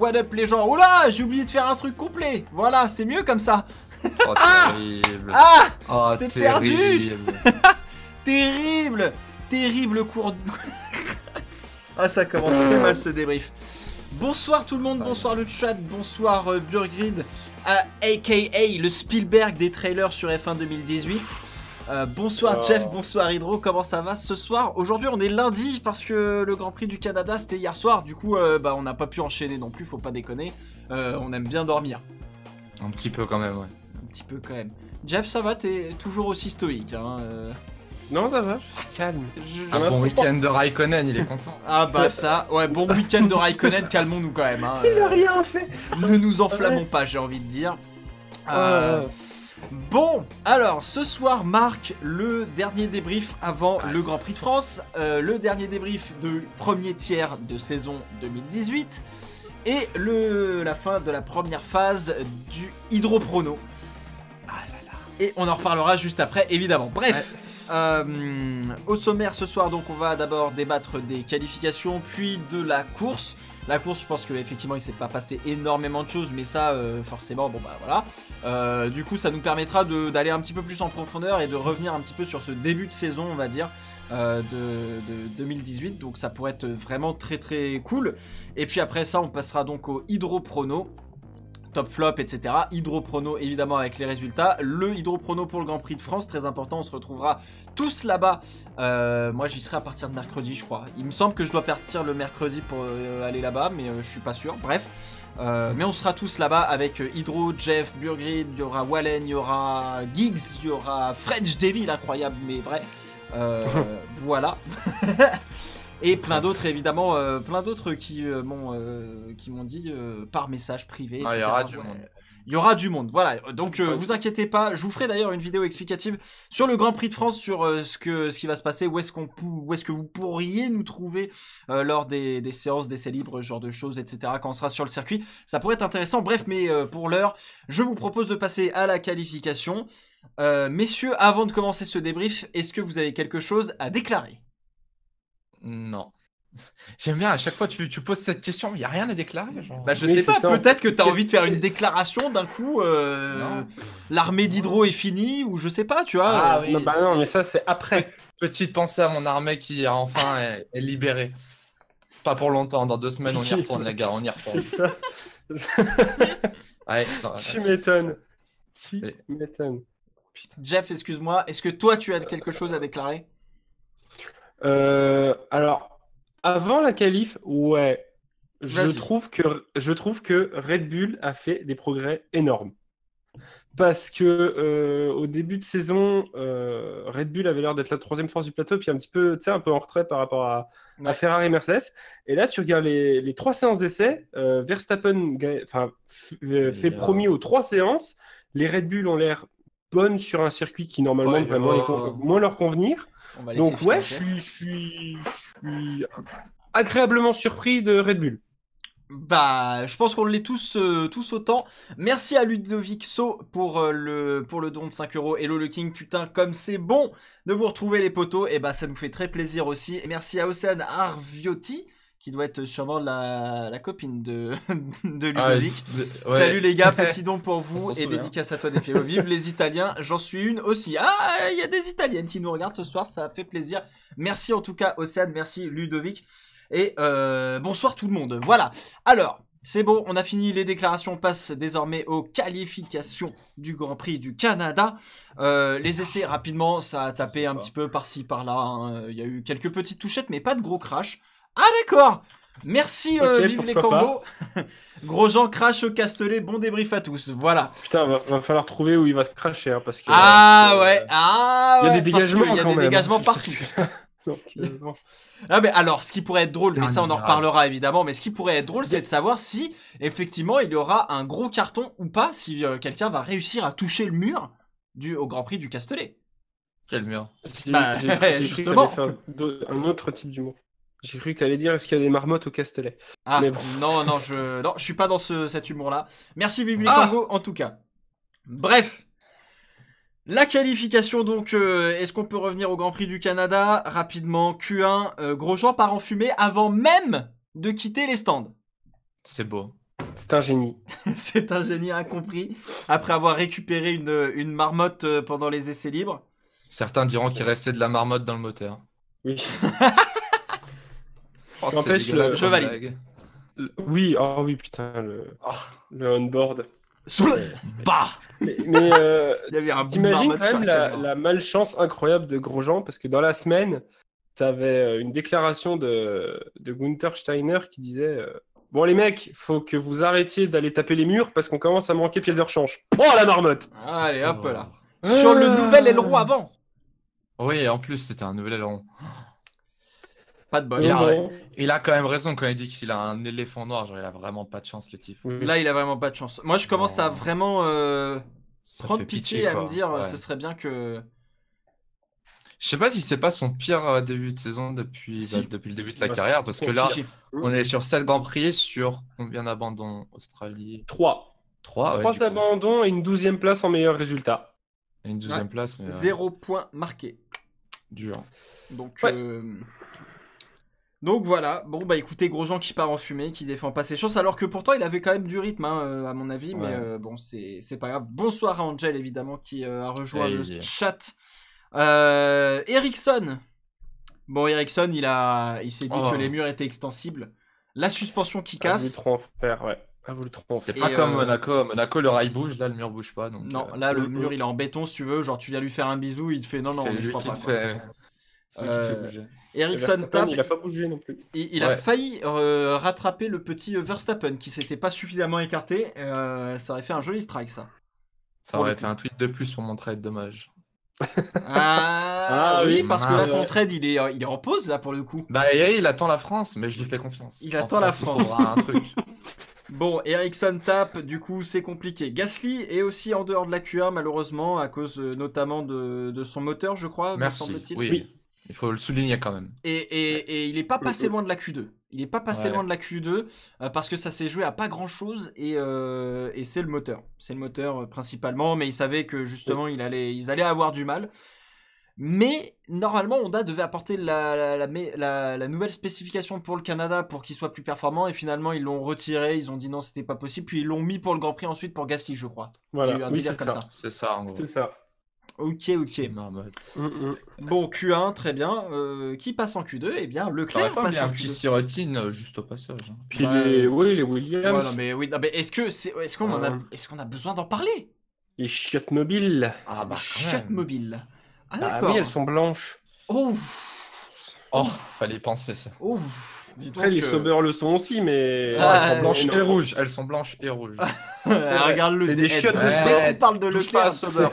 what up les gens. Oh là, j'ai oublié de faire un truc complet. Voilà, c'est mieux comme ça. Oh, terrible. Ah, Oh, c'est terrible. Terrible. Terrible cours. Ah, ça commence très mal ce débrief. Bonsoir tout le monde, bonsoir le chat, bonsoir Burgrid, aka le Spielberg des trailers sur F1 2018. Bonsoir Jeff, bonsoir Hydro, comment ça va ce soir? Aujourd'hui on est lundi parce que le Grand Prix du Canada c'était hier soir, du coup on n'a pas pu enchaîner non plus, faut pas déconner, on aime bien dormir. Un petit peu quand même, ouais. Un petit peu quand même. Jeff, ça va, t'es toujours aussi stoïque hein Non, ça va, je suis calme. Un bon week-end de Raikkonen, il est content. Ah bah ça, ouais, bon week-end de Raikkonen, calmons-nous quand même. Hein, il a rien fait. Ne nous enflammons pas, j'ai envie de dire. Bon, alors ce soir marque le dernier débrief avant le Grand Prix de France, le dernier débrief de premier tiers de saison 2018 et la fin de la première phase du hydroprono. Ah là là. Et on en reparlera juste après, évidemment. Bref. Ouais. Au sommaire ce soir, donc on va d'abord débattre des qualifications, puis de la course. La course, je pense qu'effectivement il s'est pas passé énormément de choses, mais ça forcément, bon bah voilà. Du coup ça nous permettra d'aller un petit peu plus en profondeur et de revenir un petit peu sur ce début de saison, on va dire, de 2018. Donc ça pourrait être vraiment très très cool. Et puis après ça on passera donc au hydroprono. Top flop, etc. Hydroprono évidemment avec les résultats. Le hydroprono pour le Grand Prix de France, très important. On se retrouvera tous là-bas. Moi j'y serai à partir de mercredi, je crois. Il me semble que je dois partir le mercredi pour aller là-bas, mais je suis pas sûr. Bref. Mais on sera tous là-bas avec Hydro, Jeff, Burgrid, il y aura Wallen, il y aura Giggs, il y aura French Devil, incroyable, mais vrai. Voilà. Et plein d'autres évidemment, plein d'autres qui m'ont dit par message privé, etc. Il y aura du monde. Il y aura du monde, voilà. Donc vous inquiétez pas, je vous ferai d'ailleurs une vidéo explicative sur le Grand Prix de France, sur ce qui va se passer, où est-ce que vous pourriez nous trouver lors des séances d'essais libres, ce genre de choses, etc. Quand on sera sur le circuit, ça pourrait être intéressant. Bref, mais pour l'heure, je vous propose de passer à la qualification. Messieurs, avant de commencer ce débrief, est-ce que vous avez quelque chose à déclarer ? Non. J'aime bien, à chaque fois tu poses cette question, il n'y a rien à déclarer. Genre. Bah je sais pas, peut-être que tu as envie de faire une déclaration d'un coup, l'armée d'Hydro est finie, ou je sais pas, tu vois. Ah oui, non, bah non, mais ça c'est après. Petite pensée à mon armée qui enfin est libérée. Pas pour longtemps, dans 2 semaines on y retourne les gars, on y retourne. C'est ça. Ouais, tu m'étonnes. Tu m'étonnes. Jeff, excuse-moi, est-ce que toi tu as quelque chose à déclarer ? Alors, avant la qualif, ouais, je trouve que Red Bull a fait des progrès énormes. Parce que au début de saison, Red Bull avait l'air d'être la 3e force du plateau, puis un petit peu, tu sais, un peu en retrait par rapport à Ferrari et Mercedes. Et là, tu regardes les 3 séances d'essai, Verstappen fait premier aux 3 séances. Les Red Bull ont l'air bonnes sur un circuit qui normalement vraiment moins leur convenir. Donc ouais, je suis agréablement surpris de Red Bull. Bah, je pense qu'on l'est tous autant. Merci à Ludovic So pour le don de 5 €. Hello le King, putain, comme c'est bon de vous retrouver les potos. Et bah, ça nous fait très plaisir aussi. Et merci à Océane Arviotti, qui doit être sûrement la copine de Ludovic. Ouais. Salut les gars, petit don pour vous et dédicace à toi des pieds. Vive les Italiens, j'en suis une aussi. Ah, il y a des Italiennes qui nous regardent ce soir, ça fait plaisir. Merci en tout cas Océane, merci Ludovic. Et bonsoir tout le monde. Voilà. Alors, c'est bon, on a fini les déclarations. On passe désormais aux qualifications du Grand Prix du Canada. Les essais, rapidement, ça a tapé un petit peu par-ci, par-là. Hein. Il y a eu quelques petites touchettes, mais pas de gros crash. Ah d'accord. Merci, vive les Cambos. Grosjean crash au Castellet, bon débrief à tous. Voilà. Putain, va falloir trouver où il va se crasher. Hein, parce que, ouais. Il y a des dégagements quand même. Il y a des dégagements partout. Donc, bon. Ah mais alors, ce qui pourrait être drôle, mais ça on en reparlera évidemment, mais ce qui pourrait être drôle, c'est de savoir si effectivement il y aura un gros carton ou pas, si quelqu'un va réussir à toucher le mur au Grand Prix du Castellet. Quel mur? J'ai justement cru que tu allais faire un autre type d'humour. J'ai cru que tu allais dire est-ce qu'il y a des marmottes au Castellet. Ah mais bon. non, je suis pas dans cet humour-là. Merci Vivi Tango en tout cas. Bref. La qualification donc, est-ce qu'on peut revenir au Grand Prix du Canada rapidement? Q1, Grosjean part en fumée avant même de quitter les stands. C'est beau. C'est un génie. C'est un génie incompris. Après avoir récupéré une marmotte pendant les essais libres. Certains diront qu'il restait de la marmotte dans le moteur. Oui. Oh, N'empêche, c'est dégueulasse je comme valide. blague. Oui, oh oui, putain, le on-board. Bah Mais Il y avait un bout de t'imagines marmotte quand sur même la caméra. la malchance incroyable de Grosjean, parce que dans la semaine, t'avais une déclaration de Gunther Steiner qui disait bon les mecs, faut que vous arrêtiez d'aller taper les murs parce qu'on commence à manquer pièces de rechange. Oh la marmotte. Allez, hop là. Oh. Sur le nouvel aileron avant. Oui, en plus, c'était un nouvel aileron. Pas de bol. Il a- Bon. Il a quand même raison quand il dit qu'il a un éléphant noir. Genre, il a vraiment pas de chance, le type. Oui. Là, il a vraiment pas de chance. Moi, je commence à Non. vraiment Ça prendre fait pitié à quoi. me dire Ouais. ce serait bien que... Je sais pas si c'est pas son pire début de saison depuis, Si. depuis le début de sa Bah, carrière, parce que là, Si, si. on est sur 7 Grands Prix, sur combien d'abandons? Australie 3. 3, 3 abandons et une 12e place en meilleur résultat. Et une 12e place, mais 0 point marqué. dur. Donc, Ouais. Donc voilà, bon bah écoutez, Grosjean qui part en fumée, qui défend pas ses chances, alors que pourtant il avait quand même du rythme à mon avis, mais Ouais. bon c'est pas grave. Bonsoir à Angel évidemment qui a rejoint Hey. le chat. Ericsson. Bon Ericsson il s'est dit Oh. que les murs étaient extensibles. La suspension qui A voulu casse. trop en faire, ouais. A voulu trop en C'est faire. Et, pas comme Monaco. Monaco, le rail bouge, là, le mur bouge pas. Donc, Non, là le Mm, mur mm. il est en béton si tu veux, genre tu viens lui faire un bisou, il te fait non c'est mais je lui crois qui pas. te quoi. fait. C'est lui qui te fait Euh, bouger. Ericsson Verstappen, tape. il a pas bougé non plus. Il a Ouais. failli rattraper le petit Verstappen qui s'était pas suffisamment écarté. Ça aurait fait un joli strike, ça. Ça pour aurait le fait un tweet de plus pour montrer être dommage. Ah oui, oui, parce que là, mince. son trade, il est en pause, là, pour le coup. Bah, il attend la France, mais je lui fais confiance. Il En attend la il France. faudra un truc. Bon, Ericsson tape, du coup, c'est compliqué. Gasly est aussi en dehors de la Q1, malheureusement, à cause notamment de son moteur, je crois, me Merci. semble-t-il. Oui. Oui. Il faut le souligner quand même. Et il est pas passé loin de la Q2. Il est pas passé Ouais. loin de la Q2 parce que ça s'est joué à pas grand chose et c'est le moteur. C'est le moteur principalement, mais il savait que justement ils allaient avoir du mal. Mais normalement, Honda devait apporter la nouvelle spécification pour le Canada pour qu'il soit plus performant et finalement ils l'ont retiré. Ils ont dit non, c'était pas possible. Puis ils l'ont mis pour le Grand Prix ensuite pour Gasly, je crois. Il y a eu Voilà, un oui, délire c'est comme ça. ça. C'est ça, en gros. C'est ça. Ok. Marmotte. Bon, Q1, très bien. Qui passe en Q2? Eh bien, Leclerc T'aurais pas passe mis en un petit Q2. sirotine juste au passage. Hein. Puis Ouais. les Williams, Ouais, non, mais est-ce qu'on a besoin d'en parler? les chiottes mobiles. Ah Les chiottes mobiles. Ah Ah d'accord. oui, elles sont blanches. Oh, Oh, fallait y penser ça. oh, dis donc. Après, les Sauber le sont aussi, mais... Ah, elles sont blanches non. et rouges. Elles sont blanches et rouges. Regarde-le. C'est des chiottes de dès sport. qu'on parle de Touche pas Leclerc. à Sauber,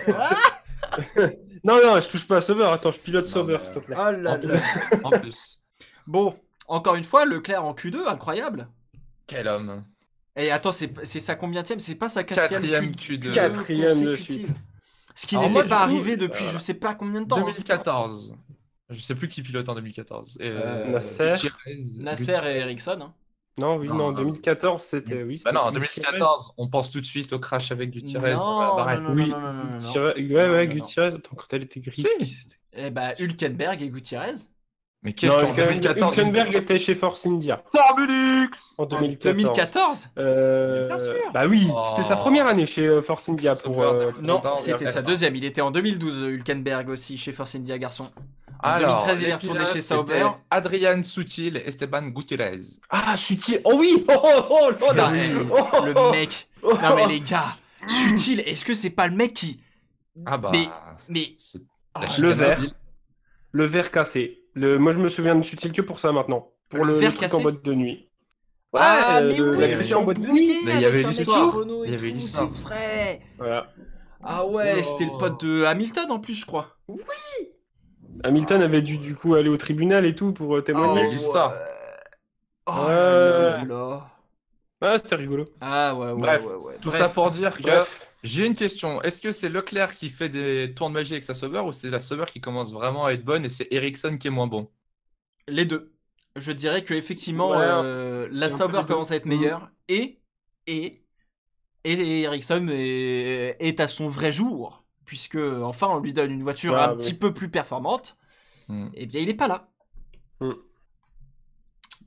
Non, je touche pas à Sauber. Attends, je pilote Non, Sauber, mais- s'il te plaît. Oh là En là. plus. En plus. Bon, encore une fois, Leclerc en Q2, incroyable. Quel homme. Et attends, c'est sa combienième? C'est pas sa quatrième Quatrième Q2. Quatrième de consécutive. Ce qui Alors n'était moi, pas du coup, arrivé depuis je sais pas combien de temps. 2014. Je sais plus qui pilote en 2014. Et, Nasser. Gutiérrez. Nasser et Ericsson. Hein. Non, oui, Non, non, non. 2014, c'était... Oui, Bah non, en c'était Gutiérrez. 2014, on pense tout de suite au crash avec Gutiérrez. Non, Bah, non, Oui, non, non, non, non. Gutiérrez... Non, Ouais, non, Gutiérrez. Attends, quand elle était grise... Si. qui c'était Eh bah, Hülkenberg et Gutiérrez. Mais qu'est-ce qu'en 2014 Hülkenberg était chez Force India. En 2014. 2014 Bien sûr. Bah oui, Oh. c'était sa première année chez Force India pour... Non, Dans c'était le sa F1. deuxième. Il était en 2012, Hülkenberg aussi, chez Force India, garçon. En Alors, 2013, il est les retourné pilotes, chez Sauber. c'était Adrian Sutil et Esteban Gutiérrez. Ah, Sutil. Oh oui. Oh Putain, là. eh, le mec. Non mais les gars, Sutil, est-ce que c'est pas le mec qui... Ah bah. Mais... c'est Oh, la le chicane vert. mobile. Le verre cassé. Moi, je me souviens de Sutil que pour ça maintenant. Pour Le le verre truc cassé en boîte de nuit. Ouais, Ah mais oui, la il cassée s'est en boîte de nuit. embrouillé Mais il y avait avec un mec l'histoire. chez Renault et Il y avait tout, l'histoire. c'est vrai. Voilà. Ah ouais, Oh. c'était le pote de Hamilton en plus, je crois. Hamilton avait dû du coup aller au tribunal et tout pour témoigner. Oh. l'histoire. Oh Ouais. là là. Ah, c'était rigolo. Ah ouais, ouais, Bref, ouais. Tout Bref. ça pour dire que Bref. j'ai une question. Est-ce que c'est Leclerc qui fait des tours de magie avec sa Sauber ou c'est la Sauber qui commence vraiment à être bonne et c'est Ericsson qui est moins bon? Les deux. Je dirais que effectivement, Ouais. la Et on Sauber peut les commence à être deux. meilleure et Ericsson est à son vrai jour puisque enfin on lui donne une voiture Ah, un oui. petit peu plus performante. Hmm. Et bien il est pas là.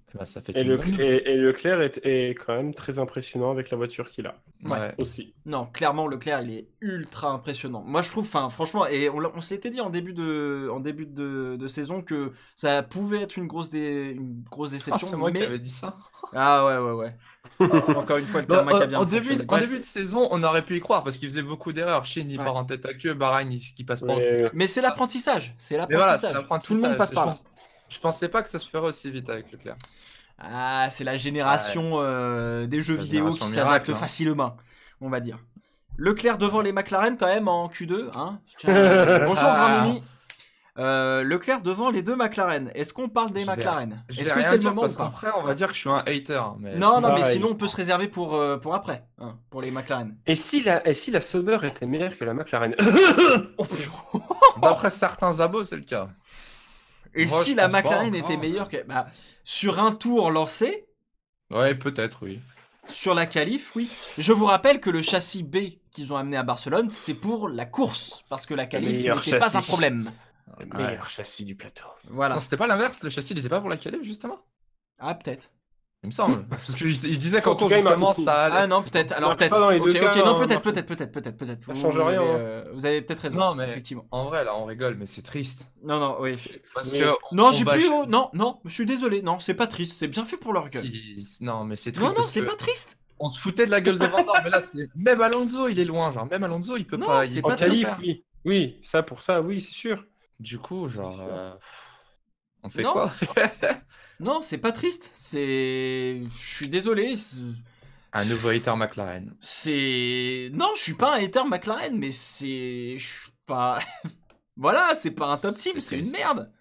Bah, ça fait Et, une bonne. et Leclerc est quand même très impressionnant avec la voiture qu'il a. Ouais. Aussi. Non, clairement, Leclerc, il est ultra impressionnant. Moi, je trouve, franchement, et on se l'était dit en début de saison que ça pouvait être une grosse Ah, déception. c'est moi qui mais... avais dit ça. Ah ouais. Encore une fois, le Bah, karma qui a bien en fonctionné. en Bref. début de saison, on aurait pu y croire parce qu'il faisait beaucoup d'erreurs. Chine, il Ouais. part en tête à queue, Bahreïn, il passe pas en Mais- tête. Mais c'est l'apprentissage. C'est Mais voilà, c'est l'apprentissage. Tout le monde passe par là. Je pensais pas que ça se ferait aussi vite avec Leclerc. Ah, c'est la génération des jeux la vidéo génération qui miracle, s'adapte hein. facilement, on va dire. Leclerc devant les McLaren quand même en Q2. Hein. Bonjour grand Mimi. Leclerc devant les deux McLaren. Est-ce qu'on parle des McLaren? Est-ce que c'est le moment ou parce pas? qu'après, on va dire que je suis un hater. Mais Non, mais Pareil, sinon je on peut se réserver pour après, hein, pour les McLaren. Et si la Sauber était meilleure que la McLaren? D'après certains abos, c'est le cas. Et Moi, si je la pense pas McLaren encore, était meilleure que... Bah, sur un tour lancé, Ouais, peut-être, oui. sur la qualif, oui. Je vous rappelle que le châssis B qu'ils ont amené à Barcelone, c'est pour la course, parce que la qualif meilleur n'était pas un châssis. problème. Le meilleur châssis du plateau. Voilà. Non, c'était pas l'inverse, le châssis, il était pas pour la qualif, justement. Ah, peut-être. Il me semble. Parce que je disais En qu'en tout tout cas, il m'a justement, beaucoup. ça allait. Ah non, peut-être. Alors marche peut-être. pas dans les deux Ok, cas, non, hein, peut-être. Ça change rien, Vous avez peut-être raison. Non, mais effectivement. en vrai, là, on rigole, mais c'est triste. Non, oui. Parce Oui. que. Non, on j'ai bâche- plus. Non, je suis désolé. Non, c'est pas triste. C'est bien fait pour leur gueule. Non, mais c'est triste. Non, parce c'est que pas triste. On se foutait de la gueule de Van Dorn, mais là, même Alonso, il est loin. Genre, même Alonso, il peut Non, pas. c'est il pas En peut rien qualif, faire. oui. Oui, ça pour ça, oui, c'est sûr. Du coup, genre. sûr. On fait Non. quoi? Non, c'est pas triste. Je suis désolé. Un nouveau hater McLaren. Non, je suis pas un hater McLaren, mais je suis pas. Voilà, c'est pas un top team, C'est c'est une triste. merde.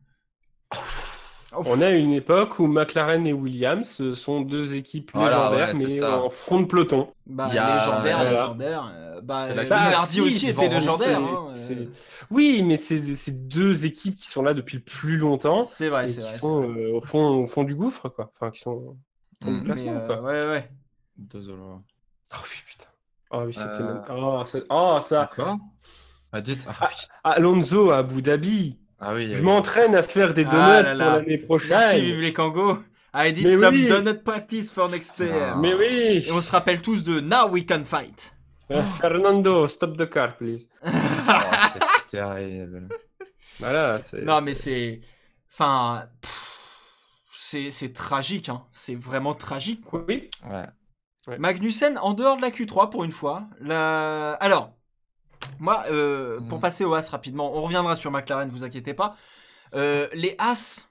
On a une époque où McLaren et Williams sont deux équipes Voilà, légendaires, ouais, c'est mais ça. en front de peloton. Bah, Il y a- légendaire. C'est la Minardi si, aussi c'est était bon, légendaire. Oui, mais c'est deux équipes qui sont là depuis le plus longtemps C'est vrai, et c'est qui vrai. sont au fond du gouffre, quoi. Enfin, qui sont au fond du Mm. classement, quoi. Ouais. Désolé. Oh oui, putain. Oh oui, c'était Euh, même... ça... Quoi? Ah, dites. Ah, oui. Alonso à Abu Dhabi. Ah oui. Je m'entraîne à faire des donuts Ah là pour là. l'année prochaine. Merci, vive les Kangos. I did Mais some oui. donut practice for next year. Mais oui. Et on se rappelle tous de Now We Can Fight. Fernando, stop the car, please. Oh, c'est terrible. Voilà. Non, mais c'est. Enfin. C'est tragique, hein. C'est vraiment tragique, quoi. Oui. Ouais. Magnussen en dehors de la Q3 pour une fois. Alors, moi, pour passer aux As rapidement, on reviendra sur McLaren, vous inquiétez pas. Les As,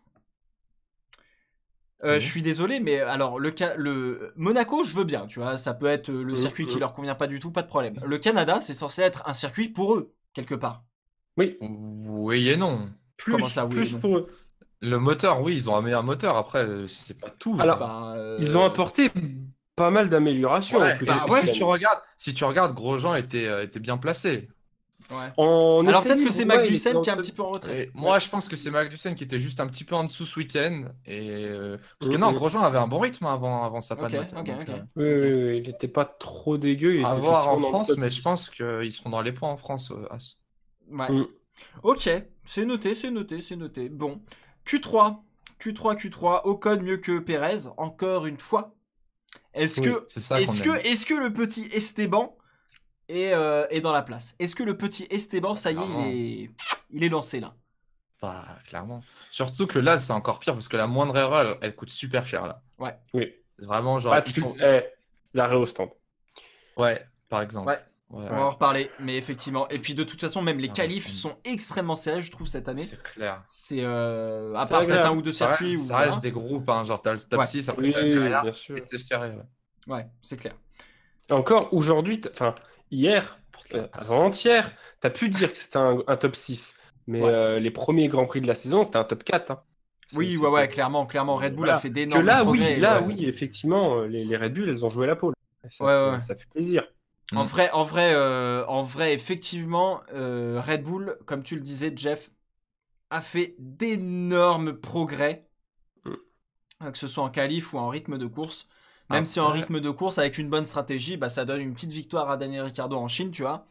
je suis désolé, mais alors le Monaco, je veux bien, tu vois, ça peut être le circuit qui leur convient pas du tout, pas de problème. Le Canada, c'est censé être un circuit pour eux, quelque part. Oui. Oui et non. Comment ça, oui et plus non pour eux. Le moteur, oui, ils ont un meilleur moteur. Après, c'est pas tout. Alors, genre. ils ont apporté pas mal d'améliorations. Ouais, en plus. bah ouais. Si tu regardes, Grosjean était bien placé. Ouais. On Alors essaye peut-être que de c'est voir, Magnussen il est qui est un dans- petit peu en retrait. Et moi, je pense que c'est Magnussen qui était juste un petit peu en dessous ce week-end. Parce que non, Grosjean avait un bon rythme avant sa panne. Ok, donc, ok. Oui, il était pas trop dégueu. Il À était voir en effectivement dans le France, top mais 10. je pense qu'ils seront dans les points en France. As. Ouais. Mm. Ok, c'est noté. Bon, Q3, Ocon mieux que Perez, encore une fois. Est-ce Oui, que, C'est ça qu'on aime. est-ce que le petit Esteban est dans la place? Est-ce que le petit Esteban, ça y Clairement. est, il est lancé là? Bah, clairement. Surtout que là, c'est encore pire parce que la moindre erreur, elle coûte super cher là. Ouais. Oui. C'est vraiment genre. Ah, ils font- l'arrêt au stand. Ouais, par exemple. Ouais. Ouais. On va en reparler, mais effectivement. Et puis de toute façon, même les Ah, qualifs c'est- sont extrêmement serrés, je trouve, cette année. C'est clair. C'est à C'est part peut-être agréable. un ou deux Ça circuits. reste, où, ça reste voilà. des groupes, hein, genre t'as le top Ouais. 6, après Oui, t'as le bien RR, sûr. et c'est serré. Ouais. Ouais, c'est clair. Encore aujourd'hui, enfin hier, avant-hier, t'as pu dire que c'était un top 6. Mais Ouais. les premiers Grands Prix de la saison, c'était un top 4. Hein. Oui, C'était- ouais, clairement, Red Bull Voilà. a fait Que d'énormes là, progrès. oui, effectivement, les Red Bull, elles ont joué la pole. Ouais. Ça fait plaisir. En vrai, effectivement, Red Bull, comme tu le disais, Jeff, a fait d'énormes progrès, que ce soit en qualif ou en rythme de course. Même si en Après- rythme de course, avec une bonne stratégie, bah, ça donne une petite victoire à Daniel Ricciardo en Chine, tu vois.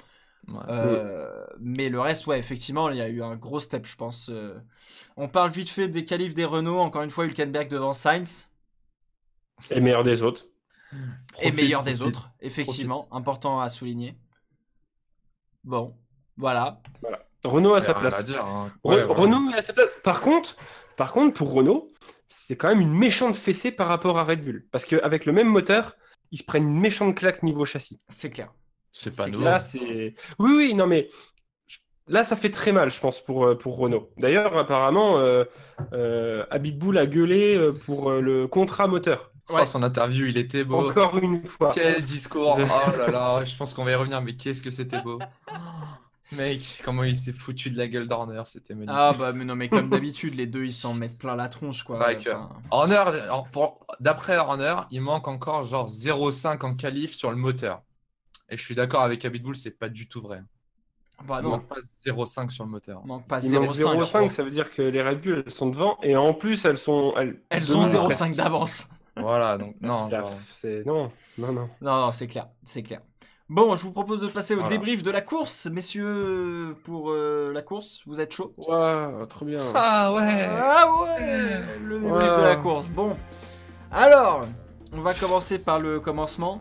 Mais le reste, ouais, effectivement, il y a eu un gros step, je pense. On parle vite fait des qualifs des Renault. Encore une fois, Hülkenberg devant Sainz. Et meilleur des autres. Et meilleur des autres, effectivement. Important à souligner. Bon, voilà. Renault à sa place. Renault à sa place. Par contre, pour Renault, c'est quand même une méchante fessée par rapport à Red Bull. Parce qu'avec le même moteur, ils se prennent une méchante claque niveau châssis. C'est clair. C'est pas nouveau. Là, oui, non, mais là, ça fait très mal, je pense, pour Renault. D'ailleurs, apparemment, Abitbull a gueulé pour le contrat moteur. Ouais. Son interview, il était beau. Encore une fois. Quel discours. Oh là là, je pense qu'on va y revenir, mais qu'est-ce que c'était beau. Mec, comment il s'est foutu de la gueule d'Horner, c'était magnifique. Ah bah mais non, mais comme d'habitude, les deux, ils s'en mettent plein la tronche, quoi. Horner, d'après Horner, il manque encore genre 0,5 en qualif sur le moteur. Et je suis d'accord avec Abitbull, c'est pas du tout vrai. Bah il manque pas 0,5 sur le moteur. Il manque pas 0,5, ça veut dire que les Red Bull, elles sont devant, et en plus, elles ont 0,5 d'avance. Voilà, donc non. Non, c'est clair, c'est clair. Bon, je vous propose de passer au débrief de la course, messieurs, pour la course. Vous êtes chaud? Ouais, trop bien. Ah ouais, le débrief de la course. Bon, alors, on va commencer par le commencement.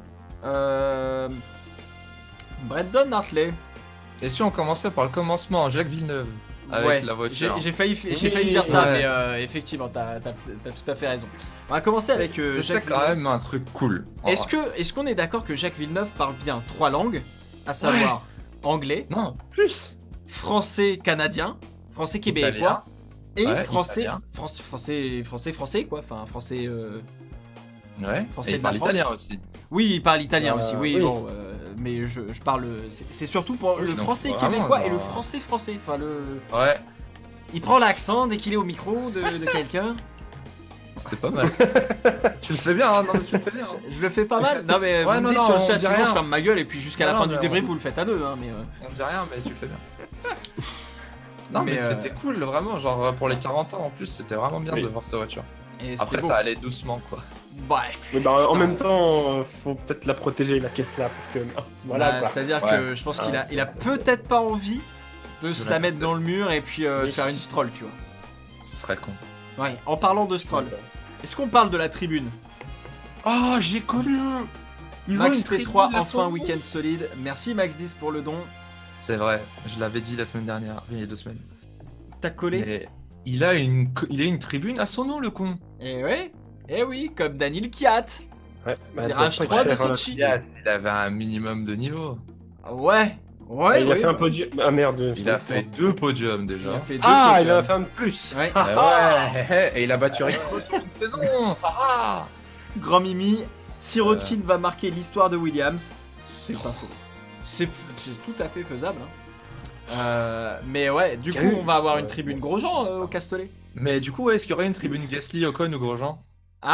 Brandon Hartley. Et si on commençait par le commencement, Jacques Villeneuve avec la voiture. J'ai failli dire ça, mais effectivement, t'as tout à fait raison. On va commencer avec Jacques Villeneuve. C'était quand même un truc cool. Est-ce qu'on est d'accord que Jacques Villeneuve parle bien 3 langues, à savoir anglais, français canadien, français québécois et français quoi, enfin français. Français et il parle italien aussi. Oui, il parle italien aussi. Oui. Bon, mais je parle. C'est surtout pour le français québécois et le français. Enfin Ouais. Il prend l'accent dès qu'il est au micro de quelqu'un. C'était pas mal. Tu le fais bien, hein? Non, tu le fais bien. Je le fais pas mal. Non mais vous me dites sur le chat, sinon je ferme ma gueule et puis jusqu'à la fin du débrief vous le faites à deux. Hein, mais on dit rien, mais tu le fais bien. Non mais c'était cool, vraiment. Genre pour les 40 ans en plus, c'était vraiment bien de voir cette voiture. Et après ça allait doucement quoi. Mais en même temps, faut peut-être la protéger la caisse là parce que voilà. C'est-à-dire que je pense qu'il a peut-être pas envie de se la mettre dans le mur et puis de faire une Stroll, tu vois. Ce serait con. Ouais, en parlant de Stroll, est-ce qu'on parle de la tribune? Oh, j'ai connu. Max P3, enfin week-end solide. Merci Max 10 pour le don. C'est vrai, je l'avais dit la semaine dernière, il y a 2 semaines. T'as collé? Mais il a une tribune à son nom, le con. Eh oui, comme Daniil Kvyat. Ouais, Virage 3 de Sochi. Il avait un minimum de niveau. Ouais. Il a fait un podium. Ah merde. Il a fait 2 podiums déjà. Il a fait un de plus. Ouais. Et il a battu Rico sur une saison. Grand Mimi, Sirotkin va marquer l'histoire de Williams. C'est pas faux. C'est tout à fait faisable. Mais ouais, du coup, on va avoir une tribune Grosjean au Castellet. Mais du coup, est-ce qu'il y aurait une tribune Gasly, Ocon ou Grosjean?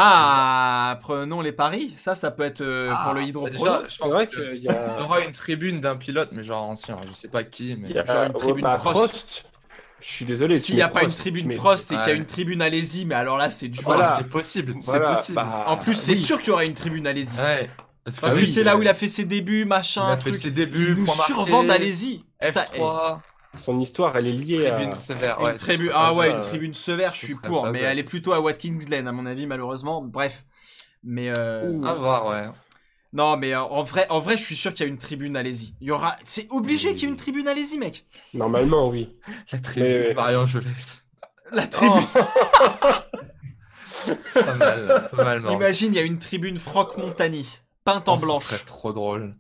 Prenons les paris. Ça peut être pour le hydro. Déjà, je pense qu'il y aura une tribune d'un pilote, mais genre ancien, je sais pas qui, mais genre une tribune Prost. Je suis désolé. S'il n'y a pas une tribune Prost, c'est qu'il y a une tribune Alési, mais alors là, c'est du. C'est possible. C'est possible. En plus, c'est sûr qu'il y aura une tribune Alési. Ouais. Parce que c'est là où il a fait ses débuts, machin. Il a fait ses débuts. Ils nous survendent Alési. F3. Son histoire, elle est liée à... Tribune sévère, une tribune sévère, je suis pour, mais elle est plutôt à Watkins Glen, à mon avis, malheureusement. Bref. Mais à voir, ouais. Non, mais en vrai, je suis sûr qu'il y a une tribune Alési. Il y aura... C'est obligé qu'il y ait une tribune Alési, mec. Normalement, oui. La tribune Marion Angeles. La tribune... Pas mal, mort. Imagine, il y a une tribune Franck Montagny, peinte en blanche. Ce serait trop drôle.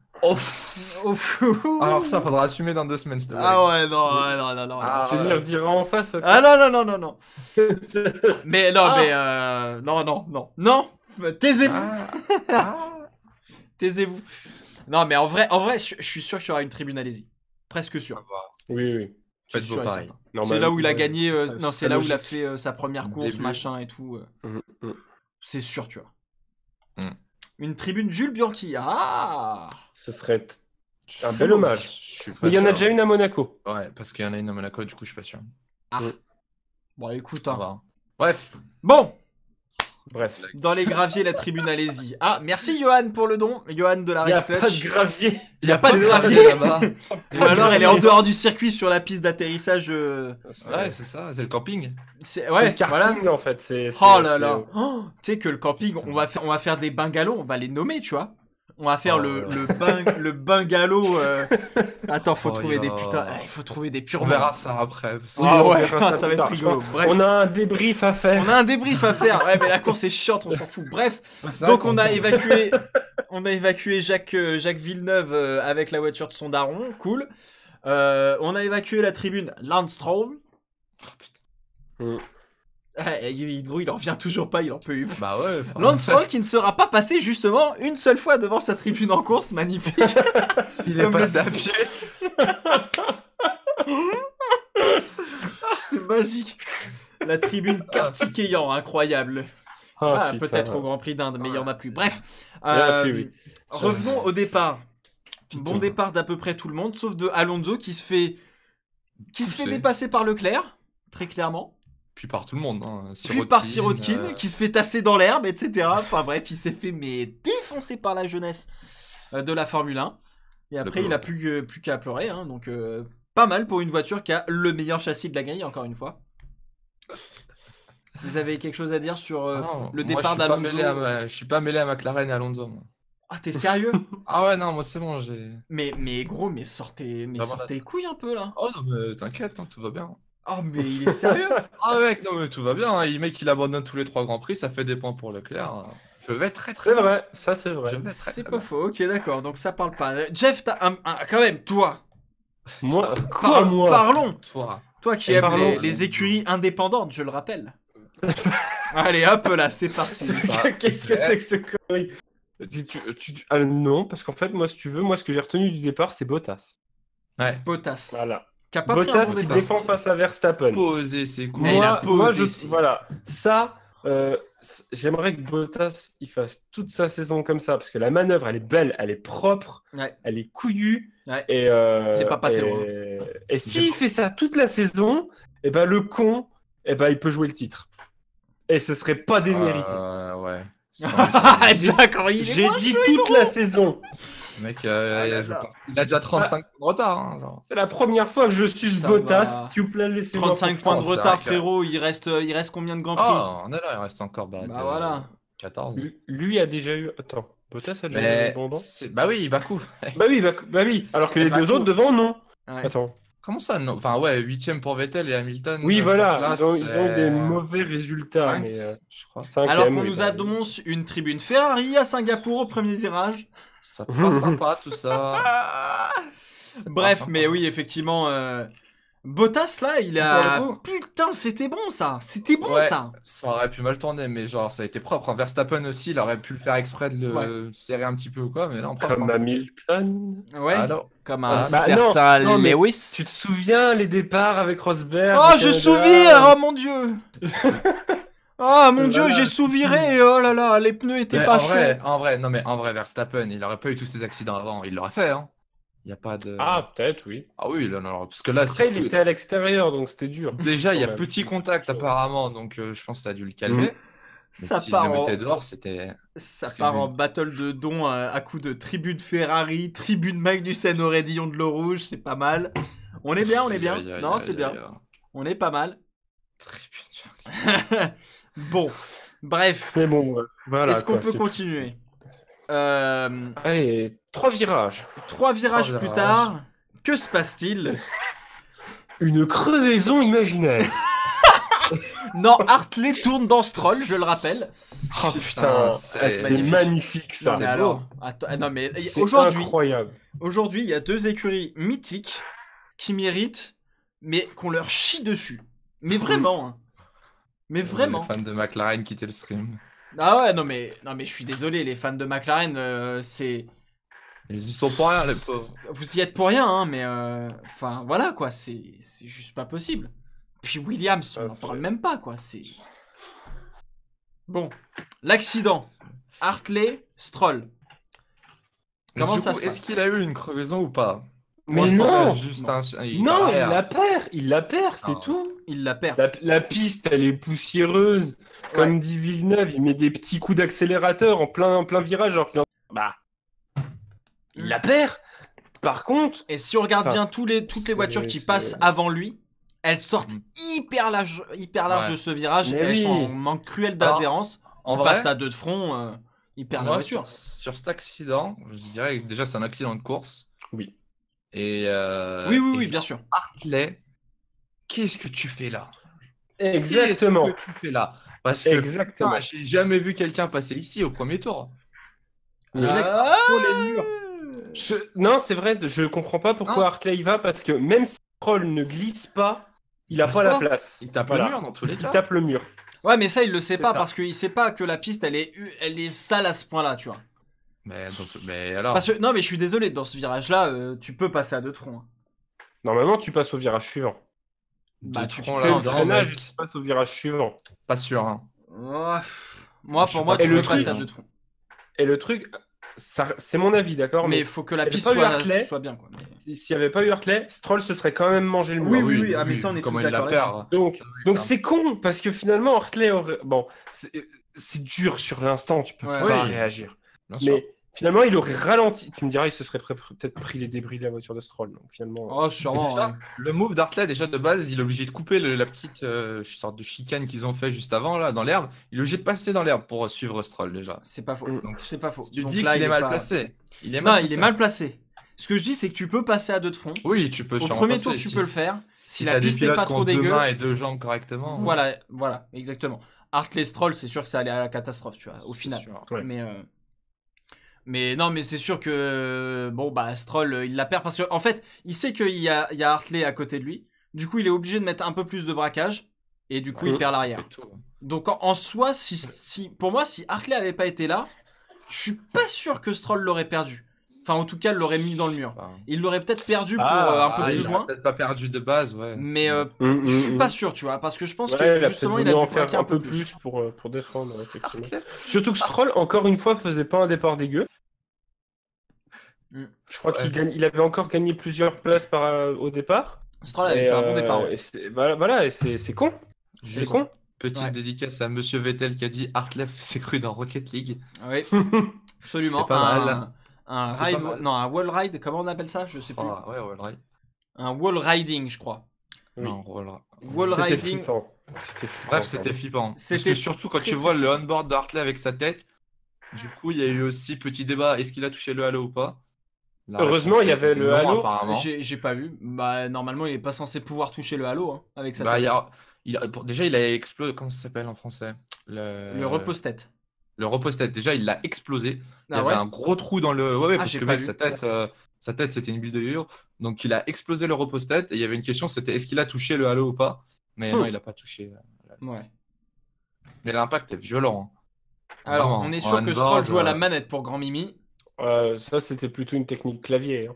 Alors ça, faudra assumer dans 2 semaines, s'il te plaît. Ah ouais, non. Je veux dire, dire en face. Ah non. Mais non. Taisez-vous. Taisez-vous. Non, mais en vrai, je suis sûr qu'il y aura une tribune Alési. Presque sûr. Oui. Faites vos paris. C'est là où il a gagné. Non, c'est là où il a fait sa première course, machin et tout. C'est sûr, tu vois. Une tribune Jules Bianchi. Ce serait un bel hommage. Mais il y en a déjà une à Monaco. Ouais, parce qu'il y en a une à Monaco, du coup, je suis pas sûr. Bon, écoute. Bref. Bon. Bref. Dans les graviers, la tribune, allez-y. Ah, merci Johan pour le don. Johan de la Race Clutch. Il n'y a pas de gravier. Il n'y a pas de gravier là-bas. Ou alors elle est en dehors du circuit sur la piste d'atterrissage. Ouais, c'est ça, c'est le camping. Ouais, le karting en fait. Oh là là. Oh, tu sais que le camping, on va faire des bungalows, on va les nommer, tu vois. On va faire le bungalow. Attends, faut trouver des putains. Il faut trouver des purs. On verra ça après. Ah ouais, ça va être rigolo. Bref. On a un débrief à faire. Ouais, mais la course est chiante, on s'en fout. Bref. Donc on a évacué Jacques Villeneuve avec la voiture de son daron. Cool. On a évacué la tribune Lance Stroll. Oh putain. Il en revient toujours pas, il en peut plus. Bah ouais. Lance Stroll qui ne sera pas passé justement une seule fois devant sa tribune en course, magnifique. Il est passé à pied. C'est magique. La tribune Kartikeyan, incroyable. Peut-être au Grand Prix d'Inde, mais il y en a plus. Bref, revenons au départ. Bon départ d'à peu près tout le monde, sauf de Alonso qui se fait dépasser par Leclerc, très clairement. Puis par tout le monde. Puis par Sirotkin, qui se fait tasser dans l'herbe, etc. Enfin bref, il s'est fait défoncer par la jeunesse de la Formule 1. Et après, il a plus qu'à pleurer. Hein, donc pas mal pour une voiture qui a le meilleur châssis de la grille, encore une fois. Vous avez quelque chose à dire sur le départ d'Alonso? Je suis pas mêlé à McLaren et Alonso. Moi. Ah, t'es sérieux? Ah ouais, non, moi c'est bon, j'ai... Mais gros, sortez les couilles un peu, là. Oh non, mais t'inquiète, tout va bien. Oh, mais il est sérieux? Ah mec, non mais tout va bien, le mec il abandonne tous les 3 Grands Prix, ça fait des points pour Leclerc. Je vais très très bien. C'est vrai, ça c'est vrai. C'est pas faux, ok d'accord, donc ça parle pas. Jeff, t'as quand même, toi. Moi, Parlons. Toi qui aimes les écuries indépendantes, je le rappelle. Allez hop là, c'est parti. Qu'est-ce que c'est que ce connerie? Non, parce qu'en fait, moi ce que j'ai retenu du départ, c'est Bottas. Ouais. Bottas. Voilà. Bottas qui défend face à Verstappen. Posé, c'est cool. Voilà. Ça, j'aimerais que Bottas il fasse toute sa saison comme ça, parce que la manœuvre, elle est belle, elle est propre, elle est couillue. Ouais. Et c'est pas passé loin. Et s'il fait ça toute la saison, et ben le con, il peut jouer le titre. Et ce serait pas démérité. Ouais. J'ai dit toute la saison. Le mec, il a déjà 35 points de retard. C'est la première fois que je suce Bottas. S'il vous plaît, laissez-moi. 35 points de retard, frérot. Il reste combien de Grands Prix? On est là, il reste encore voilà. 14. Lui a déjà eu. Attends, Bottas a déjà eu bon. Bah oui, Bakou. Bah oui. Alors que les deux autres devant, non. Ouais. Attends. Comment ça, non? Enfin, ouais, 8ème pour Vettel et Hamilton. Oui, voilà, ils ont des mauvais résultats. 5, mais, je crois. Alors qu'on nous annonce une tribune Ferrari à Singapour au premier virage. Ça passe sympa, tout ça. Bref, mais oui, effectivement, Bottas, là, il a... Putain, c'était bon, ça. Ça. Ça aurait pu mal tourner, mais genre, ça a été propre. Verstappen aussi, il aurait pu le faire exprès de le serrer un petit peu ou quoi, mais là, comme Hamilton. Ouais, comme un certain Lewis. Tu te souviens les départs avec Rosberg? Oh, je souviens, oh mon Dieu. Ah mon Dieu, j'ai souviré. Oh là là, les pneus étaient pas chauds. En vrai, Verstappen, il aurait pas eu tous ces accidents avant. Il l'aurait fait, hein. Il y a pas de... Ah, peut-être, oui. Ah oui, non, parce que là... Après, il était à l'extérieur, donc c'était dur. Déjà, il y a petit contact, apparemment, donc je pense que ça a dû le calmer. Ça si part le mettait dehors, c'était... Ça part en battle de dons à coup de tribune Ferrari, tribune Magnussen au raidillon de l'eau rouge, c'est pas mal. On est bien. Non, c'est bien. On est pas mal. Bon, bref. Mais bon, voilà. Est-ce qu'on peut continuer? Allez, 3 virages. 3 virages plus tard, que se passe-t-il? Une crevaison imaginaire. Non, Hartley tourne dans Stroll, je le rappelle. Oh putain, c'est magnifique ça. Mais alors, non mais aujourd'hui, il y a 2 écuries mythiques qui méritent, mais qu'on leur chie dessus. Mais vraiment. Hein. Mais vraiment. Les fans de McLaren quitter le stream. Ah ouais, non mais je suis désolé, les fans de McLaren, c'est... Ils y sont pour rien, les pauvres. Vous y êtes pour rien, hein, mais... Enfin, voilà, quoi, c'est juste pas possible. Puis Williams, on n'en parle même pas, quoi, c'est... Bon, l'accident. Hartley, Stroll. Comment ça se passe? Est-ce qu'il a eu une crevaison ou pas? Mais non, il la perd, c'est tout. Il la perd. La piste, elle est poussiéreuse. Comme dit Villeneuve, il met des petits coups d'accélérateur en plein virage. Alors il la perd. Par contre... Et si on regarde bien toutes les voitures qui passent avant lui, elles sortent hyper large de ce virage. Elles sont en manque cruel d'adhérence. On passe à 2 de front, il perd la voiture. Sur cet accident, je dirais que déjà c'est un accident de course. Oui. Et oui, bien sûr. Hartley, qu'est-ce que tu fais là? Exactement. Qu'est-ce que tu fais là? Parce que j'ai jamais vu quelqu'un passer ici au premier tour. Le mec pour les murs. Non, c'est vrai, je comprends pas pourquoi Hartley y va, parce que même si Stroll ne glisse pas, il a pas la place. Il tape le mur dans tous les cas. Il tape le mur. Ouais, mais ça, il le sait pas, parce qu'il sait pas que la piste, elle est sale à ce point-là, tu vois. Mais alors... Parce que, non, mais je suis désolé, dans ce virage-là, tu peux passer à 2 de front. Hein. Normalement, tu passes au virage suivant. Bah, tu fais le freinage et tu passes au virage suivant. Pas sûr, hein. Pour moi, tu peux passer à 2 de front. Et le truc, c'est mon avis, d'accord, mais il faut que la piste soit bien, quoi. S'il n'y avait pas eu Hartley, Stroll se serait quand même mangé le mur. Oui, mais ça, on est tous d'accord. Donc c'est con, parce que finalement, Hartley aurait... Bon, c'est dur sur l'instant, tu peux pas réagir. Mais finalement, il aurait ralenti. Tu me diras, il se serait peut-être pris les débris de la voiture de Stroll. Donc finalement... Oh, sûrement. Déjà, le move d'Hartley, déjà de base, il est obligé de couper la petite sorte de chicane qu'ils ont fait juste avant, là, dans l'herbe. Il est obligé de passer dans l'herbe pour suivre Stroll, déjà. C'est pas faux. Donc, c'est pas faux. Tu dis qu'il est mal placé. Il est mal placé. Ce que je dis, c'est que tu peux passer à 2 de front. Oui, tu peux. Au premier tour, tu peux le faire. Si la piste n'est pas trop dégueu. 2 mains et 2 jambes correctement. Voilà, exactement. Hartley Stroll, c'est sûr que ça allait à la catastrophe, tu vois, au final. Mais non, mais c'est sûr que Stroll, il la perd parce qu'en fait, il sait qu'il y a Hartley à côté de lui. Du coup, il est obligé de mettre un peu plus de braquage et du coup, il perd l'arrière. Donc en soi, pour moi, si Hartley avait pas été là, je suis pas sûr que Stroll l'aurait perdu. Enfin, en tout cas, l'aurait mis dans le mur. Il l'aurait peut-être perdu pour un peu plus loin. Peut-être pas perdu de base, ouais. Mais je suis pas sûr, tu vois, parce que je pense que justement, il a dû en faire un peu plus pour défendre, effectivement. Surtout que Stroll, encore une fois, faisait pas un départ dégueu. Je crois qu'il avait encore gagné plusieurs places au départ. Stroll avait fait un bon départ. Voilà, et c'est con. C'est con. Petite dédicace à Monsieur Vettel qui a dit Hartley s'est cru dans Rocket League. Oui, absolument. C'est pas mal. Un wall ride, comment on appelle ça? Je sais plus. Ouais, wall ride. Un wall riding, je crois. Non, wall riding. Bref, c'était flippant. Parce que surtout quand tu vois le on-board d'Hartley avec sa tête, du coup, il y a eu aussi petit débat, est-ce qu'il a touché le halo ou pas? Heureusement, il y avait le halo. J'ai pas vu. Normalement, il est pas censé pouvoir toucher le halo avec sa tête. Déjà, il a explosé. Comment ça s'appelle en français? Le repose-tête. Le repose-tête. Déjà, il l'a explosé. Il y avait un gros trou dans le. Ouais, parce que mec, sa tête, c'était une bille de yo-yo. Donc, il a explosé le repose-tête. Et il y avait une question, c'était est-ce qu'il a touché le halo ou pas? Mais non, il a pas touché. Ouais. Mais l'impact est violent. Alors, vraiment, on est sûr que Stroll joue à la manette pour Grand Mimi. Ça, c'était plutôt une technique clavier.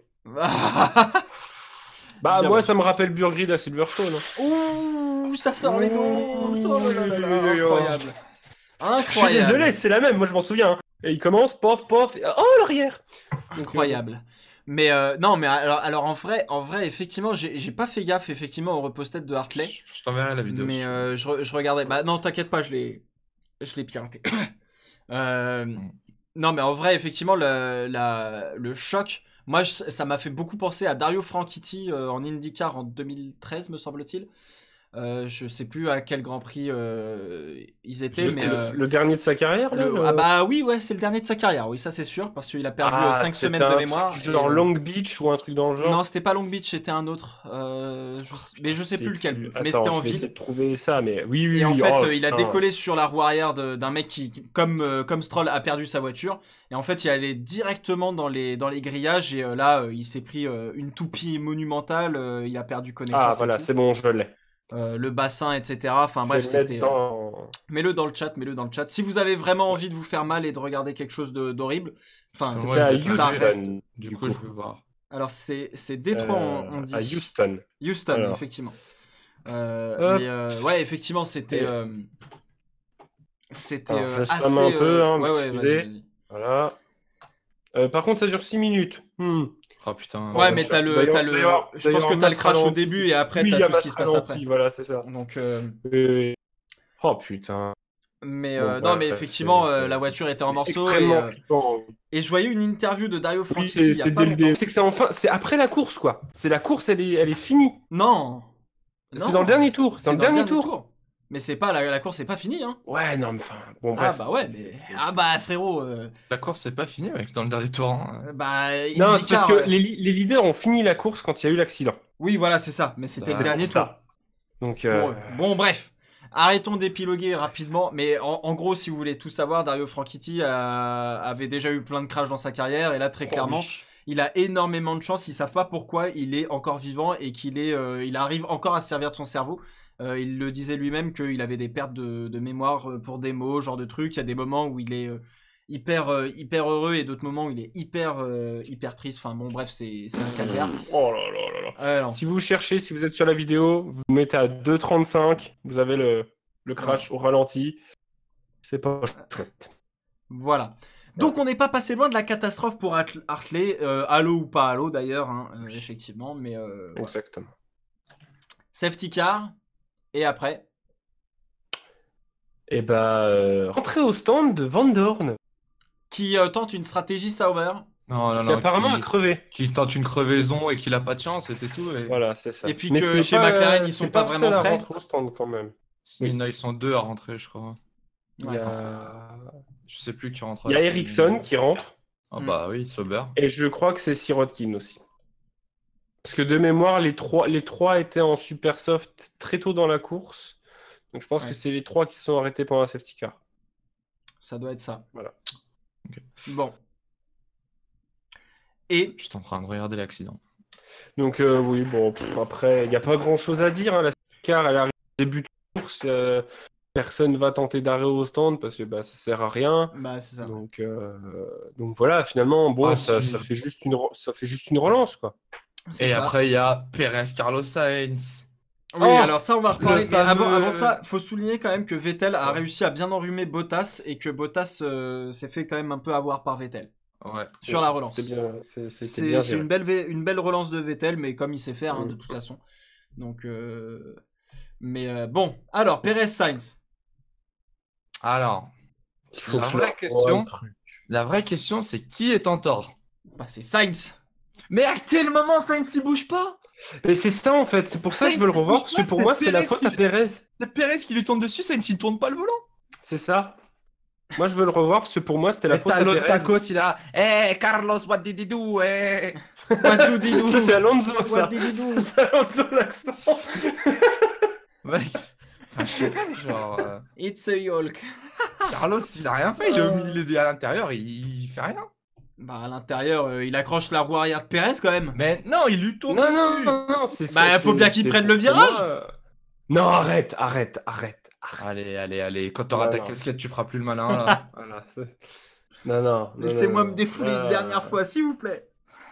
Moi, ça me rappelle Burgrid à Silverstone. Ouh, ça sort les dos. Incroyable. Je suis désolé, c'est la même, moi je m'en souviens. Et il commence, pof, pof, oh l'arrière. Incroyable. Mais non, mais alors en vrai, effectivement, j'ai pas fait gaffe effectivement au repose-tête de Hartley. Je t'enverrai la vidéo. Mais je regardais. Non, t'inquiète pas, je l'ai piraté. Non, mais en vrai, effectivement, le choc, moi, ça m'a fait beaucoup penser à Dario Franchitti en IndyCar en 2013, me semble-t-il. Je sais plus à quel Grand Prix ils étaient, mais le dernier de sa carrière là, Ah bah oui, ouais, c'est le dernier de sa carrière, oui, ça c'est sûr, parce qu'il a perdu 5 semaines de mémoire. Genre Long Beach ou un truc dans le genre. Non, c'était pas Long Beach, c'était un autre. Mais je sais plus lequel. Attends, mais c'était en ville. Essayer de trouver ça, mais oui. Et en fait, il a décollé sur la roue arrière d'un mec qui, comme Stroll, a perdu sa voiture. Et en fait, il allait directement dans les grillages et là, il s'est pris une toupie monumentale. Il a perdu connaissance. Ah voilà, c'est bon, je l'ai. Le bassin, etc. Enfin bref, c'était. Mets-le dans le chat, Si vous avez vraiment envie de vous faire mal et de regarder quelque chose d'horrible, enfin, c'est à Houston. Du coup, je veux voir. Alors c'est Détroit, on dit. À Houston. Houston, effectivement. Ouais, effectivement, c'était. C'était assez. Un peu, vas-y. Voilà. Par contre, ça dure 6 minutes. Oh putain. Ouais, mais je pense que t'as le crash au début et après t'as tout ce qui se passe après. Voilà, c'est ça. Donc. Oh putain. Mais non, mais effectivement, la voiture était en morceaux. Extrêmement flippant. Et je voyais une interview de Dario Franchitti il y a pas longtemps. C'est que c'est après la course, quoi. C'est la course, elle est finie. Non. C'est dans le dernier tour. C'est dans le dernier tour. Mais c'est pas la course, c'est pas fini, hein. Ouais, non, mais enfin, bon, bref. Ah bah ouais, mais bah frérot. La course c'est pas fini, mec, dans le dernier tour. Hein. Bah. Non, c'est parce que les leaders ont fini la course quand il y a eu l'accident. Oui, voilà, c'est ça. Mais c'était le dernier tour. Donc. Bon, bref. Arrêtons d'épiloguer rapidement, mais en gros, si vous voulez tout savoir, Dario Franchitti avait déjà eu plein de crashs dans sa carrière, et là, très clairement, il a énormément de chance. Ils savent pas pourquoi il est encore vivant et il arrive encore à se servir de son cerveau. Il le disait lui-même qu'il avait des pertes de mémoire pour des mots, genre de trucs. Il y a des moments où il est hyper heureux et d'autres moments où il est hyper triste. Enfin bon, bref, c'est un calvaire. Oh là là là là. Si vous cherchez, si vous êtes sur la vidéo, vous mettez à 2,35, vous avez le crash au ralenti. C'est pas chouette. Voilà. Donc on n'est pas passé loin de la catastrophe pour Hartley, halo ou pas halo d'ailleurs, hein, effectivement, mais exactement. Safety car, et après et rentrer au stand de Van Dorn. Qui tente une stratégie Sauber. Non, qui apparemment a crevé. Qui tente une crevaison et qui a pas de chance, et c'est tout. Et... Voilà, c'est ça. Et puis que chez McLaren, ils sont pas vraiment prêts. Rentrer au stand quand même. Ils sont 2 à rentrer, je crois. Ouais. Je sais plus qui rentre. Il y a Ericsson qui rentre. Ah bah oui, Sauber. Et je crois que c'est Sirotkin aussi. Parce que de mémoire, les trois étaient en super soft très tôt dans la course. Donc je pense que c'est les 3 qui se sont arrêtés pendant la safety car. Ça doit être ça. Voilà. Okay. Bon. Et je suis en train de regarder l'accident. Donc oui, bon, après, il n'y a pas grand-chose à dire. Hein. La safety car, elle arrive au début de course. Personne va tenter d'arrêter au stand parce que ça sert à rien. Bah c'est ça. Donc voilà, finalement, bon, ça fait juste une relance, quoi. Et ça. Après, il y a Perez, Carlos Sainz. Oui, alors ça, on va reparler. Mais avant ça, faut souligner quand même que Vettel a réussi à bien enrhumer Bottas et que Bottas s'est fait quand même un peu avoir par Vettel. Ouais. Sur la relance. C'est une belle relance de Vettel, mais comme il sait faire, de toute façon. Donc, bon. Alors, Perez, Sainz. Alors, la vraie question, c'est qui est en tort? Bah, c'est Sainz. Mais à quel moment Sainz il bouge pas? Mais c'est ça en fait, c'est pour ça que je veux le revoir, parce que pour moi c'est la faute à Perez. C'est Perez qui lui tourne dessus, Sainz il tourne pas le volant. C'est ça. Moi je veux le revoir parce que pour moi c'était la faute à Perez. Tacos il a Carlos, what did he do? What did he do? Ça c'est Alonso ça. What did he do? C'est Alonso l'accent. Mec, genre... It's a Yolk. Carlos il a rien fait, il est au milieu à l'intérieur, il fait rien. Bah à l'intérieur, il accroche la roue arrière de Perez quand même. Mais non, il lui tourne. Non, c'est ça. Bah faut bien qu'il prenne le virage. Non, arrête. Allez. Quand t'auras ta casquette, tu feras plus le malin là. Voilà. Non. Laissez-moi me défouler une dernière fois, s'il vous plaît.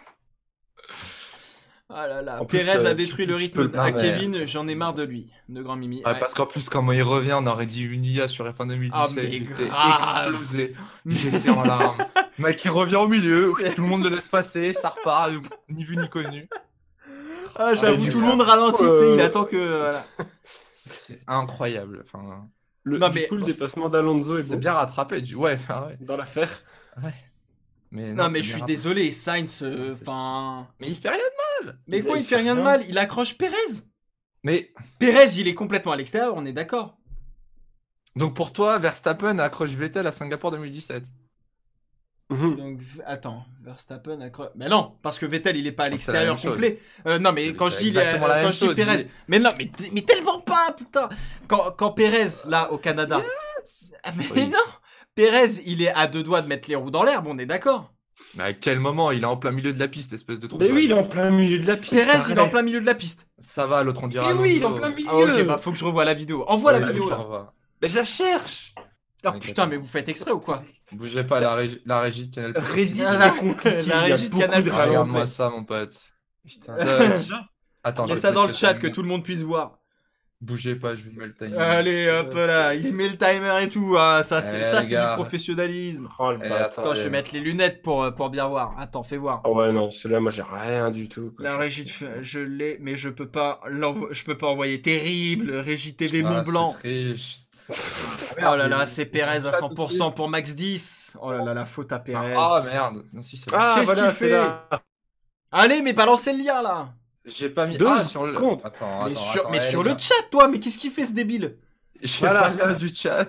Ah là là, Perez a détruit le rythme à Kevin, j'en ai marre de lui, de grand Mimi. Ouais. Parce qu'en plus, comment il revient, on aurait dit une IA sur F1 2017. Ah, mais j'étais explosé. J'étais en larmes. Mec, il revient au milieu, tout le monde le laisse passer, ça repart, ni vu ni connu. Ah, j'avoue, tout le monde ralentit, tu sais, il attend que. Voilà. C'est incroyable. Enfin, le dépassement d'Alonso est bien rattrapé. Ouais. Dans l'affaire. Ouais. Mais je suis désolé, Sainz, enfin. Mais il fait rien de mal. Mais quoi, il fait rien de mal? Il accroche Perez. Mais Perez, il est complètement à l'extérieur, on est d'accord. Donc pour toi, Verstappen accroche Vettel à Singapour 2017. Donc attends, Verstappen accroche. Mais non, parce que Vettel, il est pas à l'extérieur complet. Non, mais quand je dis Perez, mais non, mais tellement pas, putain. Quand Perez là au Canada. Yes. Mais non. Perez, il est à 2 doigts de mettre les roues dans l'herbe, on est d'accord. Mais à quel moment? Il est en plein milieu de la piste, espèce de trou. Mais oui, il est en plein milieu de la piste. Perez, il est en plein milieu de la piste. Ça va, l'autre on dira. Mais oui, il est en plein milieu. Ah, ok, bah faut que je revoie la vidéo. Envoie la vidéo là. Mais je la cherche. Alors putain, mais vous faites exprès ou quoi? Bougez pas, la régie de Canal+. Reddit, c'est compliqué. La régie de Canal+. Regarde-moi ça, mon pote. Putain. Attends, mets ça dans le chat que tout le monde puisse voir. Bougez pas, je vous mets le timer. Allez, hop là, il met le timer et tout. Ah, ça, c'est du professionnalisme. Oh, attends, je vais mettre les lunettes pour bien voir. Attends, fais voir. Oh ouais, non, celui-là, moi, j'ai rien du tout. Quoi. La régie, je l'ai, mais je peux pas envoyer. Terrible, Régie TV Mont Blanc. Oh là là, c'est Pérez à 100% pour Max 10. Oh là là, la faute à Pérez. Ah merde. Non, si, qu'est-ce qu'il fait Allez, mais balancez le lien là. J'ai pas mis sur le compte. Mais sur le chat, toi, mais qu'est-ce qu'il fait ce débile? J'ai pas le lien du chat.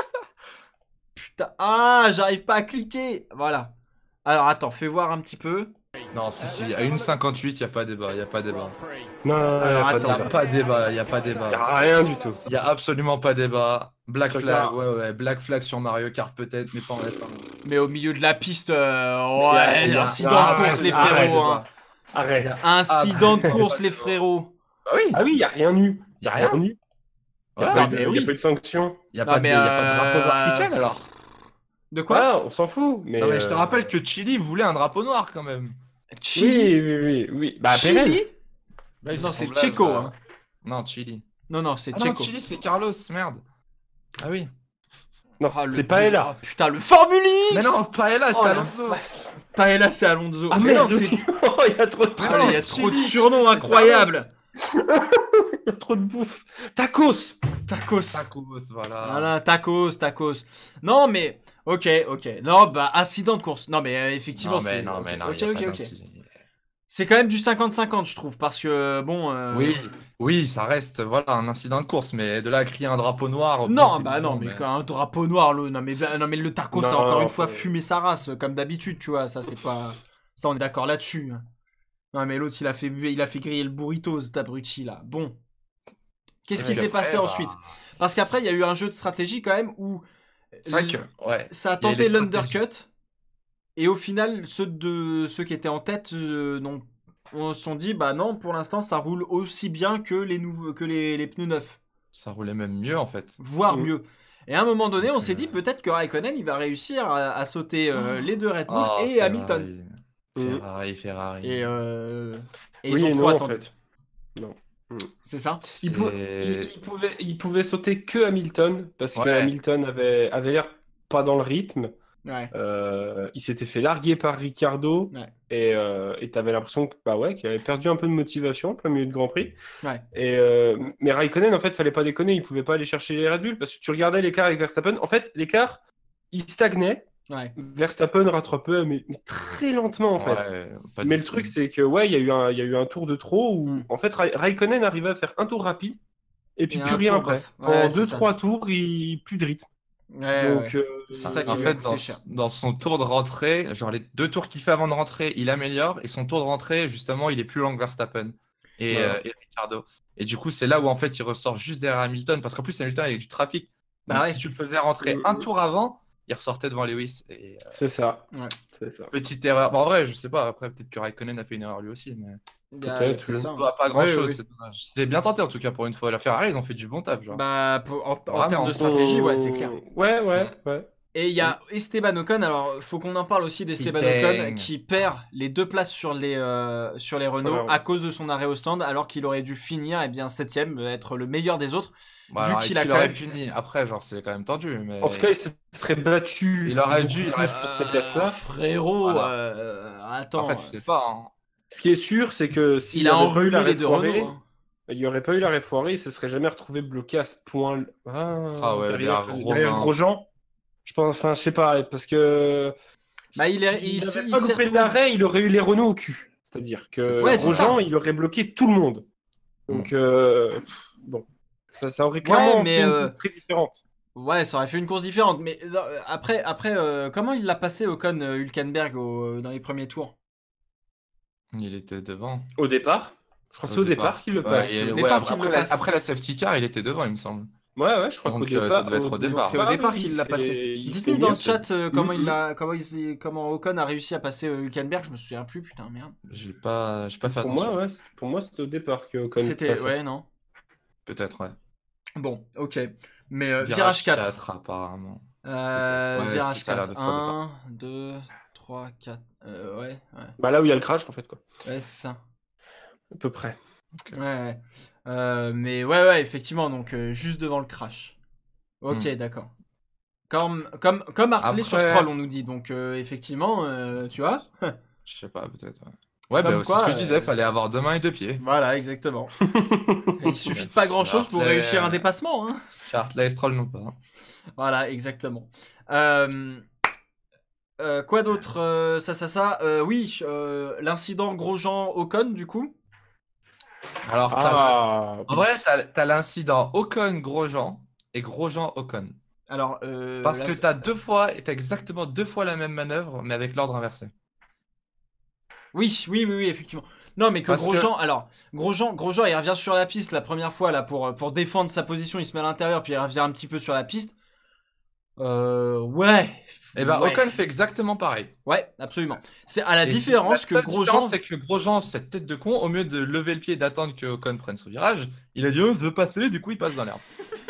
Putain, ah, j'arrive pas à cliquer. Voilà. Alors attends, fais voir un petit peu. Non, si, à 1,58, y a pas débat, Non, alors, y a pas débat. Y a rien du tout. Y a absolument pas débat. Black Flag, Black Flag sur Mario Kart peut-être, mais pas en F1. Mais au milieu de la piste, incident de course les frérots. Arrête. Incident de course les frérots. Ah oui, y a rien eu. Y a rien eu. Y a pas eu de sanction. Y a pas de drapeau noir Christian alors. De quoi? Ah, on s'en fout. Mais non mais je te rappelle que Chili voulait un drapeau noir quand même. Chili? Oui. Bah Chili? Pérez. Non, c'est Checo. Non, Chili. Non, c'est Checo. Non, Chili, c'est Carlos, merde. Ah oui. Non, c'est Paella. Oh, putain, le Formule X. Mais non, Paella, c'est Alonso. Paella, c'est Alonso. Ah merde, il y a trop de il y a trop de surnoms incroyables. Il y a trop de bouffe. Tacos, voilà. Voilà, tacos. Non, mais... Ok. Non, bah, incident de course. Non, mais effectivement, c'est... Non, ok. C'est quand même du 50-50, je trouve, parce que, bon... Oui, ça reste, voilà, un incident de course, mais de là à crier un drapeau noir... Non, mais un drapeau noir, non, mais le tacos, c'est encore une fois fumé sa race, comme d'habitude, tu vois, ça, c'est pas... Ça, on est d'accord là-dessus. Non, mais l'autre, il a fait griller le burrito, cet abruti, là. Bon. Qu'est-ce qui s'est passé ensuite? Parce qu'après, il y a eu un jeu de stratégie, quand même, où... C'est vrai que, ça a tenté l'undercut. Et au final, ceux qui étaient en tête on se sont dit, bah non, pour l'instant, ça roule aussi bien que les pneus neufs. Ça roulait même mieux, en fait. Voire mieux. Et à un moment donné, on s'est dit, peut-être que Raikkonen, il va réussir à sauter les deux Red Bull et Hamilton. Ferrari. Et ils ont trop attendu. En fait. Non. C'est ça. Il pouvait sauter que Hamilton, parce que Hamilton avait l'air pas dans le rythme. Ouais. Il s'était fait larguer par Ricciardo et t'avais l'impression qu'il avait perdu un peu de motivation en plein milieu de Grand Prix. Ouais. Mais Raikkonen, en fait, fallait pas déconner, il pouvait pas aller chercher les Red Bull parce que tu regardais l'écart avec Verstappen. En fait, l'écart, il stagnait. Ouais. Verstappen rattrapait, mais très lentement en fait. Mais le truc, c'est que il y a eu un tour de trop où en fait Raikkonen arrivait à faire un tour rapide et puis plus rien après. Pendant 2-3 tours, plus de rythme. Donc, c'est ça qui en fait, cher. Dans son tour de rentrée, genre les 2 tours qu'il fait avant de rentrer, il améliore, et son tour de rentrée, justement, il est plus lent que Verstappen et Ricciardo. Et du coup, c'est là où en fait il ressort juste derrière Hamilton, parce qu'en plus Hamilton il y a du trafic. Donc, si tu le faisais rentrer un tour avant, il ressortait devant Lewis. C'est ça. C'est ça. Petite erreur. Bon, en vrai, je sais pas. Après, peut-être que Raikkonen a fait une erreur lui aussi, mais peut-être. Je ne vois pas grand-chose. C'est dommage. C'était bien tenté en tout cas pour une fois. La Ferrari, ils ont fait du bon taf, genre. Bah, en termes de stratégie, c'est clair. Ouais. Et il y a Esteban Ocon. Alors, faut qu'on en parle aussi d'Esteban Ocon qui perd les 2 places sur les Renault à cause de son arrêt au stand, alors qu'il aurait dû finir 7ème, être le meilleur des autres. Vu qu'il a quand même fini. Après, genre, c'est quand même tendu. Mais... En tout cas, il se serait battu. Il aurait dû. Il reste pour cette place-là. Frérot, attends. En fait, je sais pas. Hein. Ce qui est sûr, c'est que s'il a enrhumé les deux Renault. Il n'y aurait pas eu l'arrêt foiré, il se serait jamais retrouvé bloqué à ce point. Derrière Grosjean. Je pense, je sais pas, parce que. Il n'avait pas loupé l'arrêt, il aurait eu les Renault au cul. C'est-à-dire que Grosjean, il aurait bloqué tout le monde. Donc, bon. Ça aurait clairement fait une course très différente. Ouais, ça aurait fait une course différente. Mais après comment il l'a passé Ocon Hülkenberg dans les premiers tours? Il était devant. Au départ. Je crois que c'est au départ qu'il le passe. Après la safety car, il était devant, il me semble. Ouais, je crois qu'au départ. Ça devait être au départ. C'est au départ qu'il l'a passé. Dites-nous dans le chat comment Ocon a réussi à passer Hülkenberg. Je me souviens plus, putain, merde. J'ai pas fait attention. Pour moi, c'était au départ que Ocon. C'était, non. Peut-être, ouais. Bon, ok. Mais virage 4. Apparemment. Virage 4. 1, 2, 3, 4. Ouais. Bah là où il y a le crash, en fait, quoi. Ouais, c'est ça. À peu près. Okay. Ouais. Mais ouais, effectivement, donc juste devant le crash. Ok, d'accord. Comme Hartley sur Stroll, on nous dit. Donc effectivement, tu vois. Je sais pas, peut-être. Ouais, bah, c'est ce que je disais, fallait avoir 2 mains et 2 pieds. Voilà, exactement. Il suffit de pas grand-chose pour réussir un dépassement. Hein. Hartley et Stroll non pas. Hein. Voilà, exactement. Quoi d'autre oui, l'incident Grosjean-Ocon, du coup. Alors, en vrai, t'as l'incident Ocon-Grosjean et Grosjean-Ocon. Alors, parce que t'as exactement 2 fois la même manœuvre, mais avec l'ordre inversé. Oui, effectivement. Non, mais Grosjean, Grosjean, il revient sur la piste la première fois là pour défendre sa position, il se met à l'intérieur, puis il revient un petit peu sur la piste. Ouais. Et ben Ocon fait exactement pareil. Ouais, absolument. C'est à la différence que Grosjean, c'est que Grosjean, cette tête de con, au mieux de lever le pied et d'attendre que Ocon prenne son virage, il a dit je veux passer, du coup il passe dans l'herbe.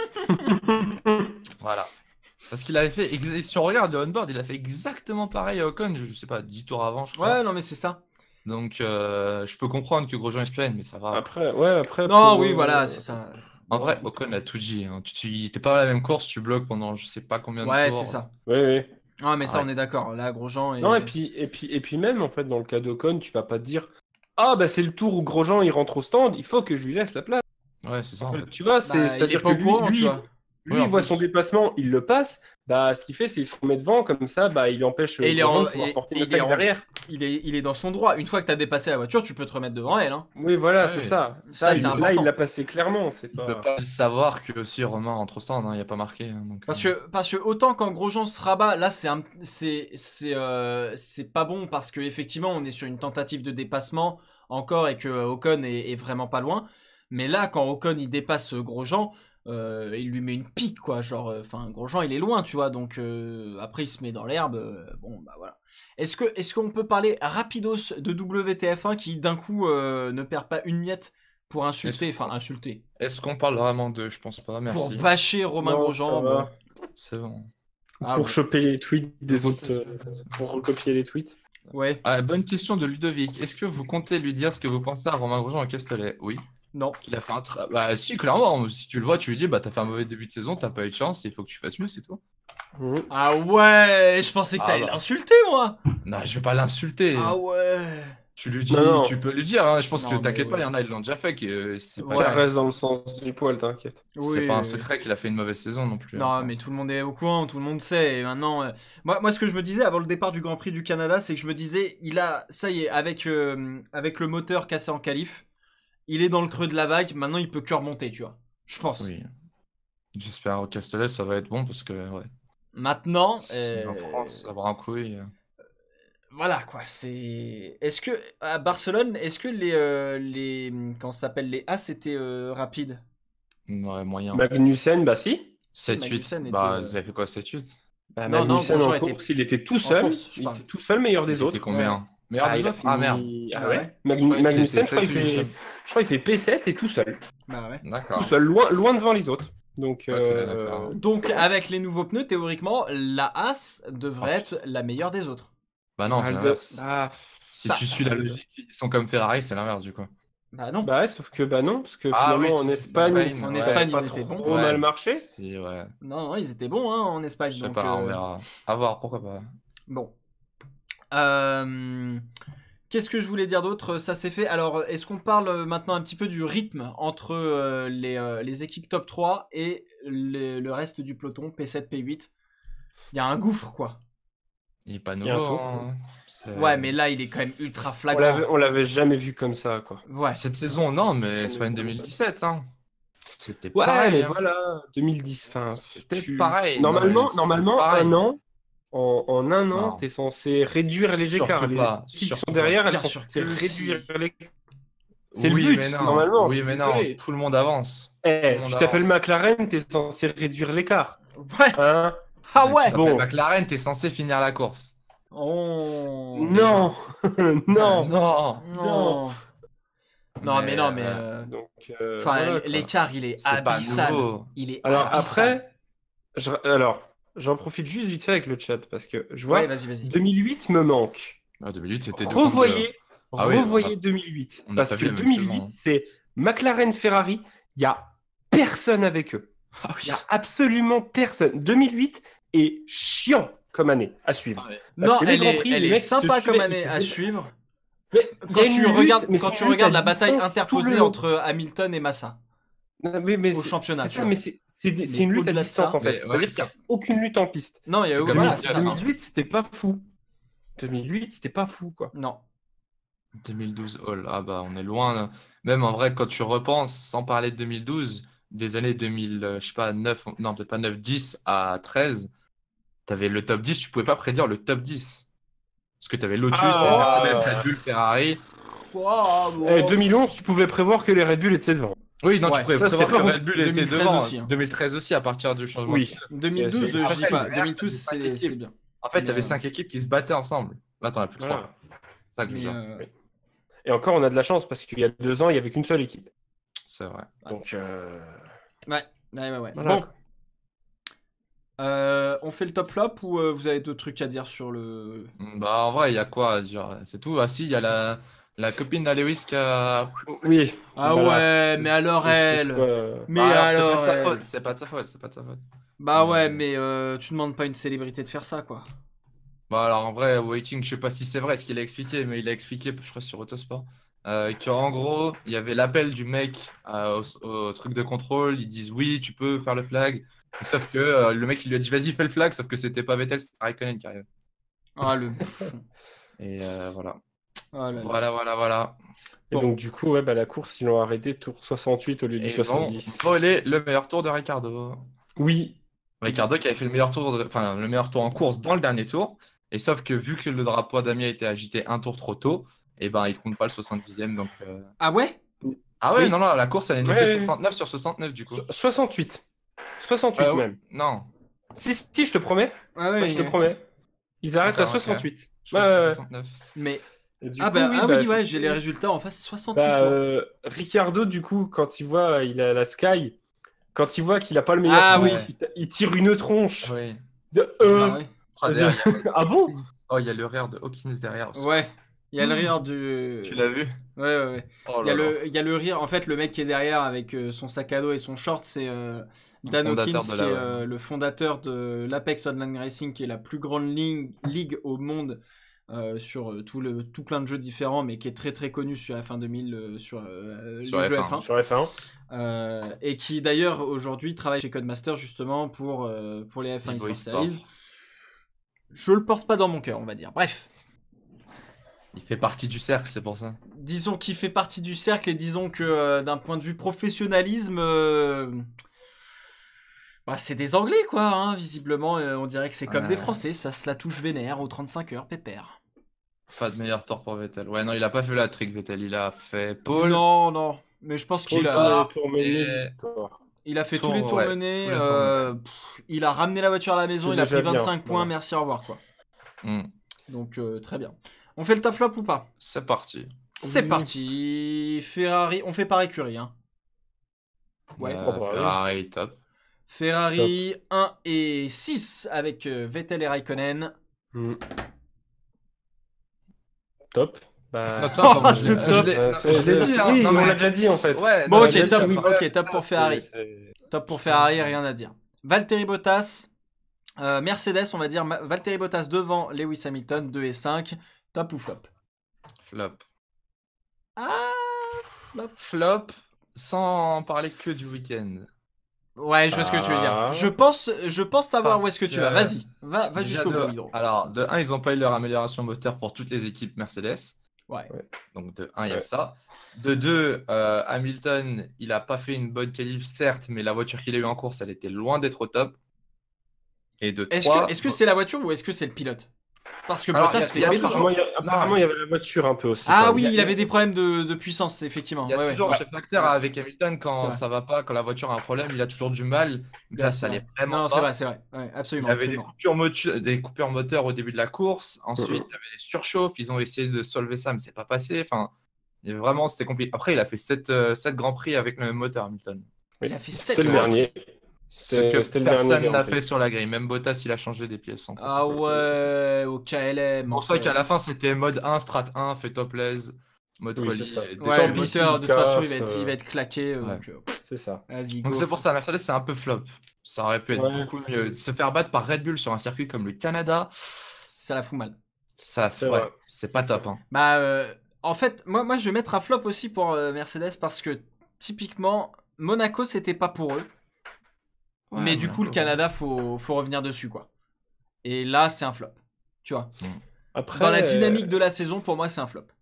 Voilà. Parce qu'il avait fait, si on regarde le on-board, il a fait exactement pareil à Ocon, je sais pas, 10 tours avant, je crois. Ouais, non mais c'est ça. Donc je peux comprendre que Grosjean se plaigne, mais ça va. Après. Non, oui, voilà, c'est ça. En vrai, Ocon a tout dit. Hein. T'es pas à la même course, tu bloques pendant je sais pas combien de tours. Ouais, c'est ça. Oui. Ah, mais ça, on est d'accord. Là, Grosjean. Non, et puis même, en fait, dans le cas d'Ocon, tu vas pas te dire ah, bah c'est le tour où Grosjean il rentre au stand, il faut que je lui laisse la place. Ouais, c'est ça. En fait. Tu vois, c'est-à-dire que lui, il voit son déplacement, il le passe. Bah, ce qu'il fait, c'est qu'il se remet devant, comme ça, bah, il empêche Grosjean de pouvoir porter une attaque derrière. Il est dans son droit. Une fois que tu as dépassé la voiture, tu peux te remettre devant elle. Hein. Oui, voilà, c'est ça. Là, il l'a passé clairement. Il peut pas le savoir que aussi Romain rentre au stand, il n'y a pas marqué. Hein, donc, parce que autant quand Grosjean se rabat, là, c'est pas bon parce que effectivement, on est sur une tentative de dépassement encore et que Ocon est vraiment pas loin. Mais là, quand Ocon il dépasse Grosjean, il lui met une pique quoi, genre, Grosjean il est loin, tu vois, donc après il se met dans l'herbe, bon bah voilà. Est-ce qu'on peut parler rapidos de WTF1 qui d'un coup ne perd pas une miette pour insulter. Est-ce qu'on parle vraiment d'eux? Je pense pas, merci. Pour bâcher Romain Grosjean, bon. C'est bon. Pour choper les tweets des autres, pour recopier les tweets. Ouais. Bonne question de Ludovic. Est-ce que vous comptez lui dire ce que vous pensez à Romain Grosjean au Castellet? Oui. Non. Qu'il a fait bah si, clairement, si tu le vois, tu lui dis bah t'as fait un mauvais début de saison, t'as pas eu de chance, il faut que tu fasses mieux, c'est tout. Ah ouais, je pensais que t'allais l'insulter, moi. Non, je vais pas l'insulter. Ah ouais. Tu lui dis, tu peux lui dire, hein. Je pense que t'inquiète pas, il y en a, ils l'ont déjà fait. Ça reste dans le sens du poil, t'inquiète. C'est pas un secret qu'il a fait une mauvaise saison non plus. Non, mais tout le monde est au courant, tout le monde sait. Et maintenant, moi, ce que je me disais avant le départ du Grand Prix du Canada, c'est que je me disais, ça y est, avec le moteur cassé en qualif, il est dans le creux de la vague, maintenant il peut que remonter, tu vois. Je pense. Oui. J'espère au Castellet, ça va être bon parce que, ouais. Maintenant. En France, avoir un coup. Voilà quoi, c'est. Est-ce que à Barcelone, est-ce que les comment ça s'appelle, les As étaient rapides? Ouais, moyen. Magnussen, bah si. 7-8. Bah, vous avez fait quoi, 7-8? Bah, Magnussen en course, il était tout seul. Il était tout seul, meilleur des autres. Combien? Meilleur des autres? Ah merde. Ah ouais. Magnussen, je crois qu'il fait P7 et tout seul. Bah ouais. D'accord. Tout seul, loin devant les autres. Donc, donc avec les nouveaux pneus, théoriquement, la As devrait être la meilleure des autres. Bah non, c'est l'inverse. Si tu suis la logique, ils sont comme Ferrari, c'est l'inverse du coup. Bah non. Bah ouais, sauf que bah non, parce que finalement en Espagne, ils étaient bons. Trop mal marché. Ouais. Non, ils étaient bons en Espagne. Je sais pas, on verra. À voir, pourquoi pas. Bon. Qu'est-ce que je voulais dire d'autre? Ça s'est fait. Alors, est-ce qu'on parle maintenant un petit peu du rythme entre les équipes top 3 et le reste du peloton, P7, P8? Il y a un gouffre, quoi. Il est pas nouveau. Ouais, mais là, il est quand même ultra flagrant. On l'avait jamais vu comme ça, quoi. Ouais. Cette saison, non, mais c'est pas une 2017, hein. C'était pareil. Ouais, mais voilà, 2010. C'était pareil. Normalement, un an. En un an, t'es censé réduire les écarts. Les qui sont derrière, elles sont censées réduire les. C'est le but, normalement. Oui, mais non, tout le monde avance. Tu t'appelles McLaren, t'es censé réduire l'écart. Ouais. Hein? Ah ouais. Bon. McLaren, t'es censé finir la course. Oh. Non. Non. Non, mais donc, enfin, l'écart, il est abyssal. Il est alors abyssal. Après, j'en profite juste vite fait avec le chat parce que je vois. Ouais, vas-y. 2008 me manque. 2008, c'était revoyez revoyez 2008. Parce que 2008, c'est McLaren-Ferrari, il n'y a personne avec eux. Il n'y a absolument personne. 2008 est chiant comme année à suivre. Non, elle est sympa comme année à suivre. Quand tu regardes la bataille interposée entre Hamilton et Massa au championnat. C'est une lutte à distance en fait. C'est-à-dire qu'il n'y a aucune lutte en piste. Non, il y a 2008, c'était pas fou. 2008, c'était pas fou quoi. Non. 2012, on est loin. Là. Même en vrai, quand tu repenses, sans parler de 2012, des années 2000, je sais pas, 9, non, peut-être pas 9, 10 à 13, t'avais le top 10, tu pouvais pas prédire le top 10. Parce que t'avais Lotus, t'avais Mercedes, Red Bull, Ferrari. 2011, tu pouvais prévoir que les Red Bull étaient devant. Oui, non, tu pouvais prévoir que Red Bull était devant. Aussi, hein. 2013 aussi, à partir du changement. Oui. 2012, je dis pas. 2012, c'était bien. En fait, t'avais 5 équipes qui se battaient ensemble. Là, t'en as plus que 3. C'est ça que je veux dire. Et encore, on a de la chance parce qu'il y a 2 ans, il n'y avait qu'une seule équipe. C'est vrai. Donc, ouais. Voilà. Bon. On fait le top flop ou vous avez d'autres trucs à dire sur le... En vrai, il y a quoi à dire? C'est tout. Ah si, il y a la copine de Lewis qui a... Oui. Ah ouais, mais alors elle... Mais alors c'est pas de sa faute. Bah ouais, mais tu demandes pas à une célébrité de faire ça, quoi. Bah alors en vrai, Waiting, je sais pas si c'est vrai ce qu'il a expliqué, mais il a expliqué, je crois sur Autosport, qu'en gros, il y avait l'appel du mec au truc de contrôle, ils disent oui, tu peux faire le flag, sauf que le mec il lui a dit vas-y fais le flag, sauf que c'était pas Vettel, c'était Raikkonen qui arrive. Ah le Et voilà. Oh Voilà. Et donc du coup, la course, ils l'ont arrêté tour 68 au lieu du 70. Ils ont volé le meilleur tour de Ricciardo. Oui. Ricciardo qui avait fait le meilleur tour en course dans le dernier tour. Et sauf que vu que le drapeau d'Amiens a été agité un tour trop tôt, et ben il compte pas le 70e. Donc, Ah ouais? Ah ouais, oui. Non, la course elle est notée 69 sur 69 du coup. 68 même. Non. Si, je te promets. Je te promets. Ils arrêtent à 68. Okay. Je crois que 69. Mais... Oui, j'ai les résultats en face, 68. Ricciardo, du coup, quand il voit il a la Sky, quand il voit qu'il a pas le meilleur tour, il tire une tronche. Oui. Ah bon? Oh, il y a le rire de Hawkins derrière. Ouais, il y a le rire du... Tu l'as vu? Ouais. Il y a le rire, en fait, le mec qui est derrière avec son sac à dos et son short, c'est Dan Hawkins, qui est le fondateur de l'Apex Online Racing, qui est la plus grande ligue au monde sur tout plein de jeux différents, mais qui est très très connu sur F1 2000, sur les jeux F1. Sur F1. Et qui d'ailleurs aujourd'hui travaille chez Codemaster justement pour les F1 eSports Series. Je le porte pas dans mon cœur, on va dire. Bref. Il fait partie du cercle, c'est pour ça. Disons qu'il fait partie du cercle et disons que d'un point de vue professionnalisme, c'est des Anglais quoi, hein, visiblement. On dirait que c'est comme des Français, ça se la touche vénère aux 35 heures, pépère. Pas de meilleur tour pour Vettel. Ouais, non, il a pas fait la trick Vettel, il a fait pole. Non, mais je pense qu'il a... Il a fait tous les tours menés, il a ramené la voiture à la maison, il a pris 25 points, merci, au revoir quoi. Donc très bien. On fait le top flop ou pas? C'est parti. C'est parti. Ferrari, on fait par écurie. Hein. Ouais. Ferrari, top. Ferrari, 1 et 6 avec Vettel et Raikkonen. Top. Je l'ai dit, on l'a déjà dit en fait. Ouais, bon, top pour Ferrari. Top pour Ferrari, rien à dire. Valtteri Bottas, Mercedes, on va dire Valtteri Bottas devant Lewis Hamilton, 2 et 5. Top ou flop? Flop. Flop, sans parler que du week-end. Ouais, je vois ce que tu veux dire. Je pense savoir où est-ce que tu vas. Vas-y, va jusqu'au bout. Alors, de 1, ils n'ont pas eu leur amélioration moteur pour toutes les équipes Mercedes. Ouais. Donc, de 1, il y a ça. De 2, Hamilton, il n'a pas fait une bonne qualif, certes, mais la voiture qu'il a eu en course, elle était loin d'être au top. Et de 3... Est-ce que c'est la voiture ou est-ce que c'est le pilote? Parce que Bottas fait apparemment, il y avait la voiture un peu aussi. Ah oui, il avait des problèmes de puissance, effectivement. Il y a toujours ce facteur avec Hamilton, quand ça va pas, quand la voiture a un problème, il a toujours du mal. Là, ça allait vraiment pas. C'est vrai. Ouais, absolument. Il y avait des coupures moteurs au début de la course. Ensuite, il y avait des surchauffes. Ils ont essayé de solver ça, mais c'est pas passé. Enfin, vraiment, c'était compliqué. Après, il a fait 7 Grands Prix avec le même moteur, Hamilton. Il a fait 7 le dernier. Ce que personne n'a fait sur la grille. Même Bottas, il a changé des pièces. Ah ouais, au KLM. Pour ça qu'à la fin, c'était mode 1, strat 1, fait topless, mode quali. Ouais, le moteur, de toute façon, il va être claqué. C'est ça. Donc c'est pour ça, Mercedes, c'est un peu flop. Ça aurait pu être beaucoup mieux. Se faire battre par Red Bull sur un circuit comme le Canada, ça la fout mal. C'est pas top. Hein. Bah, en fait, moi, je vais mettre un flop aussi pour Mercedes parce que, typiquement, Monaco, c'était pas pour eux. Ouais, mais du coup, le Canada, faut revenir dessus, quoi. Et là, c'est un flop. Tu vois. Après, dans la dynamique de la saison, pour moi, c'est un flop.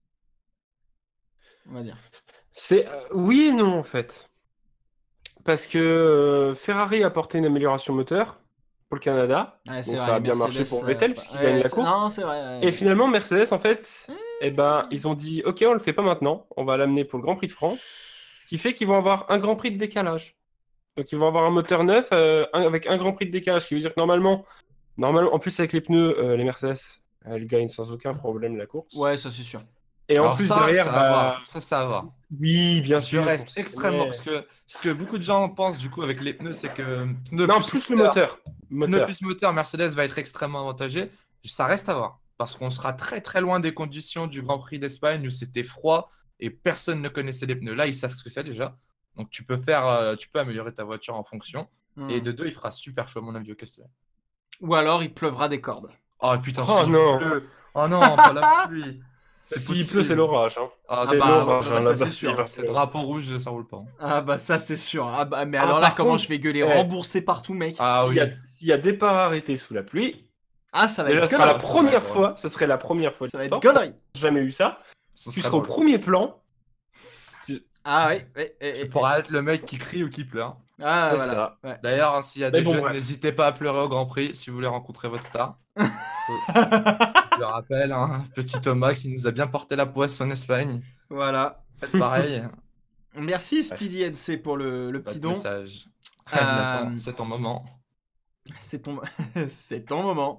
On va dire. C'est oui et non, en fait. Parce que Ferrari a apporté une amélioration moteur pour le Canada. Ouais, donc ça a bien marché pour Vettel, puisqu'il gagne la course. Non, c'est vrai. Et finalement, Mercedes, en fait, ils ont dit « Ok, on le fait pas maintenant. On va l'amener pour le Grand Prix de France. » Ce qui fait qu'ils vont avoir un Grand Prix de décalage. Donc ils vont avoir un moteur neuf avec un Grand Prix de décalage, ce qui veut dire que normalement, en plus avec les pneus, les Mercedes, elles gagnent sans aucun problème la course. Ouais, ça c'est sûr. Et en plus derrière, ça va. Oui, bien sûr. Je reste extrêmement parce que ce que beaucoup de gens pensent du coup avec les pneus, c'est que plus le moteur. Pneu plus moteur, Mercedes va être extrêmement avantagé. Ça reste à voir parce qu'on sera très très loin des conditions du Grand Prix d'Espagne où c'était froid et personne ne connaissait les pneus. Là, ils savent ce que c'est déjà. Donc tu peux améliorer ta voiture en fonction. Et de deux, il fera super chaud à mon avis au Castellet. Ou alors il pleuvra des cordes. Oh putain, non. Oh non, pas la pluie. S'il pleut, c'est l'orage. Hein. C'est l'orage, ça c'est sûr. C'est drapeau rouge, ça roule pas. Hein. Ah bah ça c'est sûr. Ah bah mais alors là, comment je vais gueuler rembourser partout, mec. Ah oui. S'il y a départ arrêté sous la pluie. Ah ça va déjà, être ce sera la première fois. Ce serait la première fois. Ça va être gaulerie. Jamais eu ça. Tu seras au premier plan. Ah oui. Tu pourras être le mec qui crie ou qui pleure. Ah voilà. Ouais. D'ailleurs, s'il y a des jeunes, n'hésitez pas à pleurer au Grand Prix si vous voulez rencontrer votre star. Je le rappelle, petit Thomas qui nous a bien porté la poisse en Espagne. Voilà. Faites pareil. Merci Speedy NC pour le petit don. Message. C'est ton moment. C'est ton moment.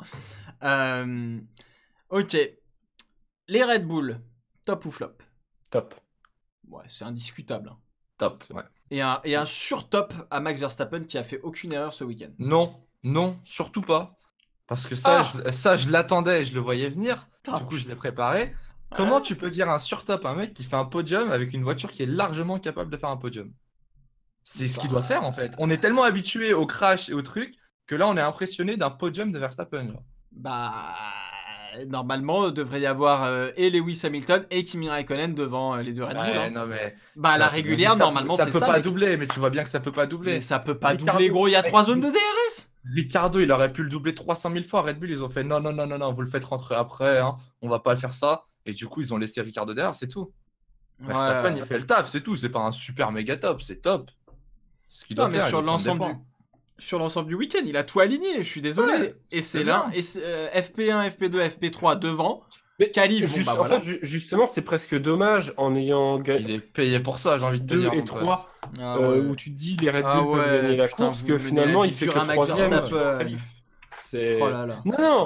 Ok. Les Red Bull, top ou flop? Top. Ouais, c'est indiscutable. Hein. Top, ouais. Et un sur-top à Max Verstappen qui a fait aucune erreur ce week-end. Non, surtout pas. Parce que ça, je l'attendais et je le voyais venir. Du coup, je l'ai préparé. Comment tu peux dire un sur-top à un mec qui fait un podium avec une voiture qui est largement capable de faire un podium? C'est ce qu'il doit faire en fait. On est tellement habitué au crash et au truc que là, on est impressionné d'un podium de Verstappen. Genre. Bah, normalement, il devrait y avoir et Lewis Hamilton et Kimi Raikkonen devant les deux Red Bull. Hein. Non, mais bah, la régulière, normalement, c'est ça. Ça peut pas doubler, mais tu vois bien que ça peut pas doubler. Mais ça peut pas doubler, gros. Il y a 3 zones de DRS. Ricardo, il aurait pu le doubler 300 000 fois. Red Bull, ils ont fait non, vous le faites rentrer après. Hein. On va pas le faire ça. Et du coup, ils ont laissé Ricardo derrière, c'est tout. Verstappen, il fait le taf, c'est tout. C'est pas un super méga top, c'est top. Ce qu'il doit faire. Sur l'ensemble du week-end, il a tout aligné, je suis désolé. Ouais, et c'est là, et FP1, FP2, FP3 devant. Qualif, en fait, justement, c'est presque dommage en ayant gagné. Il est payé pour ça, j'ai envie de te dire. 2 et 3, où tu te dis les Red Bull peuvent gagner la course, que finalement, il fait que 3ème qualif. Oh là là. Non,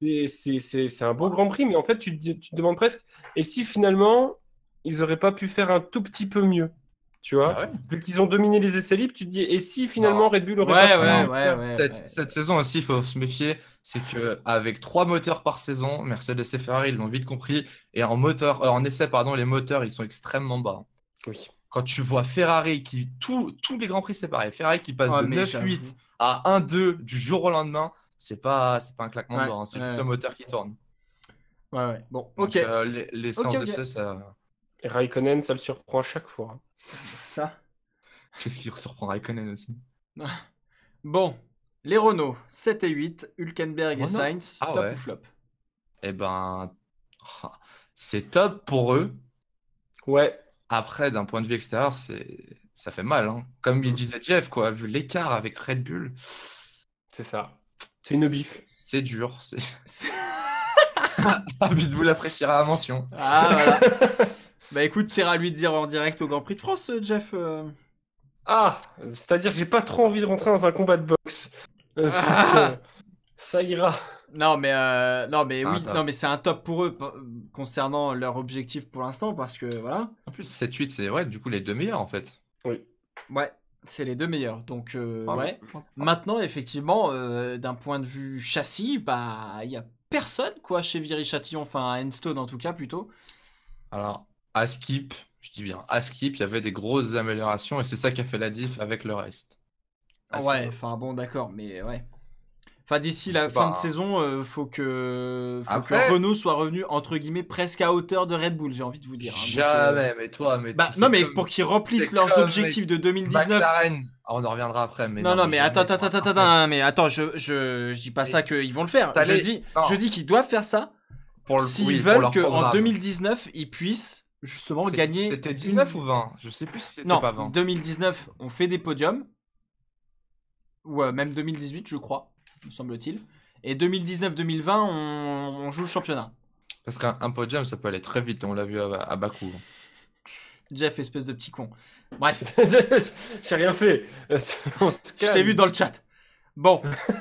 c'est un beau Grand Prix, mais en fait, tu te demandes presque, et si finalement, ils auraient pas pu faire un tout petit peu mieux? Tu vois, vu qu'ils ont dominé les essais libres, tu te dis, et si finalement Red Bull aurait pas cette saison aussi, il faut se méfier, c'est qu'avec 3 moteurs par saison, Mercedes et Ferrari, ils l'ont vite compris, et en essai, les moteurs, ils sont extrêmement bas. Oui. Quand tu vois Ferrari qui, tous les Grands Prix, c'est pareil, Ferrari qui passe de 9-8 à 1-2 du jour au lendemain, c'est pas un claquement de doigts, c'est juste le moteur qui tourne. Ouais. Bon, donc, les séances d'essai, ça... Et Raikkonen, ça le surprend à chaque fois. Ça. Qu'est-ce qui surprend Raikkonen aussi? Bon, les Renault, 7 et 8, Hülkenberg et Sainz, top ou flop? Eh ben, c'est top pour eux. Ouais. Après, d'un point de vue extérieur, ça fait mal. Hein. Comme il disait Jeff, quoi, vu l'écart avec Red Bull. C'est ça. C'est une bif. C'est dur. Pitbull appréciera la mention. Ah, voilà. Bah écoute, tu iras lui dire en direct au Grand Prix de France, Jeff. C'est-à-dire que j'ai pas trop envie de rentrer dans un combat de boxe. Ça ira. Non mais c'est un top pour eux concernant leur objectif pour l'instant parce que voilà. En plus 7-8 c'est du coup les deux meilleurs en fait. Oui. Ouais. C'est les deux meilleurs. Donc, ouais. Maintenant, effectivement, d'un point de vue châssis, bah, il n'y a personne, quoi, chez Viry-Châtillon. Enfin, à Enstone, en tout cas, plutôt. Alors, à Skip, je dis bien, à Skip, il y avait des grosses améliorations et c'est ça qui a fait la diff avec le reste. Ouais, enfin, bon, d'accord, mais ouais. Enfin, d'ici la fin de saison, faut que Renault soit revenu, entre guillemets, presque à hauteur de Red Bull, j'ai envie de vous dire. Hein. Jamais, donc, mais toi, mais bah, non, mais pour qu'ils remplissent leurs objectifs de 2019. McLaren, on en reviendra après. Mais non, mais attends, je dis pas ça qu'ils vont le faire. Je dis qu'ils doivent faire ça s'ils veulent qu'en 2019, ils puissent justement gagner. C'était 19 ou 20? Je sais plus si c'était pas 20. Non, 2019, on fait des podiums. Ou même 2018, je crois. Me semble-t-il. Et 2019-2020, on joue le championnat. Parce qu'un podium, ça peut aller très vite, on l'a vu à Bakou. Jeff, espèce de petit con. Bref. J'ai rien fait. Je t'ai vu dans le chat. Bon.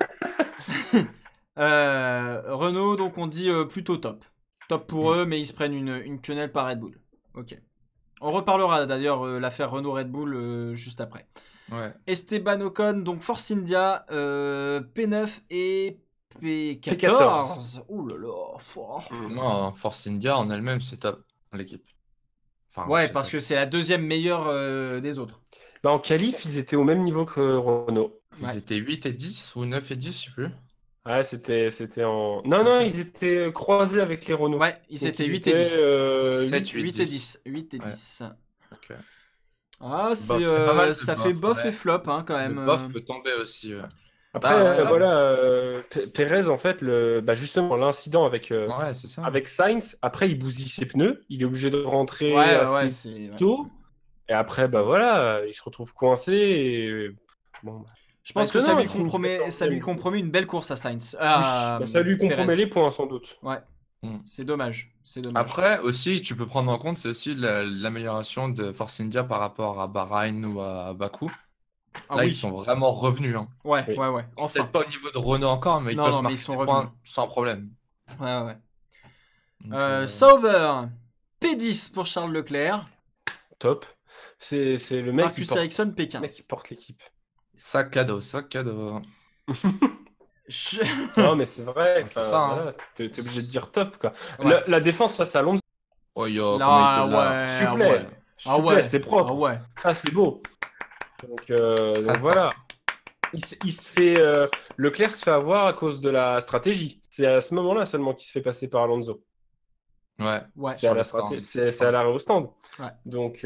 Renault, donc on dit plutôt top. Top pour eux, mais ils se prennent une quenelle par Red Bull. Ok. On reparlera d'ailleurs l'affaire Renault-Red Bull juste après. Ouais. Esteban Ocon, donc Force India, P9 et P14. Ouh là là. Non, Force India en elle-même, c'est top, l'équipe. Enfin, ouais, parce que c'est la deuxième meilleure des autres. Bah, en qualif, ils étaient au même niveau que Renault. Ils étaient 8 et 10 ou 9 et 10, je sais plus. Ouais, c'était en... Non, ils étaient croisés avec les Renault. Ouais, ils étaient 8 et 10. 8 et 10. 8 et 10. Ok. Ah, ça fait bof et flop hein, quand même. Le bof peut tomber aussi. Après, voilà, Perez, en fait, justement, l'incident avec Sainz, après, il bousille ses pneus, il est obligé de rentrer assez tôt. Et après, voilà, il se retrouve coincé. Et... Bon, je pense que ça lui compromet une belle course à Sainz. Ça lui compromet les points, sans doute. Ouais. C'est dommage. Après, aussi, tu peux prendre en compte, c'est aussi l'amélioration de Force India par rapport à Bahreïn ou à Bakou. Là, ils sont vraiment revenus. Hein. Ouais. Enfin. Peut-être pas au niveau de Renault encore, mais ils peuvent marquer des points sans problème. Ouais. Donc, Sauber, P10 pour Charles Leclerc. Top. C'est le mec Marcus Ericsson, P15. Le mec qui porte l'équipe. Sac cadeau. Non, mais c'est vrai. C'est ça. Hein. Voilà, t'es obligé de dire top, quoi. Ouais. La défense face à Alonso. Oh, Souplesse, c'est propre. Ça, c'est beau. Donc voilà. Il se fait. Leclerc se fait avoir à cause de la stratégie. C'est à ce moment-là seulement qu'il se fait passer par Alonso. Ouais. C'est à l'arrêt au stand. Ouais. Donc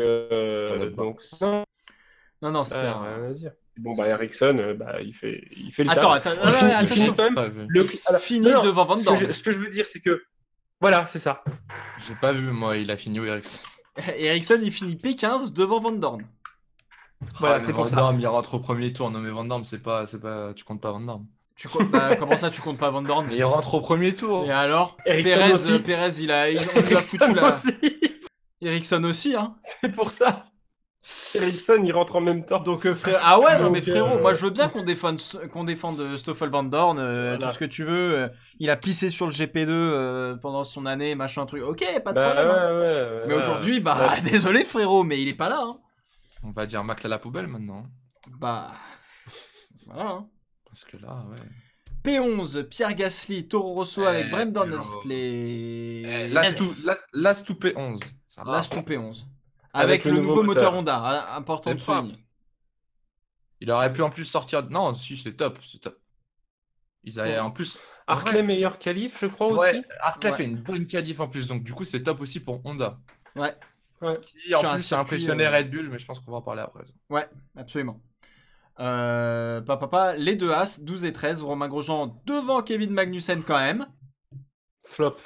non, c'est rien à dire. Bon, Ericsson, il fait le taf. Il finit quand même. Fini devant Van Dorn. Ce que je veux dire, c'est que. Voilà, c'est ça. J'ai pas vu, moi, il a fini où, Ericsson? Ericsson, il finit P15 devant Van Dorn. Voilà, c'est pour ça. Van Dorn, il rentre au premier tour. Non, mais Van Dorn, c'est pas... tu comptes pas Van Dorn. Comment ça, tu comptes pas Van Dorn? Mais il rentre au premier tour. Et alors Pérez, on lui a foutu la... Ericsson aussi, hein. C'est pour ça. Ericsson, il rentre en même temps. Donc, frère... mais frérot, moi je veux bien qu'on défende Stoffel Van Dorn, tout ce que tu veux. Il a pissé sur le GP2 pendant son année, machin truc. Ok, pas de problème. Mais aujourd'hui, désolé frérot, mais il est pas là. Hein. On va dire Mac à la poubelle maintenant. Voilà. Hein. Parce que là, ouais. P11, Pierre Gasly, Toro Rosso avec Brendan Hartley. Last to P11. Last to P11. Avec le nouveau moteur Honda, important de souligner. Il aurait pu en plus sortir... Non, si, c'est top. Ils avaient en plus... Hartley meilleur qualif, je crois aussi. Hartley fait une bonne qualif en plus, donc du coup, c'est top aussi pour Honda. Ouais. Qui, en plus, c'est impressionné Red Bull, mais je pense qu'on va en parler après. Ouais, absolument. Les deux As, 12 et 13. Romain Grosjean devant Kevin Magnussen quand même. Flop.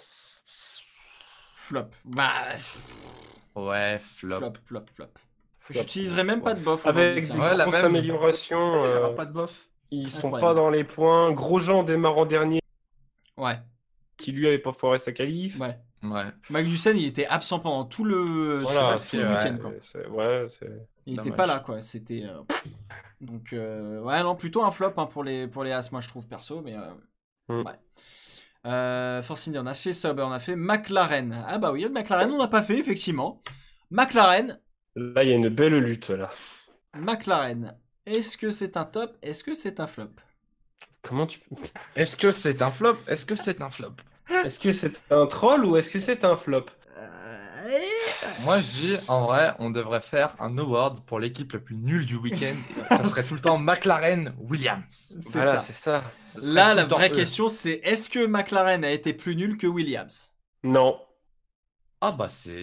Ouais, flop. J'utiliserai même pas de bof. Avec des grosses améliorations. Il n'y aura pas de bof. Ils sont pas dans les points. Grosjean démarre en dernier. Ouais. Qui lui avait pas foiré sa qualif. Ouais. Magnussen, il était absent pendant tout le week-end. Il était pas là, quoi. C'était. Donc, non, plutôt un flop pour les As, moi je trouve perso, mais. Force India, on a fait Sauber, on a fait McLaren. Ah bah oui, McLaren, on n'a pas fait, effectivement. McLaren. Là, il y a une belle lutte, là. McLaren, est-ce que c'est un top? Est-ce que c'est un flop? Comment tu... Est-ce que c'est un flop? Est-ce que c'est un flop? Est-ce que c'est un troll ou est-ce que c'est un flop? Moi, je dis, en vrai, on devrait faire un award pour l'équipe la plus nulle du week-end. Ça serait tout le temps McLaren Williams. Voilà, c'est ça. Là, la vraie question, c'est est-ce que McLaren a été plus nul que Williams? Non. Ah bah c'est...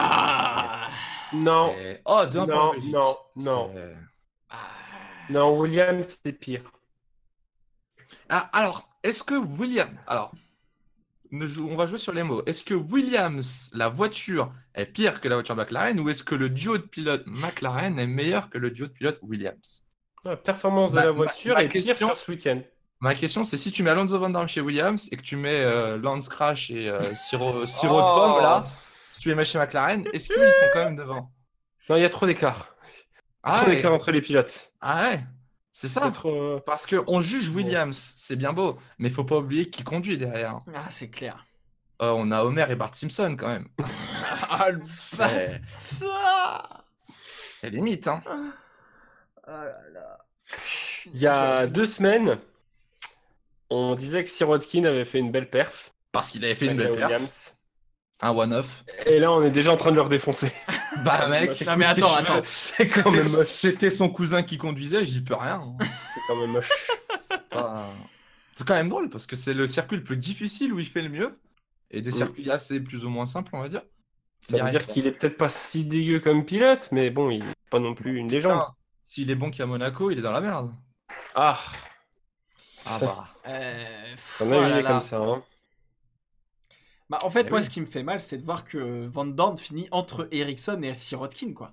Non. Oh, de un point non. Non, Williams, c'est pire. Ah, alors, est-ce que Williams... Alors, on va jouer sur les mots. Est-ce que Williams, la voiture, est pire que la voiture McLaren ou est-ce que le duo de pilotes McLaren est meilleur que le duo de pilotes Williams? La performance de la voiture est pire sur ce week-end. Ma question, c'est si tu mets Alonso Van Dorn chez Williams et que tu mets Lance Crash et sirop de pomme, là, si tu les mets chez McLaren, est-ce qu'ils sont quand même devant? Non, il y a trop d'écart. Trop d'écart entre les pilotes. Ah ouais, c'est ça. Parce qu'on juge Williams, c'est bien beau, mais il faut pas oublier qui conduit derrière. Ah, c'est clair. On a Homer et Bart Simpson quand même. Ah, le c'est limite, hein. Oh là là. Il y a 2 semaines, on disait que Sirotkin avait fait une belle perf. Parce qu'il avait fait une belle perf. Un one-off. Et là, on est déjà en train de le redéfoncer. Bah mec, non mais attends. C'est quand même moche. C'était son cousin qui conduisait, j'y peux rien. C'est quand même moche. C'est quand même drôle parce que c'est le circuit le plus difficile où il fait le mieux. Et des circuits assez plus ou moins simples, on va dire. Ça veut dire qu'il est peut-être pas si dégueu comme pilote, mais bon, il est pas non plus une légende. S'il est bon qu'à Monaco, il est dans la merde. Ah bah. On a eu comme ça, hein. Bah, en fait, moi, ce qui me fait mal, c'est de voir que Van Dorn finit entre Ericsson et Sirotkin, quoi.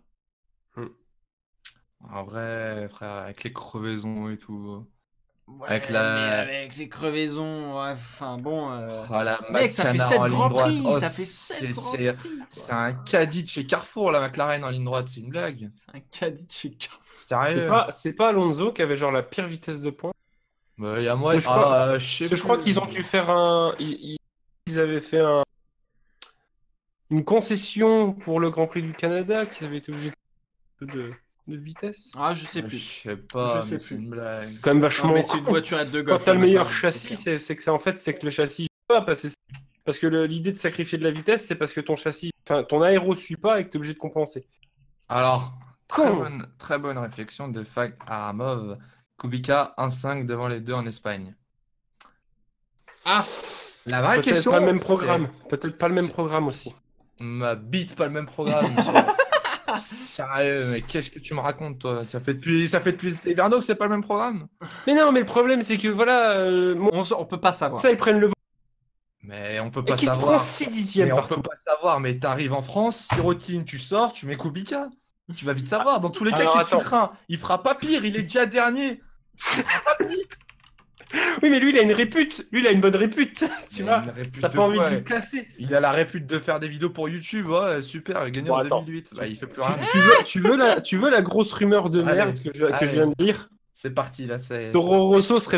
En vrai, frère, avec les crevaisons et tout. Ouais, avec les crevaisons, enfin bon. Mec, ça fait 7 grands prix. Ça fait 7 grands prix. C'est un caddie de chez Carrefour, la McLaren en ligne droite, c'est une blague. C'est un caddie de chez Carrefour. Sérieux? C'est pas Alonso qui avait genre la pire vitesse de pointe? Bah, y a moi, je crois qu'ils ont dû faire un. Ils avaient fait une concession pour le Grand Prix du Canada, qu'ils avaient été obligés de vitesse. Ah, je sais plus. Je sais pas, je sais plus. C'est une blague. C'est quand même vachement. Non, mais c'est une voiturette de golf. Quand t'as le meilleur châssis, c'est que ça, en fait, c'est que le châssis suit pas, parce que l'idée de sacrifier de la vitesse, c'est parce que ton châssis, enfin ton aéro suit pas et que t'es obligé de compenser. Alors, très bonne réflexion de Fag Aramov. Kubica 1-5 devant les deux en Espagne. Ah, la vraie question. Pas le même programme. Peut-être pas le même programme aussi. Ma bite, pas le même programme. Sérieux, mais qu'est-ce que tu me racontes, toi? Ça fait depuis Everno que c'est pas le même programme. Mais non, mais le problème, c'est que voilà. On peut pas savoir. Ça, ils prennent le. Mais on peut pas savoir. 6 dixièmes mais on peut pas savoir, mais t'arrives en France, Sirotkin, tu sors, tu mets Kubica. Tu vas vite savoir. Dans tous les cas, qu'est-ce que tu crains? Il fera pas pire, il est déjà dernier. Il fera pas pire. Oui, mais lui, il a une répute. Lui, il a une bonne répute. Tu vois, t'as pas envie de lui casser. Il a la répute de faire des vidéos pour YouTube. Ouais, super, il a gagné en 2008. Bah, il fait plus rien. Tu veux la grosse rumeur de merde que je viens de dire? C'est parti, là. Toro Rosso c'est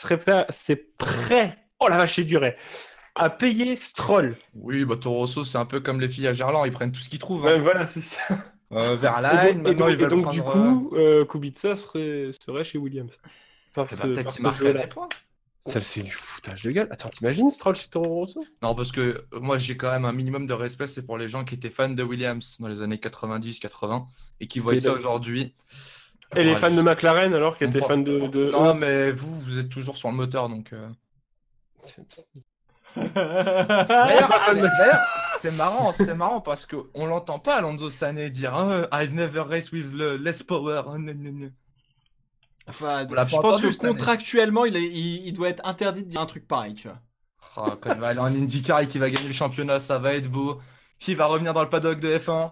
prêt. Oh la vache, c'est duré. À payer Stroll. Oui, bah Toro Rosso, c'est un peu comme les filles à Gerland. Ils prennent tout ce qu'ils trouvent. Ouais, voilà, c'est ça. Verlaine, et donc du coup, Kubica serait chez Williams. Peut-être qu'il marquerait des points. Ça, c'est du foutage de gueule. Attends, t'imagines Stroll chez Toro Rosso? Non, parce que moi, j'ai quand même un minimum de respect. C'est pour les gens qui étaient fans de Williams dans les années 90-80 et qui voient ça aujourd'hui. Et les fans de McLaren, alors, qui étaient fans de... Non, mais vous êtes toujours sur le moteur, donc... D'ailleurs, c'est marrant parce qu'on l'entend pas, Alonso, cette année, dire I've never raced with less power. Enfin, je pense que contractuellement, il doit être interdit de dire un truc pareil, tu vois. Quand il va aller en IndyCar et qu'il va gagner le championnat, ça va être beau. Il va revenir dans le paddock de F1.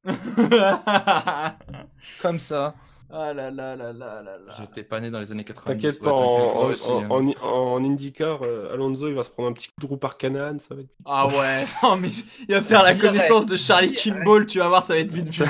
Comme ça. Ah là là là là là là. J'étais pas né dans les années 90. T'inquiète pas, en IndyCar, Alonso, il va se prendre un petit coup de roue par Canaan, ça va être... Ah ouais, non mais il va faire la connaissance de Charlie Kimball, tu vas voir, ça va être vite vu.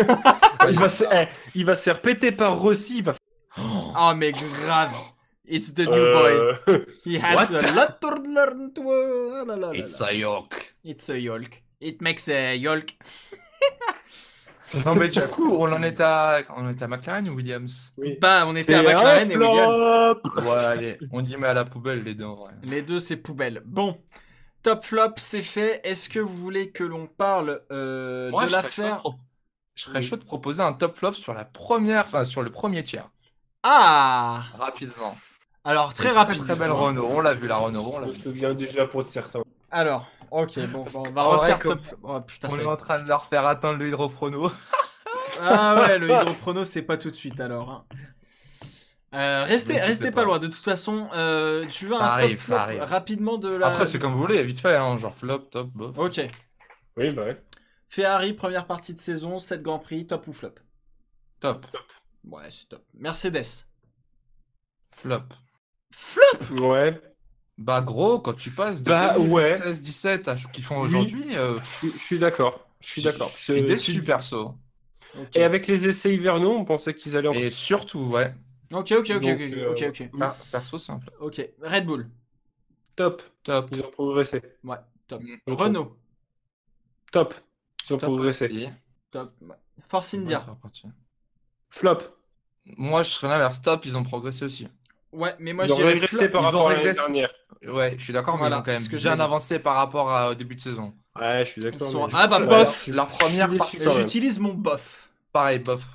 il va se faire péter par Rossi, il va... Oh mais grave. It's the new boy. He has a lot to learn to... It's a yolk. It's a yolk. It makes a yolk. Non, mais du coup, on était à McLaren ou Williams? Oui. Bah, on était à McLaren et Williams. Ouais, allez, on y met à la poubelle les deux. Ouais. Les deux, c'est poubelle. Bon, top flop, c'est fait. Est-ce que vous voulez que l'on parle de l'affaire? Je serais chaud de proposer un top flop sur sur le premier tiers. Ah! Rapidement. Alors, très rapide. Très belle Renault. On l'a vu, la Renault. Je me souviens déjà pour certains. Alors, ok, bon, on va refaire top flop. Oh, putain, on est en train de leur faire atteindre le hydroprono. Ah ouais, le hydroprono, c'est pas tout de suite alors. Hein. Restez pas loin. De toute façon, tu veux un top flop rapidement de la... Après, c'est comme vous voulez, vite fait, hein, genre flop, top, bof. Ok. Oui, bah ouais. Ferrari, première partie de saison, 7 Grands Prix, top ou flop? Top. Ouais, c'est top. Mercedes. Flop. Flop? Ouais. Bah gros, quand tu passes de 16-17 à ce qu'ils font aujourd'hui... Je suis d'accord. Je suis déçu, perso. Okay. Et avec les essais hivernaux, on pensait qu'ils allaient... Et surtout, ouais. Ok. Perso, simple. Ok. Red Bull. Top. Ils ont progressé. Ouais, top. Renault. Top. Ils ont progressé. Top. Force India. Flop. Moi, je serais l'inverse. Top, ils ont progressé aussi. Ouais, mais moi, ils ont régressé par rapport à l'année dernière. Ouais, je suis d'accord, mais ils ont quand même bien avancé par rapport au début de saison. Ouais, je suis d'accord. Ah bah, bof. Leur première partie. J'utilise mon bof. Pareil, bof.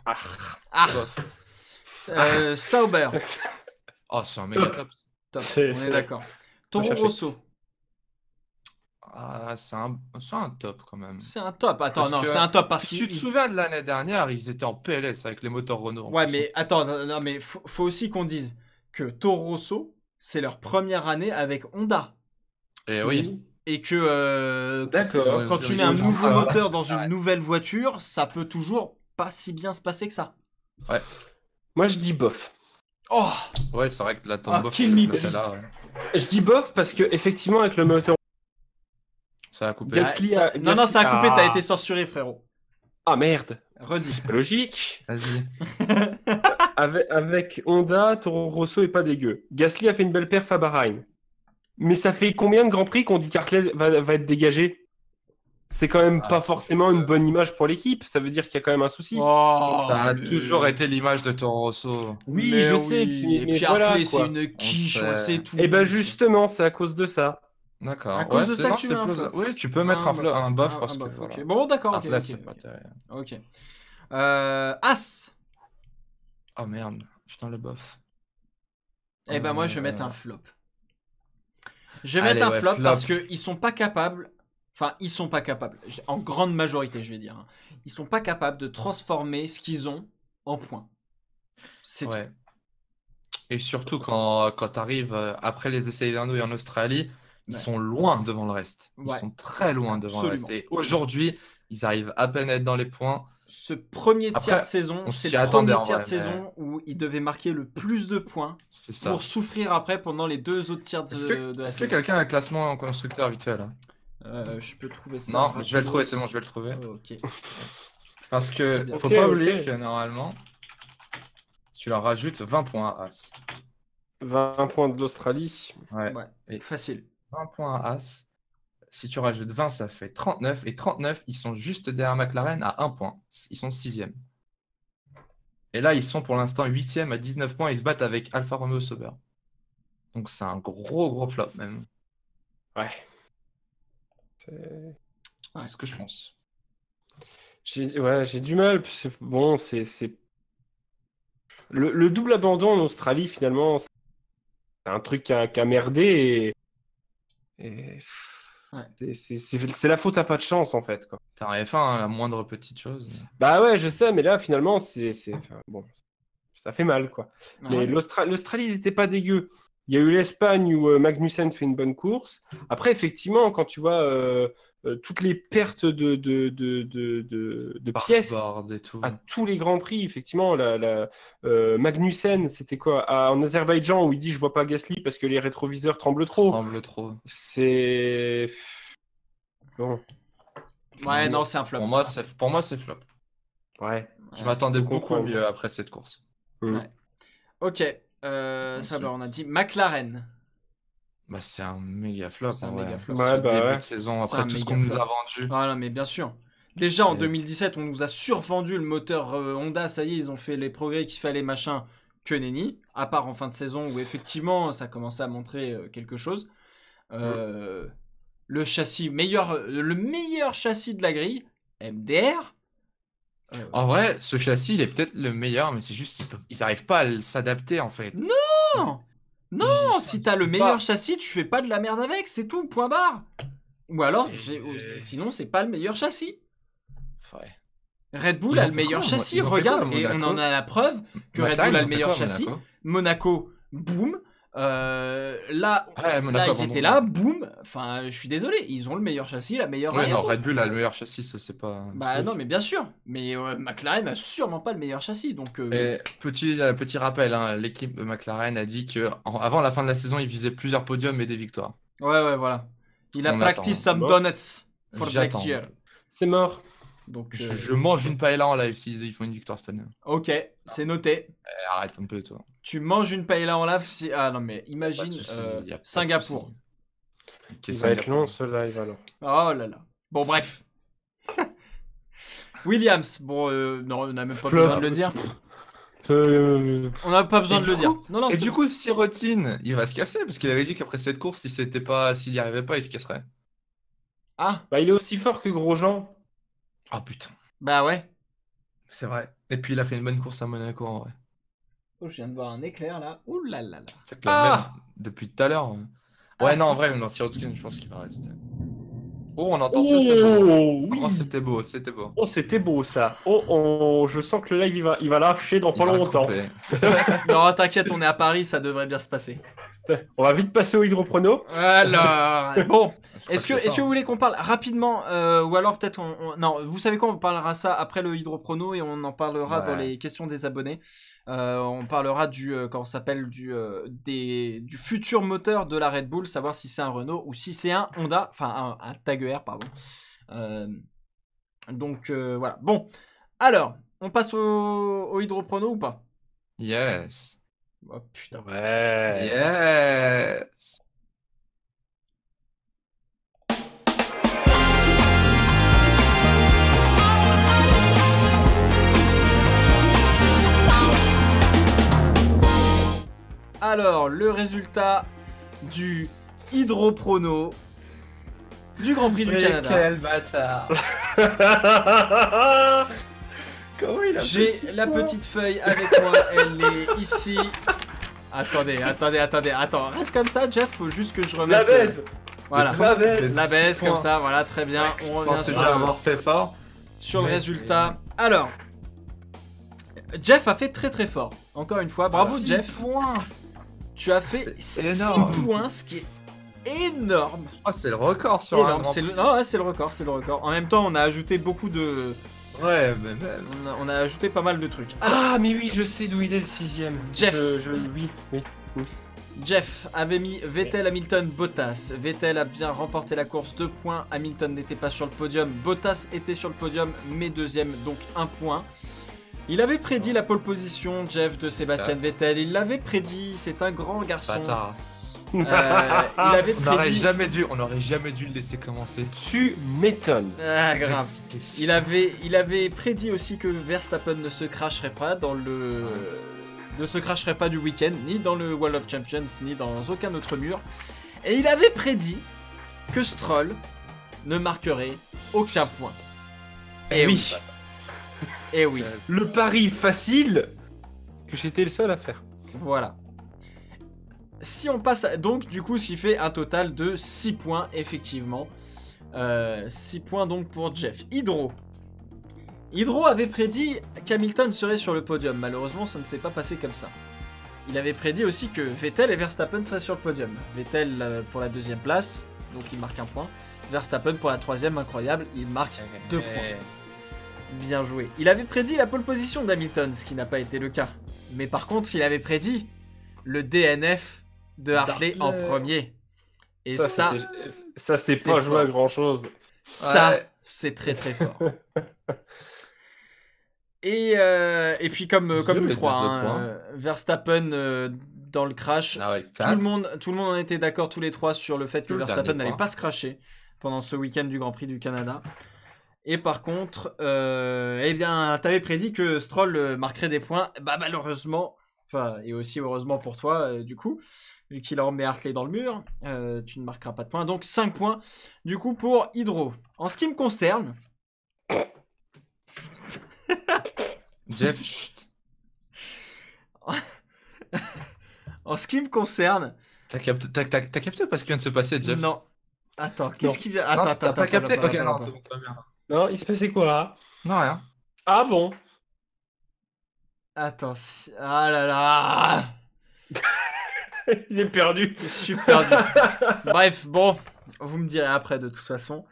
Bof. Sauber. Oh, c'est un méga top. On est d'accord. Toro Rosso. Ah, c'est un top quand même. C'est un top. Attends, non, c'est un top parce que... Si tu te souviens de l'année dernière, ils étaient en PLS avec les moteurs Renault. Ouais, mais attends, non, mais faut aussi qu'on dise que Toro Rosso, c'est leur première année avec Honda. Et oui. Et que d'accord. Quand tu mets un nouveau moteur dans une nouvelle voiture, ça peut toujours pas si bien se passer que ça. Ouais. Moi, je dis bof. Oh. Ouais, c'est vrai que la tombe bof. Là, Je dis bof parce que effectivement avec le moteur. Ça a coupé. Non, ça a coupé, t'as été censuré, frérot. Ah merde. Redis. C'est pas logique. Vas-y. avec Honda, Toro Rosso est pas dégueu. Gasly a fait une belle perf à Bahreïn. Mais ça fait combien de Grands Prix qu'on dit qu'Hartley va être dégagé? C'est quand même pas forcément une bonne image pour l'équipe. Ça veut dire qu'il y a quand même un souci. Ça a toujours été l'image de Toro Rosso. Oui, je sais. Et puis Hartley, c'est une quiche, c'est tout. Et ben justement, c'est à cause de ça. D'accord. À cause de ça que tu mets un flop. Oui, tu peux mettre un bof parce que... Voilà. Bon, d'accord, ok. As. Oh merde, putain le bof. Eh ben moi, je vais mettre un flop. Je vais mettre un flop parce qu'ils sont pas capables... Enfin, ils sont pas capables. En grande majorité, je vais dire. Ils sont pas capables de transformer ce qu'ils ont en points. C'est tout. Et surtout quand t'arrives après les essais hivernaux et en Australie... Ils sont loin devant le reste. Ils sont très loin devant le reste. Et aujourd'hui, ils arrivent à peine à être dans les points. Ce premier tiers de saison, c'est le premier tiers de saison où ils devaient marquer le plus de points pour souffrir après pendant les deux autres tiers de la saison. Est-ce que quelqu'un a un classement en constructeur vite fait là? Je peux trouver ça. Non, je vais le trouver, c'est bon, je vais le trouver. Ok. Parce que faut pas oublier que normalement, si tu leur rajoutes 20 points à As. 20 points de l'Australie. Ouais. Facile. 20 points à As. Si tu rajoutes 20, ça fait 39. Et 39, ils sont juste derrière McLaren à 1 point. Ils sont 6e. Et là, ils sont pour l'instant 8e à 19 points. Ils se battent avec Alfa Romeo Sauber. Donc c'est un gros flop même. Ouais. C'est ce que je pense. J'ai du mal. Bon, c'est... Le double abandon en Australie, finalement, c'est un truc qui a merdé c'est la faute à pas de chance en fait. T'as rien fait, la moindre petite chose. Bah ouais, je sais, mais là finalement bon, ça fait mal quoi. Mais l'Australie, ils étaient pas dégueux. Il y a eu l'Espagne où Magnussen fait une bonne course. Après, effectivement, quand tu vois toutes les pertes de pièces et tout. à tous les grands prix, effectivement, Magnussen, c'était quoi en Azerbaïdjan où il dit je vois pas Gasly parce que les rétroviseurs tremblent trop. C'est bon. Ouais, non, c'est un flop. Pour moi, c'est flop. Ouais. Je m'attendais beaucoup mieux après cette course. Ouais. Ok. Ça, on a dit McLaren. Bah, c'est un méga flop. C'est un méga flop. Début de saison, après tout ce qu'on nous a vendu. Voilà, mais bien sûr. Déjà en 2017, on nous a survendu le moteur Honda, ça y est, ils ont fait les progrès qu'il fallait, machin, que nenni. À part en fin de saison où effectivement, ça commençait à montrer quelque chose. Le châssis, le meilleur châssis de la grille, MDR. En vrai, ce châssis, il est peut-être le meilleur, mais c'est juste qu'ils n'arrivent pas à s'adapter en fait. Non, si t'as le meilleur châssis, tu fais pas de la merde avec, c'est tout, point barre. Ou alors, sinon, c'est pas le meilleur châssis. Ouais. Red Bull a le meilleur châssis, regarde, et on en a la preuve que Red Bull a le meilleur châssis. Monaco, boum. Là, ils étaient là, boum. Enfin, je suis désolé, ils ont le meilleur châssis, la meilleure. Ouais, non, Red Bull a le meilleur châssis, ça c'est pas. Bah non, mais bien sûr. Mais McLaren a sûrement pas le meilleur châssis, donc. Petit rappel, hein, l'équipe de McLaren a dit que avant la fin de la saison, ils visaient plusieurs podiums et des victoires. Ouais, voilà. Il a practice some donuts for next year. C'est mort. Donc, je mange une paella en live s'ils font une victoire cette année. Ok, c'est noté. Arrête un peu, toi. Tu manges une paella en live si... Ah non, mais imagine Singapour. Il va être long ce live alors. Oh là là. Bon, bref. Williams. Bon, non, on n'a même pas besoin de le dire. On n'a pas besoin de le dire. Non, et du coup, Sirotine, il va se casser parce qu'il avait dit qu'après cette course, s'il n'y arrivait pas, il se casserait. Ah. Bah, il est aussi fort que Grosjean. Oh putain. Bah ouais. C'est vrai. Et puis il a fait une bonne course à Monaco en vrai. Oh, je viens de voir un éclair là. Ouh là là là. Fait que même depuis tout à l'heure. Ouais, non, en vrai, non, Sirotkin, je pense qu'il va rester. Oh, on entend ça, c'est beau. Oui. Oh, c'était beau, c'était beau. Oh, c'était beau ça. Oh, je sens que le live il va lâcher dans pas longtemps. Non, t'inquiète, on est à Paris, ça devrait bien se passer. On va vite passer au hydroprono. Alors, bon, est-ce que vous voulez qu'on parle rapidement ou alors peut-être non, vous savez quoi, on parlera ça après le hydroprono et on en parlera dans les questions des abonnés. On parlera du comment ça s'appelle du futur moteur de la Red Bull, savoir si c'est un Renault ou si c'est un Honda, enfin un Tag Heuer, pardon. Donc voilà. Bon, alors, on passe au hydroprono ou pas? Yes. Oh putain. Ouais. Yes. Alors, le résultat du hydroprono du Grand Prix du Canada. Quel bâtard. Comment il a J'ai la petite feuille avec moi, elle est ici. Attendez, attends, reste comme ça, Jeff, faut juste que je remette. La baise. Voilà, la baise, comme ça, voilà, très bien. On revient sur avoir fait fort. Sur le résultat. Alors, Jeff a fait très très fort. Encore une fois, bravo Jeff. Tu as fait 6 points, ce qui est énorme. Oh, c'est le record sur un grand prix. Non, c'est le record, c'est le record. En même temps, on a ajouté beaucoup de... Ouais, mais même. On a ajouté pas mal de trucs. Alors, ah, mais oui, je sais d'où il est le 6ème. Jeff. Oui. Jeff avait mis Vettel, Hamilton, Bottas. Vettel a bien remporté la course, 2 points. Hamilton n'était pas sur le podium. Bottas était sur le podium, mais deuxième, donc 1 point. Il avait prédit la pole position, Jeff, de Sébastien Vettel. Il l'avait prédit, c'est un grand garçon. Bâtard. Il avait prédit... On n'aurait jamais dû le laisser commencer. Tu m'étonnes. Ah, grave. Il avait prédit aussi que Verstappen ne se cracherait pas du week-end, ni dans le Wall of Champions, ni dans aucun autre mur. Et il avait prédit que Stroll ne marquerait aucun point. Et oui. Et oui. Le pari facile que j'étais le seul à faire. Voilà. Si on passe donc du coup, ce qui fait un total de 6 points effectivement. 6 points donc pour Jeff. Hydro avait prédit qu'Hamilton serait sur le podium. Malheureusement, ça ne s'est pas passé comme ça. Il avait prédit aussi que Vettel et Verstappen seraient sur le podium. Vettel pour la 2e place, donc il marque 1 point. Verstappen pour la 3e, incroyable, il marque 2 points. Bien joué. Il avait prédit la pole position d'Hamilton, ce qui n'a pas été le cas. Mais par contre, il avait prédit le DNF de Hartley en premier. Et ça c'est pas joué à grand chose. Ça, c'est très très fort. Et puis comme nous trois, Verstappen dans le crash, tout le monde en était d'accord tous les trois sur le fait que Verstappen n'allait pas se crasher pendant ce week-end du Grand Prix du Canada. Et par contre, eh bien, t'avais prédit que Stroll marquerait des points. Bah malheureusement, enfin, et aussi heureusement pour toi, du coup, vu qu'il a emmené Hartley dans le mur, tu ne marqueras pas de points. Donc 5 points, du coup, pour Hydro. En ce qui me concerne... Jeff, chut. En ce qui me concerne... T'as capté pas ce qui vient de se passer, Jeff? Non. Attends, qu'est-ce qu'il vient... Attends, t'as pas capté? Ok, non, c'est bon, très bien. Non, il se passait quoi? Non, rien. Ah bon? Attends, ah là là. Il est perdu. Je suis perdu. Bref, bon, vous me direz après de toute façon.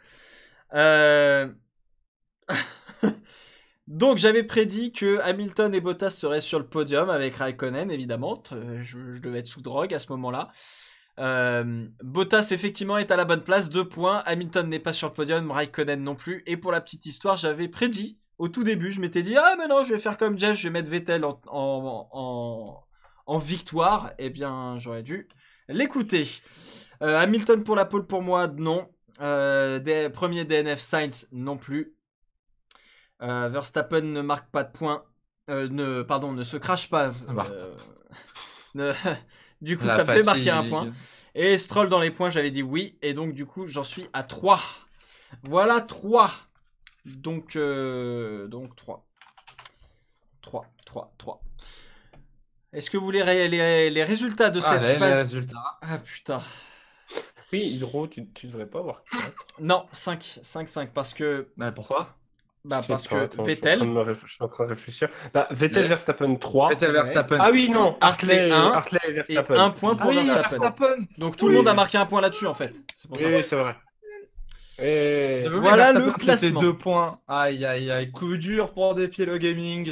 Donc j'avais prédit que Hamilton et Bottas seraient sur le podium avec Raikkonen, évidemment. Je devais être sous drogue à ce moment-là. Bottas effectivement est à la bonne place, 2 points. Hamilton n'est pas sur le podium, Raikkonen non plus. Et pour la petite histoire, j'avais prédit au tout début, je m'étais dit ah mais non, je vais faire comme Jeff, je vais mettre Vettel en victoire. Eh bien, j'aurais dû l'écouter. Hamilton pour la pole pour moi, non. Premier DNF, Sainz non plus. Verstappen ne marque pas de points. Ne se crache pas. Du coup, ça me fait marquer un point. Et Stroll dans les points, j'avais dit oui. Et donc, du coup, j'en suis à 3. Voilà, 3. Donc 3. 3. Est-ce que vous voulez les résultats de cette phase? Les résultats. Ah, putain. Oui, Hydro, tu devrais pas avoir 4. Non, 5, parce que... Mais pourquoi? Bah parce que Vettel... Je suis en train de réfléchir. Bah, Vettel, Verstappen 3. Vettel, Verstappen. Ah oui, non. Hartley 1. Hartley et Verstappen. Et 1 point pour Verstappen. Donc tout le monde a marqué un point là-dessus en fait. C'est pour ça. Oui, c'est vrai. Et... Voilà le classement. C'était 2 points. Aïe, aïe, aïe. Coup dur pour Despielo Gaming.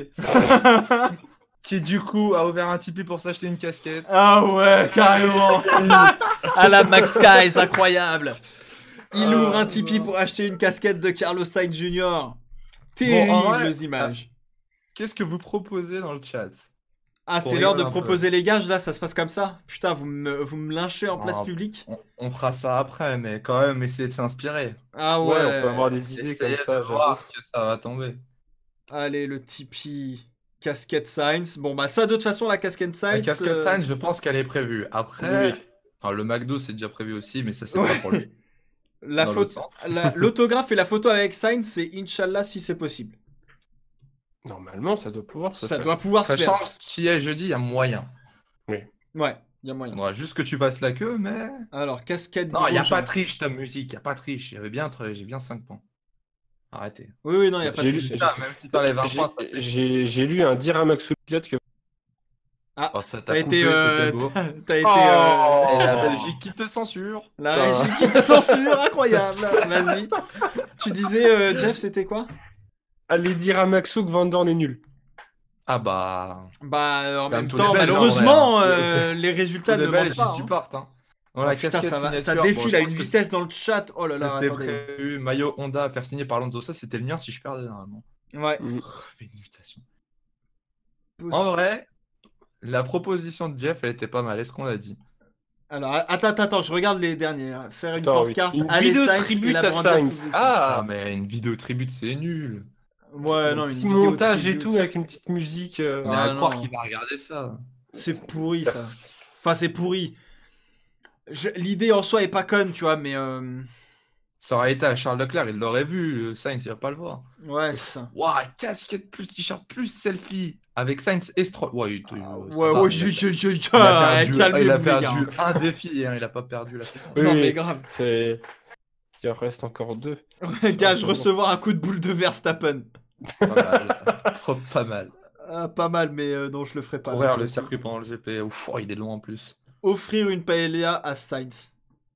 Qui du coup a ouvert un Tipeee pour s'acheter une casquette. Ah ouais, carrément. À la Max Skies, incroyable. Il ouvre un Tipeee pour acheter une casquette de Carlos Sainz Jr. Terribles images. Qu'est-ce que vous proposez dans le chat? Ah, c'est l'heure de proposer les gages, là, ça se passe comme ça? Putain, vous me lynchez en place publique? On fera ça après, mais quand même, essayez de s'inspirer. Ah ouais, on peut avoir des idées comme ça, voir ce que ça va tomber. Allez, le Tipeee, casquette Sainz. Bon, bah ça, de toute façon, la casquette Sainz... La casquette Sainz, je pense qu'elle est prévue. Après, alors, le McDo, c'est déjà prévu aussi, mais ça, c'est pas pour lui. L'autographe et la photo avec Sainz, c'est Inch'Allah si c'est possible. Normalement, ça doit pouvoir se faire. Ça doit pouvoir se faire. Sachant qu'il est jeudi, il y a moyen. Oui. Ouais, il y a moyen. Il faudra juste que tu fasses la queue, mais... Alors, casquette... Non, il n'y a pas de triche, ta musique, il n'y a pas de triche. J'ai bien 5 points. Arrêtez. Oui, non, il n'y a pas de triche. Même si t'enlèves 20 points, j'ai lu un dire à Max Pilote que... Ah, oh, ça t'a coupé, c'était beau. T'as été... Et la Belgique qui te censure. La Belgique qui te censure, incroyable. Vas-y. Tu disais, Jeff, c'était quoi? Allez dire à Maxou que Van Dorn est nul. Ah bah... Bah, en même temps, malheureusement, les résultats ne manquent pas. J'y supporte, hein. Oh, putain, ça défile à une vitesse dans le chat. Oh là là, c'était attendez. prévu, maillot Honda à faire signer par Alonso. Ça, c'était le mien si je perdais, normalement. Ouais. Fais une invitation. En vrai... La proposition de Jeff, elle était pas mal. Est-ce qu'on l'a dit? Alors, attends, je regarde les derniers. Faire une pancarte, une vidéo tribute à Sainz. Ah, mais une vidéo tribute, c'est nul. Ouais, non, un petit montage et tout avec une petite musique. On a à croire qu'il va regarder ça. C'est pourri, ça. Enfin, c'est pourri. L'idée en soi est pas conne, tu vois, mais... Ça aurait été à Charles Leclerc, il l'aurait vu. Sainz, il va pas le voir. Ouais, c'est ça. Waouh, casquette plus t-shirt plus selfie. Avec Sainz et Stroll. Ouais, il a perdu un défi, hein, il a pas perdu la séquence. Non, mais grave. Il en reste encore 2. Gage, recevoir un coup de boule de Verstappen. Pas mal. Pas mal, mais non, je le ferai pas. Courir le circuit pendant le GP. Ouf, il est loin en plus. Offrir une paella à Sainz.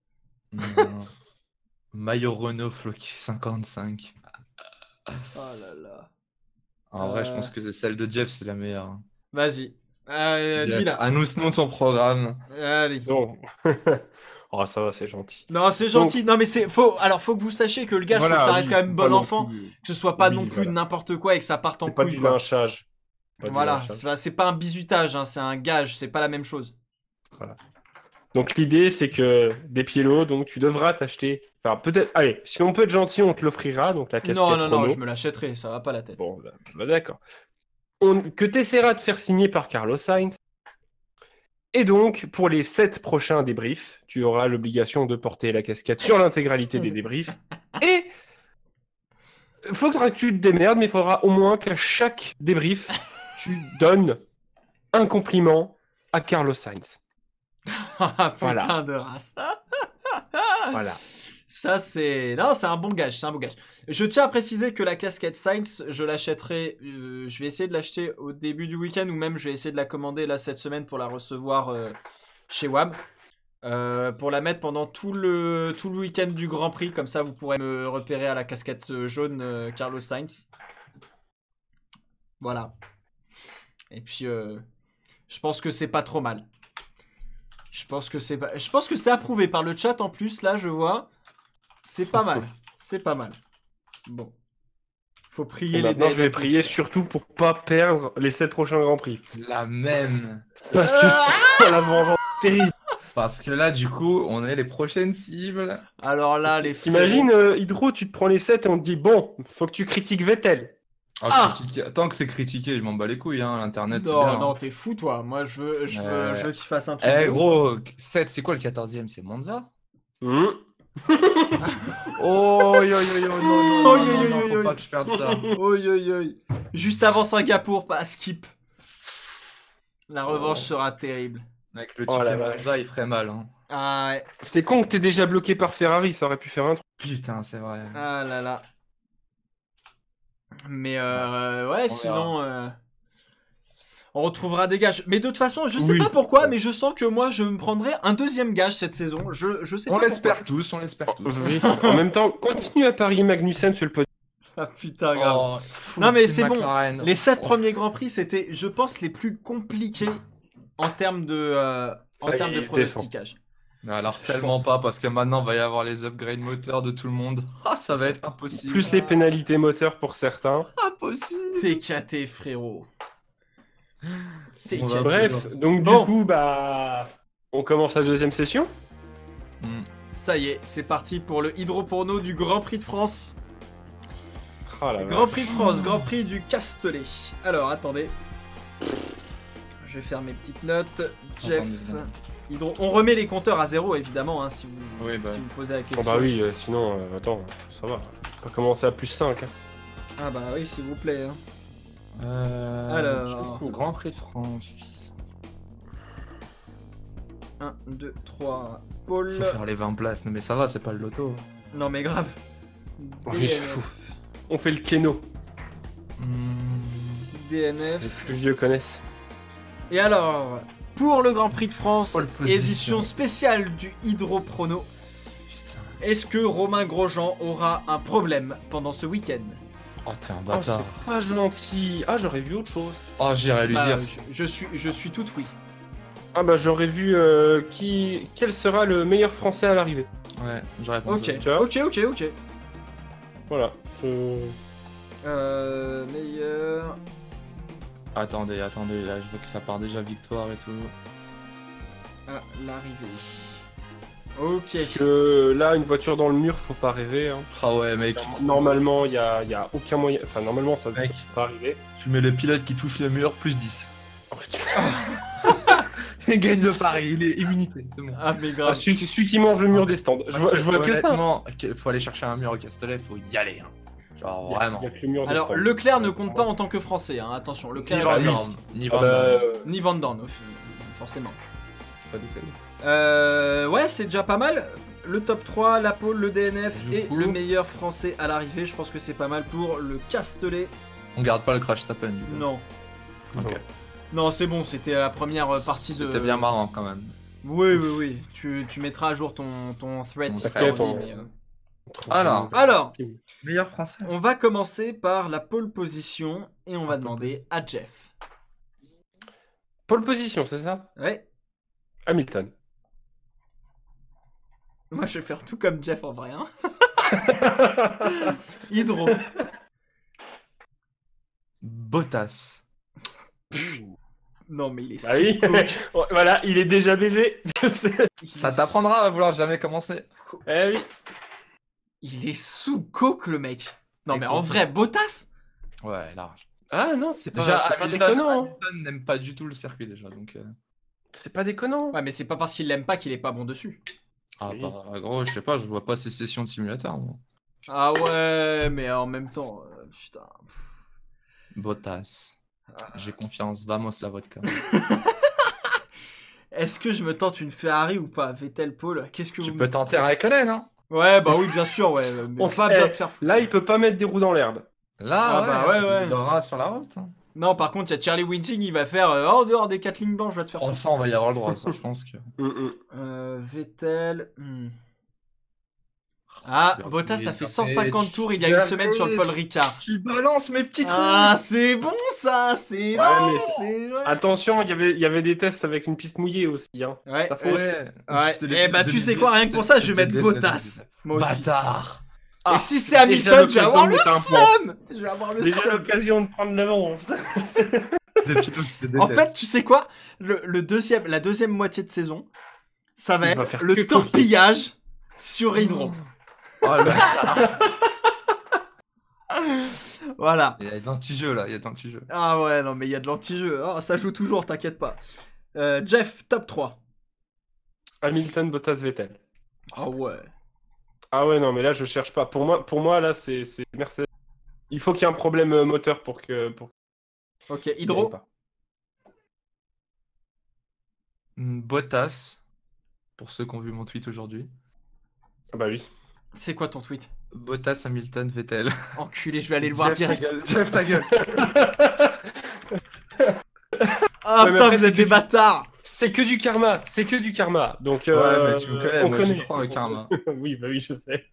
Maillot Renault Floki 55. Oh là là. En vrai, je pense que celle de Jeff, c'est la meilleure. Vas-y. Dis-la. Annonce-nous son programme. Allez. Bon. Oh, ça va, c'est gentil. Non, c'est gentil. Non, mais faut que vous sachiez que le gars, voilà, faut que ça reste quand même bon enfant. Que ce soit pas non plus n'importe quoi et que ça parte en couille. Pas du lynchage. Voilà. C'est pas un bizutage, hein, c'est un gage. C'est pas la même chose. Voilà. Donc l'idée, c'est que des Pielo, donc tu devras t'acheter. Enfin, peut-être. Allez, si on peut être gentil, on te l'offrira. Donc la casquette non, je me l'achèterai, ça va pas la tête. Bon, d'accord. Que tu essaieras de faire signer par Carlos Sainz. Et donc, pour les 7 prochains débriefs, tu auras l'obligation de porter la casquette sur l'intégralité des débriefs. Et il faudra que tu te démerdes, mais il faudra au moins qu'à chaque débrief, tu donnes un compliment à Carlos Sainz. Putain voilà. De race. Voilà. Ça, c'est... Non, c'est un bon gage, c'est un bon gage. Je tiens à préciser que la casquette Sainz, je l'achèterai... je vais essayer de l'acheter au début du week-end, ou même je vais essayer de la commander là cette semaine pour la recevoir chez WAM. Pour la mettre pendant tout le week-end du Grand Prix, comme ça vous pourrez me repérer à la casquette jaune Carlos Sainz. Voilà. Et puis, je pense que c'est pas trop mal. Je pense que c'est approuvé par le chat en plus, là je vois. C'est pas mal. C'est pas mal. Bon. Faut prier les maintenant, je vais prier surtout pour pas perdre les 7 prochains Grands Prix. La même. Parce que c'est la vengeance terrible. Parce que là, du coup, on est les prochaines cibles. Alors là, les T'imagines, Hydro, tu te prends les 7 et on te dit, bon, faut que tu critiques Vettel. Tant que c'est critiqué, je m'en bats les couilles, hein, l'internet. Non, t'es fou, toi. Moi, je veux qu'il fasse un truc. Gros, 7, c'est quoi le 14e? C'est Monza? Non, faut pas que je perde ça. Juste avant Singapour, pas skip. La revanche sera terrible. Avec le ticket Monza, il ferait mal. Hein. Ah ouais. C'est con que t'es déjà bloqué par Ferrari, ça aurait pu faire un truc. Putain, c'est vrai. Ah là là. Mais ouais, sinon... On retrouvera des gages. Mais de toute façon, je sais pas pourquoi, mais je sens que moi, je me prendrai un deuxième gage cette saison. Je sais pas. On l'espère tous. Oui. En même temps, continue à parier Magnussen sur le podium. Ah putain, grave. Non mais c'est bon. Les 7 premiers Grands Prix, c'était, je pense, les plus compliqués en termes de pronosticage. Mais alors tellement pas, parce que maintenant, il va y avoir les upgrades moteurs de tout le monde. Ah, ça va être impossible. Plus les pénalités moteurs pour certains. Impossible. T'es caté, frérot. Bref, donc du coup, on commence la deuxième session. Ça y est, c'est parti pour le hydroporno du Grand Prix de France. Grand Prix de France, Grand Prix du Castellet. Alors, attendez. Je vais faire mes petites notes. Jeff, Hydro. On remet les compteurs à 0, évidemment, hein, si vous posez la question. Oh bah oui, sinon, attends, ça va. On va commencer à plus 5. Hein. Ah bah oui, s'il vous plaît. Hein. Alors, Grand Prix de France. 1, 2, 3, Paul. Faut faire les 20 places, non mais ça va, c'est pas le loto. Non mais grave. On fait le Keno. DNF. Les plus vieux connaissent. Et alors, pour le Grand Prix de France, édition spéciale du Hydroprono, est-ce que Romain Grosjean aura un problème pendant ce week-end? Oh, t'es un bâtard. C'est pas gentil. Ah, j'aurais vu autre chose. Oh, j'irais lui dire. Je suis tout oui. Ah bah j'aurais vu quel sera le meilleur français à l'arrivée. Ouais, j'aurais pensé. Ok. Voilà. Meilleur... Attendez, là je vois que ça part déjà victoire et tout. À l'arrivée. Ok. Parce que là, une voiture dans le mur, faut pas rêver. Hein. Ah ouais, mec. Normalement, il y a aucun moyen. Enfin, normalement, ça ne peut pas arriver. Tu mets le pilote qui touche le mur, plus 10. Il gagne le pari, il est immunité, c'est bon. Ah, mais grave. Celui qui mange le mur des stands. Je vois que ça. Faut aller chercher un mur au Castellet, faut y aller. Hein. Genre vraiment. Alors, Leclerc ne compte pas en tant que français, hein. Attention. Leclerc ni Van Dorn. Ni Van Dorn, forcément. Pas déconner. Ouais, c'est déjà pas mal. Le top 3, la pole, le DNF et le meilleur français à l'arrivée. Je pense que c'est pas mal pour le Castellet. On garde pas le crash tapen du coup. Non. Ok. Non, c'est bon, c'était la première partie de... C'était bien marrant quand même. Oui. Tu mettras à jour ton thread. Alors, meilleur français. On va commencer par la pole position et on va demander à Jeff. Pole position, c'est ça? Ouais. Hamilton. Moi, je vais faire tout comme Jeff en vrai. Hein. Hydro. Bottas. Non, mais il est oui. Voilà, il est déjà baisé. Ça t'apprendra à vouloir jamais commencer. Eh oui. Il est sous coke, le mec. Non, mais en vrai, Bottas. Ouais, large. Ah non, c'est pas, déjà, pas déconnant. Hamilton n'aime pas du tout le circuit déjà, donc... C'est pas déconnant. Ouais, mais c'est pas parce qu'il l'aime pas qu'il est pas bon dessus. Ah oui. Bah gros, je sais pas, je vois pas ces sessions de simulateur, moi. Ah ouais, mais en même temps, putain. Bottas. J'ai confiance, vamos la vodka. Est-ce que je me tente une Ferrari ou pas? Vettel, Paul, qu'est-ce que tu peux tenter Raikkonen, hein? Ouais, bah oui, bien sûr, ouais. Mais on va bien te faire foutre. Là, il peut pas mettre des roues dans l'herbe. Là, ouais. Il aura sur la route. Hein. Non, par contre, il y a Charlie Whiting, il va faire en dehors des 4 lignes blanches, je vais te faire foutre. Ça, on va y avoir le droit, ça, je pense que. Vettel. Ah, Bottas, ça fait 150 tours il y a une semaine sur le Paul Ricard. Tu balances mes petits trucs. Ah, c'est bon ça, c'est bon, c'est vrai. Attention, il y avait des tests avec une piste mouillée aussi. Hein. Ouais, ça fausse. Eh bah, tu sais quoi, rien que pour ça, je vais mettre Bottas. Moi aussi. Bâtard. Et si c'est Hamilton, je vais avoir le seum. Je vais avoir le seum. Déjà l'occasion de prendre l'avance. En fait, tu sais quoi, la deuxième moitié de saison, ça va être le torpillage sur hydro. Oh le Voilà. Il y a de l'anti-jeu là, il y a de l'anti-jeu. Ah ouais, non mais il y a de l'anti-jeu. Oh, ça joue toujours, t'inquiète pas. Jeff, top 3. Hamilton, Bottas, Vettel. Ah ouais. Ah ouais, non mais là je cherche pas. Pour moi là c'est Mercedes. Il faut qu'il y ait un problème moteur pour que... Ok, hydro. Bottas, pour ceux qui ont vu mon tweet aujourd'hui. Ah bah oui. C'est quoi ton tweet? Bottas, Hamilton, Vettel. Enculé, je vais aller le voir direct. Jeff, ta gueule. Ah putain, vous êtes des bâtards. C'est que du karma, c'est que du karma. Donc ouais, mais tu me connais, on moi, connaît. Je crois au karma. Oui, bah oui, je sais.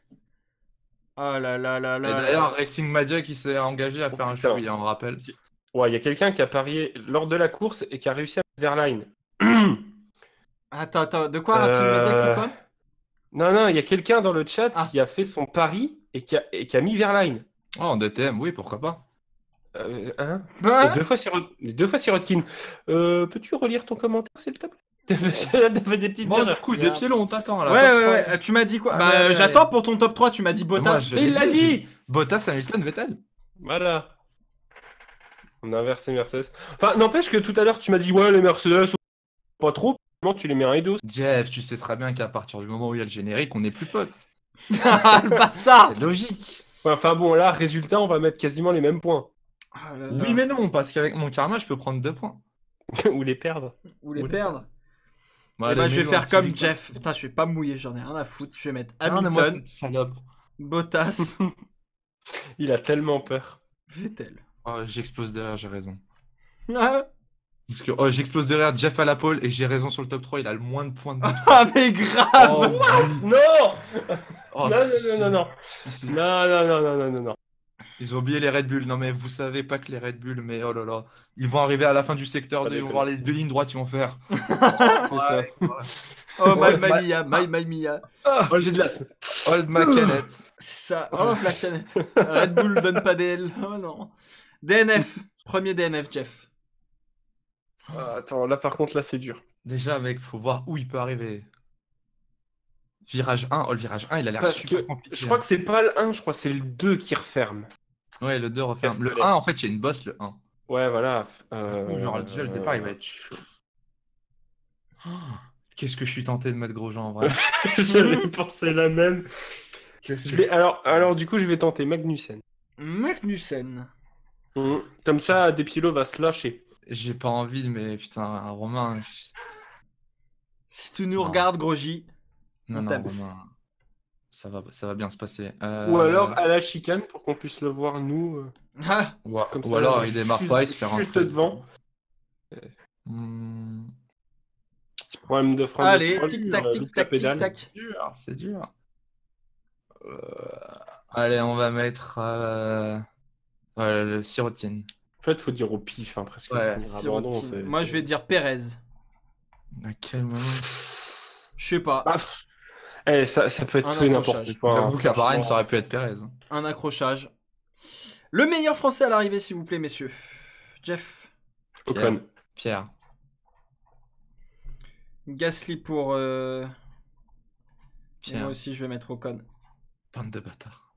Oh là là là là. Et d'ailleurs, Racing Madia qui s'est engagé à faire un show, il y a un rappel. Ouais, il y a quelqu'un qui a parié lors de la course et qui a réussi à mettre Verline. Attends, de quoi Racing Madia qui quoi? Non, il y a quelqu'un dans le chat qui a fait son pari et qui a mis Verline. Oh, en DTM, oui, pourquoi pas. Hein bah les deux fois Sirotkin. Peux-tu relire ton commentaire, s'il te plaît? T'avais des petites du coup, des pieds longs, t'attends là. Ouais, tu m'as dit quoi? Bah, j'attends pour ton top 3, tu m'as dit Bottas. Il l'a dit. Bottas, Hamilton, Vettel. Voilà. On a inversé Mercedes. Enfin, n'empêche que tout à l'heure, tu m'as dit, ouais, les Mercedes, pas trop. Tu les mets 1 et 2. Jeff, tu sais très bien qu'à partir du moment où il y a le générique, on n'est plus potes. Le bâtard. C'est logique. Enfin bon, là, résultat, on va mettre quasiment les mêmes points. Oui, mais non, parce qu'avec mon karma, je peux prendre 2 points. Ou les perdre. Ou les perdre. Bon, allez, je vais faire comme Jeff. Putain, je vais pas me mouiller, j'en ai rien à foutre. Je vais mettre Hamilton, Bottas. Il a tellement peur. Vettel. Oh, j'explose derrière, j'ai raison. Parce que j'explose derrière Jeff à la pole et j'ai raison sur le top 3, il a le moins de points de but. Ah mais grave. Oh, non. Oh, non. Si. Non. Ils ont oublié les Red Bull. Non mais vous savez pas que les Red Bull, mais oh là là. Ils vont arriver à la fin du secteur 2, ils vont voir les 2 lignes droites, ils vont faire. C'est ça. Oh my Mia. Oh, j'ai de l'asthme. Hold ma canette. C'est ça. Oh la canette. Red Bull donne pas d'elle. Oh non. DNF. Premier DNF, Jeff. Attends, là par contre, là c'est dur. Déjà, mec, faut voir où il peut arriver. Virage 1, le virage 1, il a l'air super compliqué. Je crois que c'est pas le 1, je crois que c'est le 2 qui referme. Ouais, le 2 referme. Le 1, en fait, il y a une bosse, le 1. Ouais, voilà. Genre, déjà, le départ, il va être chaud. Oh, qu'est-ce que je suis tenté de mettre Grosjean, en vrai. J'avais pensé la même. Alors, du coup, je vais tenter Magnussen. Comme ça, Despiello va se lâcher. J'ai pas envie, mais putain, Romain... Si tu nous regardes, Grosjean... Non, Romain... Ça va bien se passer. Ou alors à la chicane, pour qu'on puisse le voir, nous... Ou alors, il démarre pas, il se fait rentrer. Juste devant. Petit problème de frein. Allez, tic-tac. C'est dur. Allez, on va mettre... le Sirotkin. En fait, faut dire au pif, hein, presque. Ouais, moi, je vais dire Perez. À quel moment? Je sais pas. Ça peut être tout et n'importe quoi. J'avoue qu'à Bahreïn, ça aurait pu être Perez. Un accrochage. Le meilleur français à l'arrivée, s'il vous plaît, messieurs. Jeff. Ocon. Pierre. Gasly pour... Pierre. Moi aussi, je vais mettre Ocon. Bande de bâtards.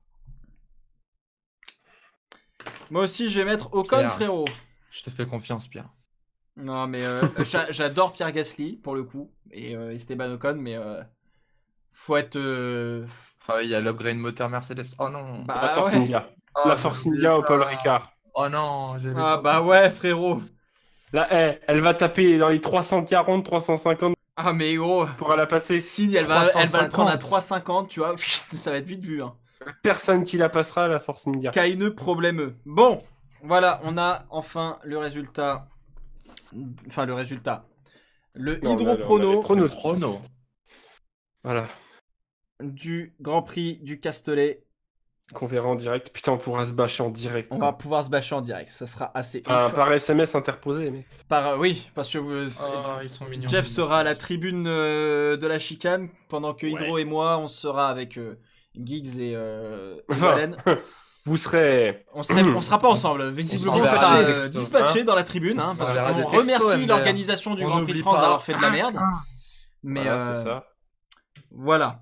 Moi aussi, je vais mettre Ocon, Pierre. frérot. Je te fais confiance, Pierre. Non, mais j'adore Pierre Gasly, pour le coup, et Esteban Ocon, mais faut être... Ah oui, il y a l'upgrade moteur Mercedes. Oh non. Bah, la Force ouais. India. Oh, La Force India au Paul Ricard. Oh non. Ah bah ouais, frérot. Là, elle va taper dans les 340, 350 Ah mais gros, pour la passer. Signe, elle va le prendre à 3,50, tu vois, ça va être vite vu. Hein. Personne qui la passera, la Force India. Kaineux problemeux. Bon, voilà, on a enfin le résultat. Enfin, le résultat. Le hydroprono Voilà. Du Grand Prix du Castellet. Qu'on verra en direct. Putain, on pourra se bâcher en direct. On va pouvoir se bâcher en direct, ça sera assez... par SMS interposé, mais... Oui, parce que ils sont mignons, Jeff sera à la tribune de la chicane, pendant que Hydro et moi, on sera avec Giggs et Valen. Vous serez... On sera pas ensemble, visiblement on sera dispatchés dans la tribune, hein, parce qu'on remercie l'organisation du Grand Prix de France d'avoir fait de la merde. Mais voilà, c'est ça. Voilà.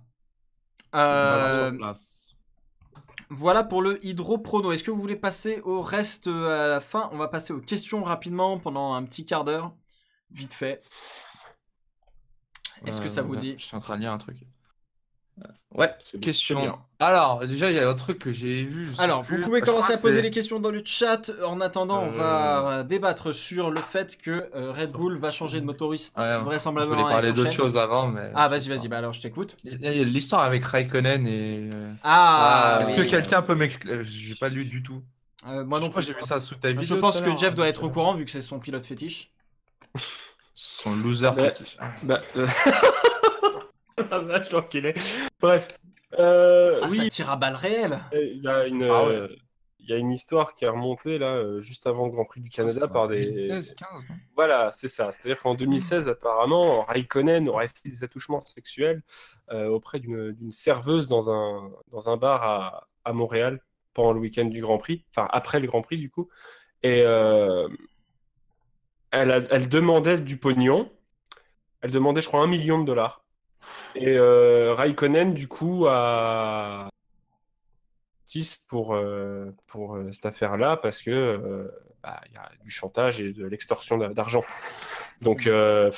Voilà pour le hydroprono. Est-ce que vous voulez passer au reste à la fin? On va passer aux questions rapidement pendant un petit quart d'heure. Vite fait. Est-ce que ça vous dit? Je suis en train de lire un truc. Ouais, question. Alors, déjà, il y a un truc que j'ai vu. Alors, vous pouvez commencer à poser les questions dans le chat. En attendant, on va débattre sur le fait que Red Bull va changer de motoriste vraisemblablement. Je voulais parler d'autre chose avant, mais... Ah, vas-y, bah alors je t'écoute. Il y a l'histoire avec Raikkonen et... Est-ce que quelqu'un peut m'expliquer? J'ai pas lu du tout. Moi non plus. J'ai vu ça sous ta vidéo. Je pense que Jeff doit être au courant vu que c'est son pilote fétiche. Son loser fétiche. Ah vache, l'enculé. Bref. Ça tire à balles réelles. Il y a une histoire qui est remontée là, juste avant le Grand Prix du Canada par des... 2016, 15, non? Voilà, c'est ça. C'est-à-dire qu'en 2016, apparemment, Raikkonen aurait fait des attouchements sexuels auprès d'une serveuse dans un bar à Montréal pendant le week-end du Grand Prix, enfin après le Grand Prix du coup. Et elle demandait du pognon. Elle demandait, je crois, $1 million. Et Raikkonen, du coup, a 6 pour cette affaire-là parce que y a du chantage et de l'extorsion d'argent. Donc,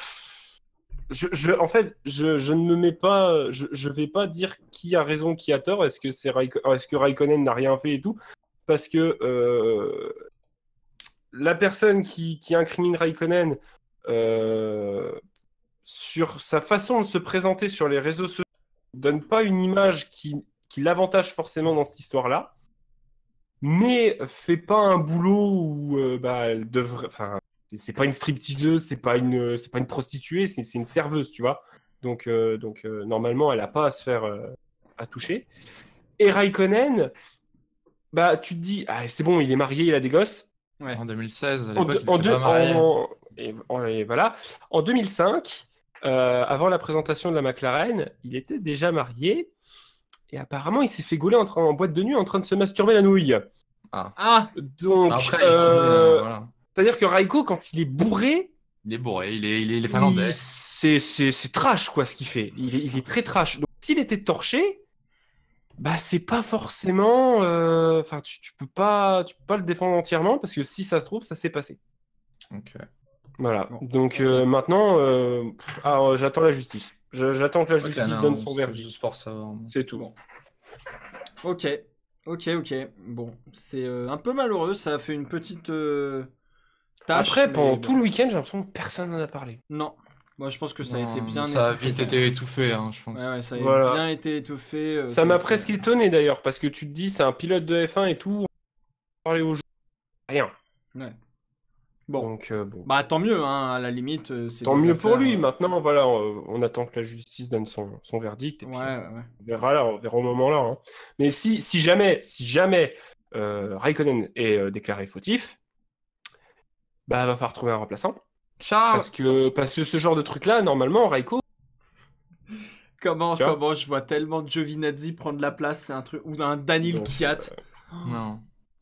en fait, je ne me mets pas, je vais pas dire qui a raison, qui a tort. Est-ce que Raikkonen n'a rien fait et tout? Parce que la personne qui incrimine Raikkonen sur sa façon de se présenter sur les réseaux sociaux ne donne pas une image qui l'avantage forcément dans cette histoire-là, mais fait pas un boulot où elle devrait... Enfin, c'est pas une stripteaseuse, c'est pas une prostituée, c'est une serveuse, tu vois. Donc normalement, elle a pas à se faire à toucher. Et Raikkonen, tu te dis, c'est bon, il est marié, il a des gosses. Ouais. En 2016, à l'époque, il était pas marié. Et voilà. En 2005... avant la présentation de la McLaren, il était déjà marié et apparemment il s'est fait gauler en boîte de nuit en train de se masturber la nouille. Donc, après, c'est-à-dire que Raikko, quand il est bourré, il est finlandais. C'est trash quoi ce qu'il fait. Il est très trash. Donc s'il était torché, c'est pas forcément. Enfin, tu peux pas le défendre entièrement parce que si ça se trouve, ça s'est passé. Ok. Voilà, donc maintenant, j'attends la justice. J'attends que la justice donne son verdict. C'est tout. Bon. Ok. Bon, c'est un peu malheureux, ça a fait une petite tâche. Après, pendant tout le week-end, j'ai l'impression que personne n'en a parlé. Non, moi je pense que ça a été bien étouffé. Ça a vite été étouffé, hein, je pense. Ouais, ça a bien été étouffé. Ça m'a presque étonné d'ailleurs, parce que tu te dis, c'est un pilote de F1 et tout, on parler aux gens. Rien. Ouais. Bon. Donc, tant mieux, hein, à la limite. Tant mieux pour lui. Maintenant, voilà, on attend que la justice donne son verdict. Et puis, on verra au moment là. Hein. Mais si jamais Raikkonen est déclaré fautif, va falloir trouver un remplaçant. Charles. Parce que ce genre de truc là, normalement, Raikko. Comment je vois tellement de Giovinazzi prendre la place, c'est un truc ou d'un Daniil Kvyat. Non.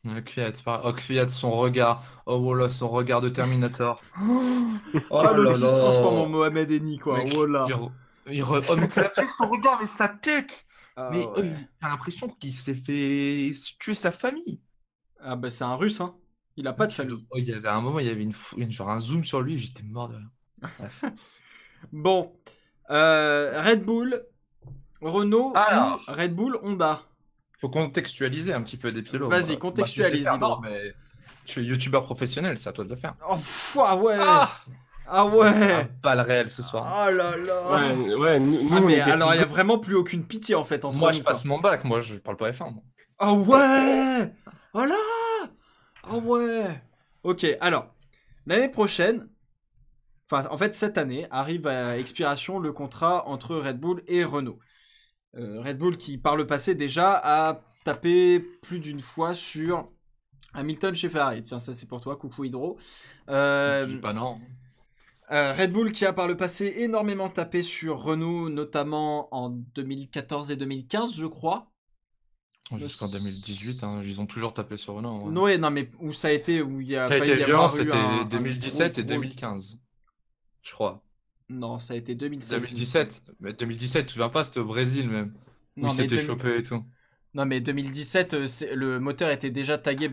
Kvyat, son regard. Oh voilà, son regard de Terminator. Oh l'autre, il se transforme en Mohamed Eni, quoi. Mec, Oh là. mais son regard, mais sa tête. Mais ouais. t'as l'impression qu'il s'est fait tuer sa famille. Ah bah c'est un Russe, hein. Il a pas de famille. Il y avait un moment, il y avait genre un zoom sur lui, j'étais mort de rire. Bref. Bon. Red Bull, Renault ou Red Bull, Honda. Faut contextualiser un petit peu des pilotes. Vas-y, contextualise. Mais tu es youtubeur professionnel, c'est à toi de le faire. Oh, ah ouais. Ah ouais. Pas le réel ce soir. Oh là là. Ouais, nous, mais alors il y a vraiment plus aucune pitié en fait entre moi je passe mon bac, moi je parle pas F1. Moi. Ah ouais. Oh là. Ah ouais. Ok, alors l'année prochaine, enfin en fait cette année arrive à expiration le contrat entre Red Bull et Renault. Red Bull qui par le passé déjà a tapé plus d'une fois sur Hamilton chez Ferrari. Tiens, ça c'est pour toi, coucou Hydro. Je dis pas non. Red Bull qui a par le passé énormément tapé sur Renault, notamment en 2014 et 2015, je crois. Jusqu'en 2018, hein, ils ont toujours tapé sur Renault. Ouais. Ouais, non, mais où ça a été, où il y a ça a été violent, c'était 2017 et 2015, je crois. Non, ça a été 2016. 2017, mais 2017, tu te souviens pas, c'était au Brésil même. Non, où c'était chopé et tout. Non, mais 2017, le moteur était déjà tagué,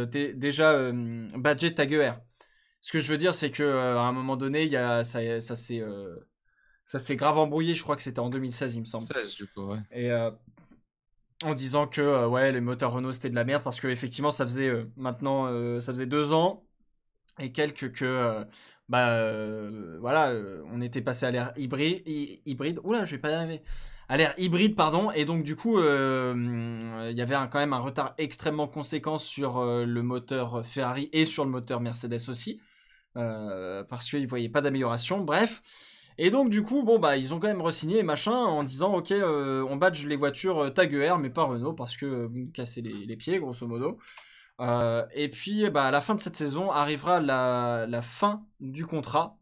badgé Taguer. Ce que je veux dire, c'est que à un moment donné, ça s'est grave embrouillé. Je crois que c'était en 2016, il me semble. 16 du coup, ouais. Et en disant que ouais, les moteurs Renault c'était de la merde parce que effectivement, ça faisait ça faisait 2 ans et quelques que voilà, on était passé à l'ère hybride. Oula, je vais pas y arriver. À l'ère hybride, pardon. Et donc du coup, il y avait quand même un retard extrêmement conséquent sur le moteur Ferrari et sur le moteur Mercedes aussi. Parce qu'ils voyaient pas d'amélioration, bref. Et donc du coup, bon bah ils ont quand même re-signé machin en disant ok, on badge les voitures Taguer mais pas Renault parce que vous nous cassez les pieds grosso modo. Et puis bah à la fin de cette saison arrivera la fin du contrat.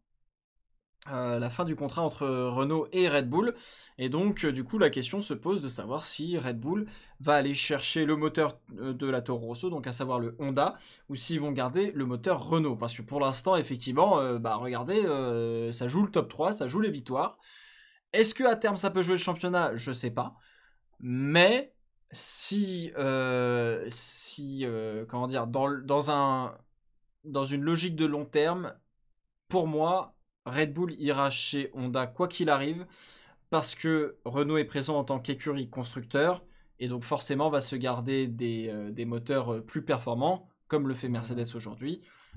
La fin du contrat entre Renault et Red Bull. Et donc, du coup, la question se pose de savoir si Red Bull va aller chercher le moteur de la Toro Rosso, donc à savoir le Honda, ou s'ils vont garder le moteur Renault. Parce que pour l'instant, effectivement, regardez, ça joue le top 3, ça joue les victoires. Est-ce qu'à terme, ça peut jouer le championnat? Je sais pas. Mais si comment dire, dans une logique de long terme, pour moi, Red Bull ira chez Honda quoi qu'il arrive, parce que Renault est présent en tant qu'écurie constructeur, et donc forcément va se garder des moteurs plus performants, comme le fait Mercedes aujourd'hui,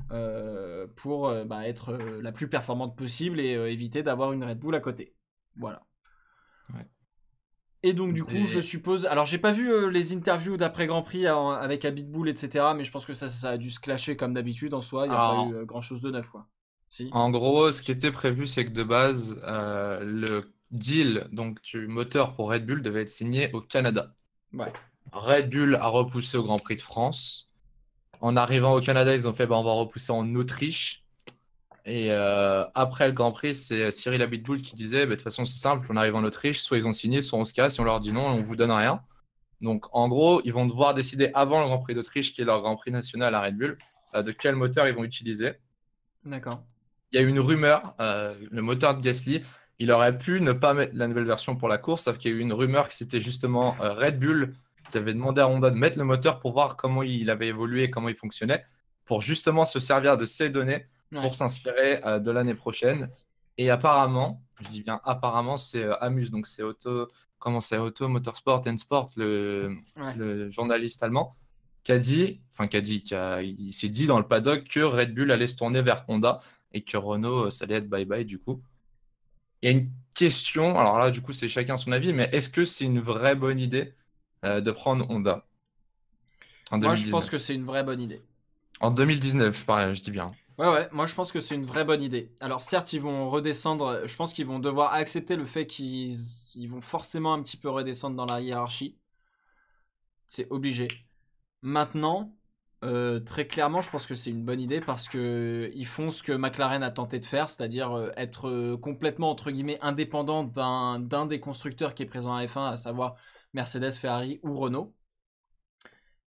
pour être la plus performante possible et éviter d'avoir une Red Bull à côté. Voilà. Ouais. Et donc du coup, je suppose... Alors j'ai pas vu les interviews d'après Grand Prix avec Abitbull, etc., mais je pense que ça a dû se clasher comme d'habitude en soi, il n'y a pas eu grand-chose de neuf, quoi. Si. En gros, ce qui était prévu, c'est que de base, le deal donc, du moteur pour Red Bull devait être signé au Canada. Ouais. Red Bull a repoussé au Grand Prix de France. En arrivant au Canada, ils ont fait on va repousser en Autriche. Et après le Grand Prix, c'est Cyril Abiteboul qui disait de toute façon, c'est simple, on arrive en Autriche, soit ils ont signé, soit on se casse. Si on leur dit non, on vous donne rien. Donc en gros, ils vont devoir décider avant le Grand Prix d'Autriche, qui est leur Grand Prix national à Red Bull, de quel moteur ils vont utiliser. D'accord. Il y a eu une rumeur, le moteur de Gasly, il aurait pu ne pas mettre la nouvelle version pour la course, sauf qu'il y a eu une rumeur que c'était justement Red Bull qui avait demandé à Honda de mettre le moteur pour voir comment il avait évolué, comment il fonctionnait, pour justement se servir de ces données pour s'inspirer de l'année prochaine. Et apparemment, je dis bien apparemment, c'est Amuse, donc c'est Auto Motorsport and Sport, le journaliste allemand, il s'est dit dans le paddock que Red Bull allait se tourner vers Honda et que Renault, ça allait être bye-bye du coup. Il y a une question, alors là du coup c'est chacun son avis, mais est-ce que c'est une vraie bonne idée de prendre Honda en 2019? Moi je pense que c'est une vraie bonne idée. En 2019, pareil, je dis bien. Ouais, moi je pense que c'est une vraie bonne idée. Alors certes, ils vont redescendre, je pense qu'ils vont devoir accepter le fait qu'ils vont forcément un petit peu redescendre dans la hiérarchie. C'est obligé. Maintenant, très clairement, je pense que c'est une bonne idée parce qu'ils font ce que McLaren a tenté de faire, c'est-à-dire être complètement, entre guillemets, indépendant d'un des constructeurs qui est présent à F1, à savoir Mercedes, Ferrari ou Renault.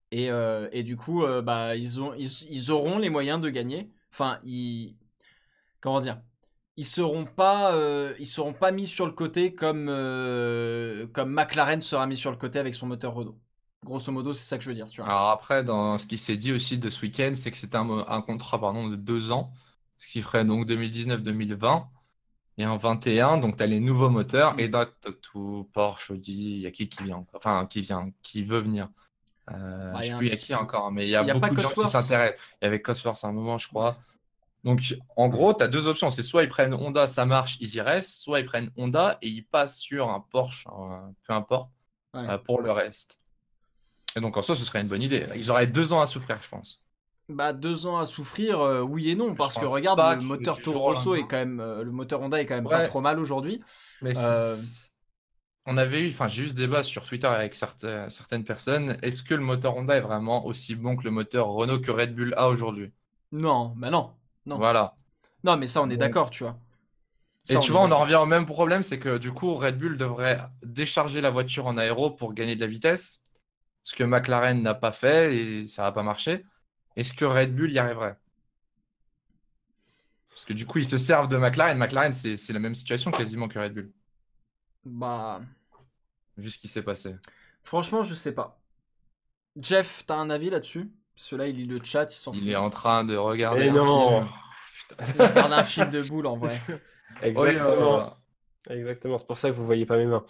Et du coup, bah, ils auront les moyens de gagner. Enfin, comment dire? Ils seront pas mis sur le côté comme McLaren sera mis sur le côté avec son moteur Renault. Grosso modo, c'est ça que je veux dire, tu vois. Alors après, dans ce qui s'est dit aussi de ce week-end, c'est que c'était un contrat de 2 ans, ce qui ferait donc 2019-2020 et en 21, donc tu as les nouveaux moteurs et donc tout Porsche, Audi, il y a qui vient, enfin qui veut venir. Je sais plus il y a qui encore, hein, mais il y a beaucoup de gens qui s'intéressent. Il y avait Cosworth à un moment, je crois. Donc en gros, tu as deux options, c'est soit ils prennent Honda, ça marche, ils y restent, soit ils prennent Honda et ils passent sur un Porsche, peu importe, pour le reste. Et donc en soi, ce serait une bonne idée. Ils auraient 2 ans à souffrir, je pense. Bah 2 ans à souffrir, oui et non, parce que regarde, le moteur Toro Rosso est quand même, le moteur Honda est quand même pas trop mal aujourd'hui. Mais on avait eu, j'ai eu ce débat sur Twitter avec certaines personnes. Est-ce que le moteur Honda est vraiment aussi bon que le moteur Renault que Red Bull a aujourd'hui? Non, bah non. Voilà. Non, mais ça, on est d'accord, tu vois. Et tu vois, on en revient au même problème, c'est que du coup, Red Bull devrait décharger la voiture en aéro pour gagner de la vitesse, ce que McLaren n'a pas fait et ça va pas marcher. Est-ce que Red Bull y arriverait? Parce que du coup, ils se servent de McLaren. McLaren, c'est la même situation quasiment que Red Bull. Bah. Vu ce qui s'est passé. Franchement, je sais pas. Jeff, t'as un avis là-dessus? Parce que là, il lit le chat, il est en train de regarder un film. Il regarde un film de boule en vrai. Exactement. Exactement, c'est pour ça que vous voyez pas mes mains.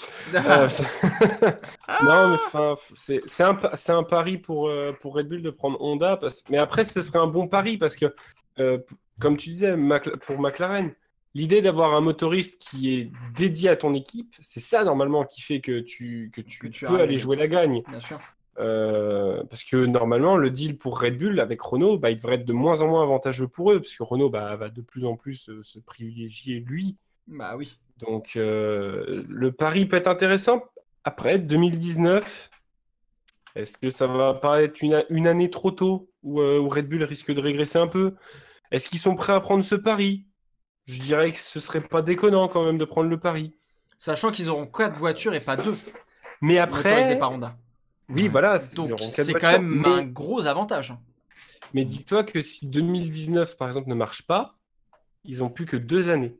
Non, mais c'est un pari pour Red Bull de prendre Honda, mais après ce serait un bon pari parce que, comme tu disais, pour McLaren, l'idée d'avoir un motoriste qui est dédié à ton équipe, c'est ça normalement qui fait que tu peux aller jouer la gagne. Bien sûr. Parce que normalement, le deal pour Red Bull avec Renault, il devrait être de moins en moins avantageux pour eux, parce que Renault va de plus en plus se privilégier lui. Bah oui. Donc le pari peut être intéressant. Après 2019, est-ce que ça va pas être une année trop tôt où Red Bull risque de régresser un peu? Est-ce qu'ils sont prêts à prendre ce pari? Je dirais que ce serait pas déconnant quand même de prendre le pari. Sachant qu'ils auront 4 voitures et pas 2. Mais après... par Honda. Oui, voilà. Donc c'est quand même un gros avantage. Mais dis-toi que si 2019, par exemple, ne marche pas, ils ont plus que 2 années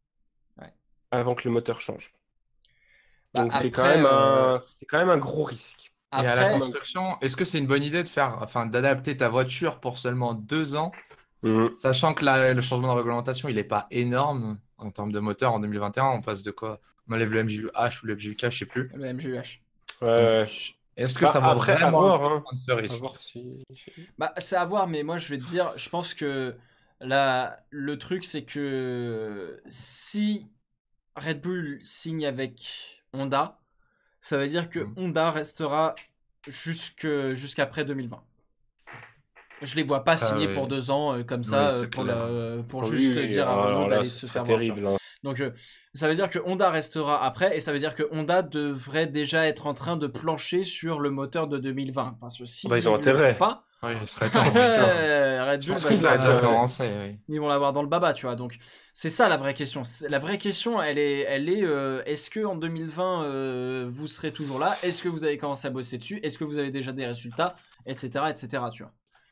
avant que le moteur change. Donc c'est quand même un gros risque. Et à la construction, est-ce que c'est une bonne idée d'adapter ta voiture pour seulement 2 ans, sachant que le changement de réglementation, il n'est pas énorme en termes de moteur en 2021? On passe de quoi? On enlève le MGU-H ou le MGU-K, je sais plus. Le MGU-H. Est-ce que ça va vraiment prendre ce risque? C'est à voir, mais moi je vais te dire, je pense que le truc c'est que si Red Bull signe avec Honda, ça veut dire que Honda restera jusqu'après 2020. Je les vois pas signer pour 2 ans comme ça pour juste dire à Renault d'aller se faire terrible. Donc ça veut dire que Honda restera après et ça veut dire que Honda devrait déjà être en train de plancher sur le moteur de 2020 parce que si ils ont intérêt. Pas, il serait temps. Red Bull ça a déjà commencé. Ils vont l'avoir dans le baba, tu vois. Donc c'est ça la vraie question. La vraie question, elle est est-ce que en 2020 vous serez toujours là? Est-ce que vous avez commencé à bosser dessus? Est-ce que vous avez déjà des résultats, etc., etc. Tu vois.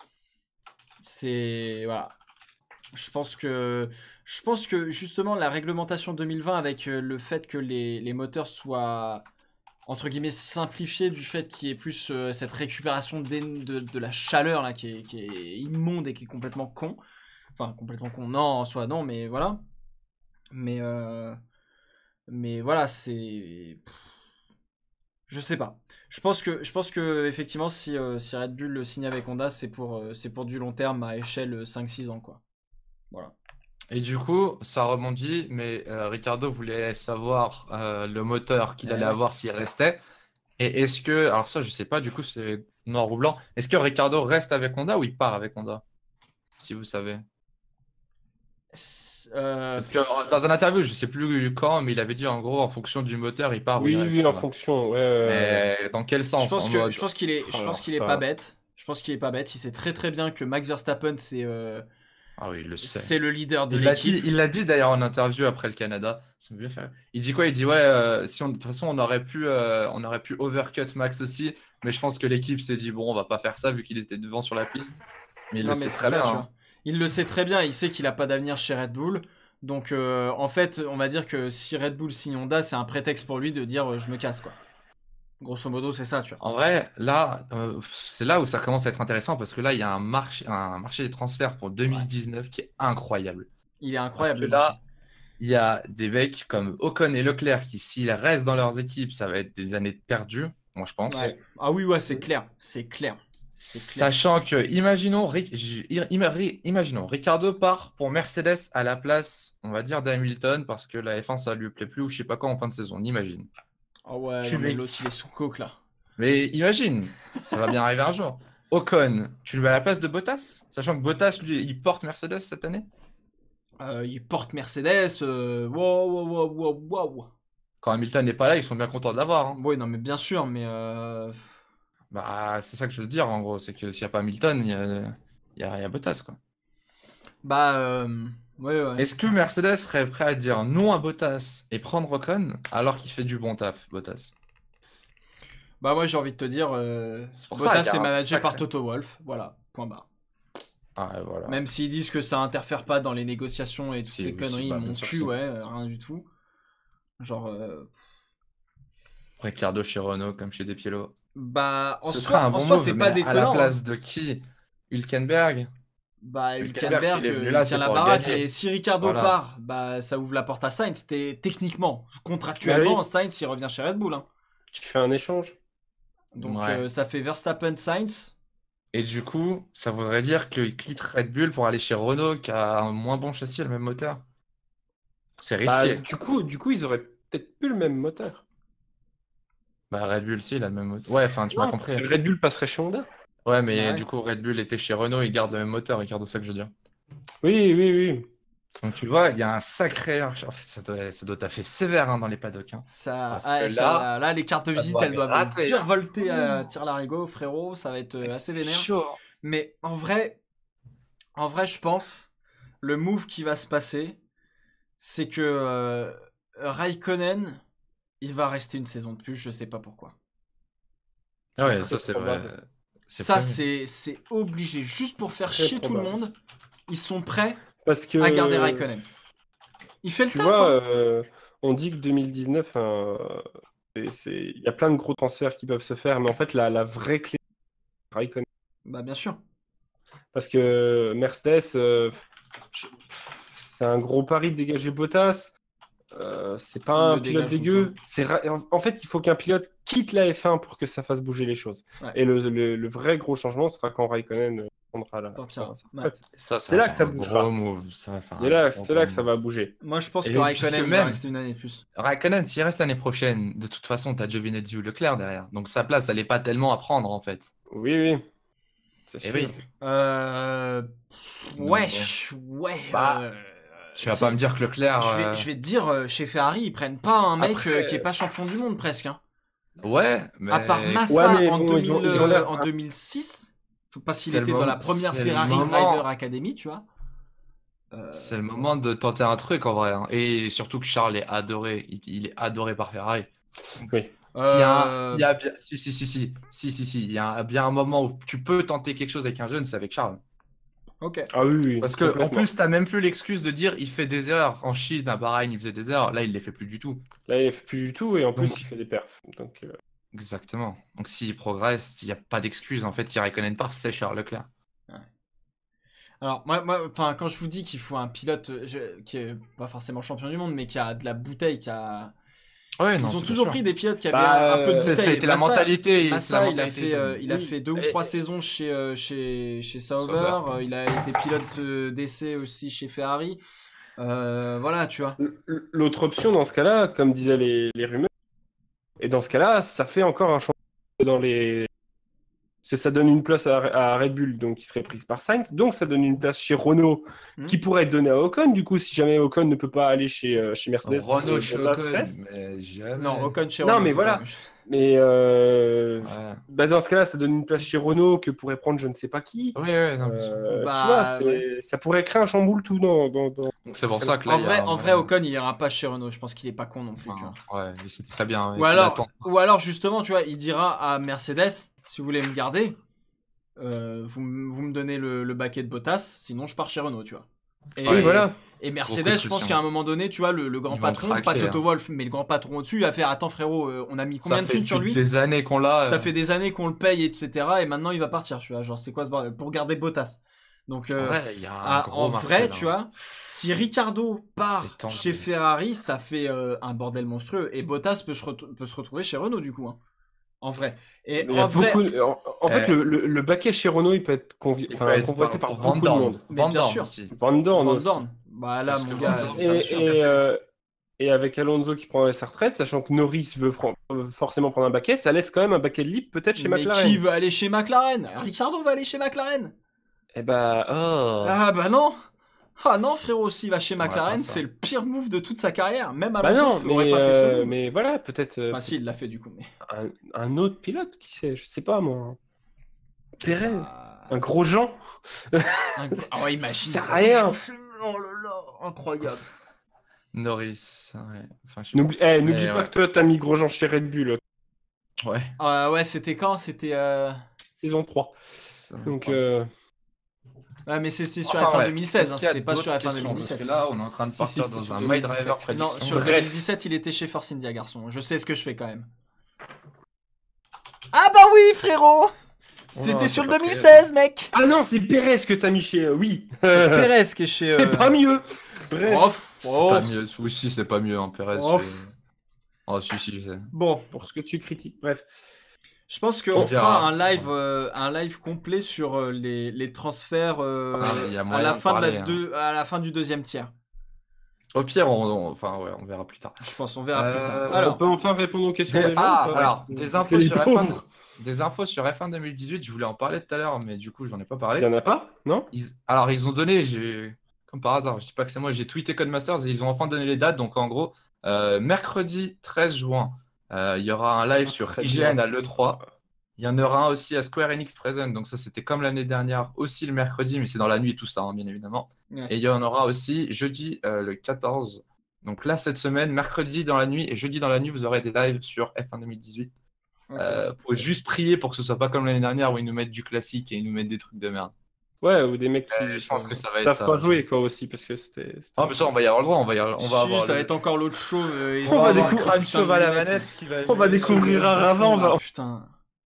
C'est voilà. Je pense que justement la réglementation 2020 avec le fait que les moteurs soient entre guillemets simplifiés du fait qu'il y ait plus cette récupération de la chaleur là qui est immonde et qui est complètement con. Enfin complètement con. Non, en soi non, mais voilà. Mais voilà, c'est je sais pas. Je pense que effectivement si Red Bull signe avec Honda, c'est pour du long terme à échelle 5-6 ans quoi. Voilà. Et du coup, ça rebondit, mais Ricardo voulait savoir le moteur qu'il allait avoir s'il restait. Et est-ce que, alors ça je sais pas, du coup c'est noir ou blanc, est-ce que Ricardo reste avec Honda ou il part avec Honda? Si vous savez. Parce que dans un interview, je sais plus quand, mais il avait dit en gros en fonction du moteur, il part. Oui, en fonction. Mais dans quel sens? Je pense qu'il est pas bête. Je pense qu'il est pas bête. Il sait très très bien que Max Verstappen c'est Ah oui, il le sait. C'est le leader de l'équipe. Il l'a dit d'ailleurs en interview après le Canada. Ça me fait faire. Il dit quoi? Il dit ouais, de toute façon on aurait pu overcut Max aussi, mais je pense que l'équipe s'est dit bon, on va pas faire ça vu qu'il était devant sur la piste. Mais il le sait très bien. Hein. Il le sait très bien. Il sait qu'il a pas d'avenir chez Red Bull. Donc en fait, on va dire que si Red Bull signe Honda, c'est un prétexte pour lui de dire je me casse quoi. Grosso modo, c'est ça, tu vois. En vrai, là, c'est là où ça commence à être intéressant parce que là, il y a un marché des transferts pour 2019 qui est incroyable. Il est incroyable. Parce que là, il y a des mecs comme Ocon et Leclerc qui, s'ils restent dans leurs équipes, ça va être des années perdues, moi je pense. Ouais. Ah oui, ouais, c'est clair. C'est clair. Sachant que, imaginons Ricardo part pour Mercedes à la place, on va dire, d'Hamilton parce que la F1 ça lui plaît plus ou je sais pas quoi en fin de saison, on imagine. Oh ouais, mais l'autre il est sous coke là. Mais imagine, ça va bien arriver un jour. Ocon, tu le mets à la place de Bottas, sachant que Bottas lui il porte Mercedes cette année. Il porte Mercedes, wow. Quand Hamilton n'est pas là, ils sont bien contents de l'avoir. Hein. Oui, non mais bien sûr, mais bah c'est ça que je veux dire en gros, c'est que s'il n'y a pas Hamilton, il y a Bottas quoi. Bah ouais. Est-ce que Mercedes serait prêt à dire non à Bottas et prendre Ocon alors qu'il fait du bon taf, Bottas? Bah moi j'ai envie de te dire, Bottas est managé par Toto Wolff, voilà, point barre. Ah, voilà. Même s'ils disent que ça interfère pas dans les négociations et toutes ces conneries, ils m'ont tué, rien du tout. Genre... Ricardo chez Renault comme chez Despiello. Bah en Ce soi, sera un bon move, c'est pas déconnant. À la place de qui? Hülkenberg? Bah Hülkenberg il tient la baraque et si Ricardo part, bah ça ouvre la porte à Sainz. Techniquement, contractuellement, Sainz il revient chez Red Bull. Hein. Tu fais un échange. Donc ça fait Verstappen-Sainz. Et du coup, ça voudrait dire qu'il quitte Red Bull pour aller chez Renault qui a un moins bon châssis et le même moteur. C'est risqué. Bah, du coup, ils auraient peut-être plus le même moteur. Bah Red Bull, si, il a le même moteur. Ouais, enfin, tu m'as compris. Red Bull passerait chez Honda. Ouais, mais du coup, Red Bull était chez Renault, ils gardent le même moteur, Ricardo, c'est ça que je veux dire. Oui. Donc tu vois, il y a un sacré... En fait, ça doit taffer sévère hein, dans les paddocks. Hein. Là, les cartes de visite, elles doivent survolter à Tire-Larigot, frérot, ça va être assez vénère. Chaud. Mais en vrai, je pense, le move qui va se passer, c'est que Raikkonen, il va rester une saison de plus, je sais pas pourquoi. Ouais, ça c'est vrai. Ça, c'est obligé. Juste pour faire chier tout le monde, ils sont prêts à garder Raikkonen. Il fait le taf. Tu vois, on dit que 2019, il y a plein de gros transferts qui peuvent se faire, mais en fait, la vraie clé, c'est Raikkonen. Bah, bien sûr. Parce que Mercedes, c'est un gros pari de dégager Bottas. C'est pas un pilote dégueu. En fait, il faut qu'un pilote quitte la F1 pour que ça fasse bouger les choses. Ouais. Et le vrai gros changement sera quand Raikkonen prendra la. C'est là que ça bougera. C'est là que ça va bouger. Moi, je pense que Raikkonen va rester une année de plus. Raikkonen, s'il reste l'année prochaine, de toute façon, t'as Giovinazzi ou Leclerc derrière. Donc sa place, elle est pas tellement à prendre en fait. Oui. C'est sûr. Ouais. Tu vas pas me dire que Leclerc... Je vais te dire, chez Ferrari, ils prennent pas un mec qui est pas champion du monde presque. Hein. Ouais, mais... À part Massa en 2006, faut pas s'il était dans la première Ferrari Driver Academy, tu vois. C'est le moment de tenter un truc en vrai. Hein. Et surtout que Charles est adoré. Il est adoré par Ferrari. Oui. Il y a bien un moment où tu peux tenter quelque chose avec un jeune, c'est avec Charles. Ok. Ah oui. Parce que en plus, t'as même plus l'excuse de dire il fait des erreurs. En Chine, à Bahreïn, il faisait des erreurs. Là, il les fait plus du tout. Et en plus, il fait des perfs. Donc, exactement. Donc s'il progresse, il n'y a pas d'excuse. En fait, s'il Raikkonen part, c'est Charles Leclerc. Ouais. Alors, moi, quand je vous dis qu'il faut un pilote qui est pas forcément champion du monde, mais qui a de la bouteille, qui a... Ouais, ils ont toujours pris des pilotes qui avaient un peu de bouteille. C'était la mentalité. Massa, il a fait 2 ou 3 saisons chez Sauber. Il a été pilote d'essai aussi chez Ferrari. Voilà, tu vois. L'autre option dans ce cas-là, comme disaient les rumeurs, et dans ce cas-là, ça fait encore un changement dans les... Ça donne une place à Red Bull, donc qui serait prise par Sainz. Donc ça donne une place chez Renault, qui pourrait être donnée à Ocon. Du coup, si jamais Ocon ne peut pas aller chez Mercedes, Renault chez Ocon, mais jamais. Non, Ocon chez Renault. Non, mais voilà. Mais dans ce cas-là, ça donne une place chez Renault que pourrait prendre je ne sais pas qui. Oui, non, tu vois, ça pourrait créer un chamboule tout dans... Donc c'est pour ça que là, en vrai, Ocon, il ira pas chez Renault. Je pense qu'il est pas con non plus. Ouais, c'est très bien. Ou alors, justement, tu vois, il dira à Mercedes, si vous voulez me garder, vous me donnez le baquet de Bottas, sinon je pars chez Renault, tu vois. Et Mercedes, je pense qu'à un moment donné, tu vois, le grand patron, pas Toto Wolff, mais le grand patron au-dessus, il va faire attends frérot, on a mis combien de thunes sur lui ? Ça fait des années qu'on l'a. Ça fait des années qu'on le paye, etc. Et maintenant il va partir, tu vois. Genre, c'est quoi ce bordel ? Pour garder Bottas. Donc, en vrai, tu vois, si Ricciardo part chez Ferrari, ça fait un bordel monstrueux. Et Bottas peut se retrouver chez Renault, du coup. Hein. En vrai. Et en fait, le baquet chez Renault, il peut être convoité par beaucoup de monde. Mais bien sûr. Van Dorn. Bah là, mon gars. Et avec Alonso qui prendrait sa retraite, sachant que Norris veut forcément prendre un baquet, ça laisse quand même un baquet de libre peut-être chez McLaren. Mais qui veut aller chez McLaren ? Ricciardo va aller chez McLaren. Ah bah non. Ah non frérot, s'il va chez McLaren, c'est le pire move de toute sa carrière. Même Alonso n'aurait pas fait ce move. Mais voilà, peut-être... Enfin si, il l'a fait du coup. Mais... Un autre pilote, qui sait, je sais pas moi. Pérez, un gros Jean. Oh imagine. C'est rien. Oh là là, incroyable. Norris, ouais. Enfin, n'oublie pas que toi t'as mis Grosjean chez Red Bull. Ouais. Ouais, c'était quand ? C'était saison 3. Donc ouais, mais c'était sur la fin 2016, c'était pas sur la fin 2017. Parce que là, on est en train de partir dans un My Driver prédiction. Non, sur le 2017, il était chez Force India, garçon. Je sais ce que je fais quand même. Ah bah oui, frérot. C'était sur le 2016, mec. Ah non, c'est Pérez que t'as mis chez... Oui. C'est Pérez qui est chez... C'est pas mieux. Bref. C'est pas mieux. Oui, si, c'est pas mieux, hein, Pérez. Oh, si, c'est... Bon. Pour ce que tu critiques. Bref. Je pense qu'on fera un live complet sur les transferts à la fin du deuxième tiers. Au pire, on verra plus tard. Je pense on verra plus tard. Alors, on peut enfin répondre aux questions des gens. Alors, des infos sur F1 2018, je voulais en parler tout à l'heure, mais du coup, j'en ai pas parlé. Il y en a pas, non ? Alors, ils ont donné, comme par hasard, je dis pas que c'est moi, j'ai tweeté Codemasters et ils ont enfin donné les dates. Donc, en gros, mercredi 13 juin, il y aura un live sur IGN à l'E3. Il y en aura un aussi à Square Enix Present, donc ça c'était comme l'année dernière, aussi le mercredi, mais c'est dans la nuit tout ça, hein, bien évidemment. Ouais. Et il y en aura aussi jeudi le 14. Donc là, cette semaine, mercredi dans la nuit et jeudi dans la nuit, vous aurez des lives sur F1 2018. Faut juste prier pour que ce soit pas comme l'année dernière où ils nous mettent du classique et ils nous mettent des trucs de merde. Ouais, ou des mecs qui je pense que ça va être ça. Pas jouer quoi aussi parce que c'était. Ah mais ça on va y avoir le droit, ça va être encore l'autre show. On va découvrir une chauve à la manette on va découvrir un avant. Putain.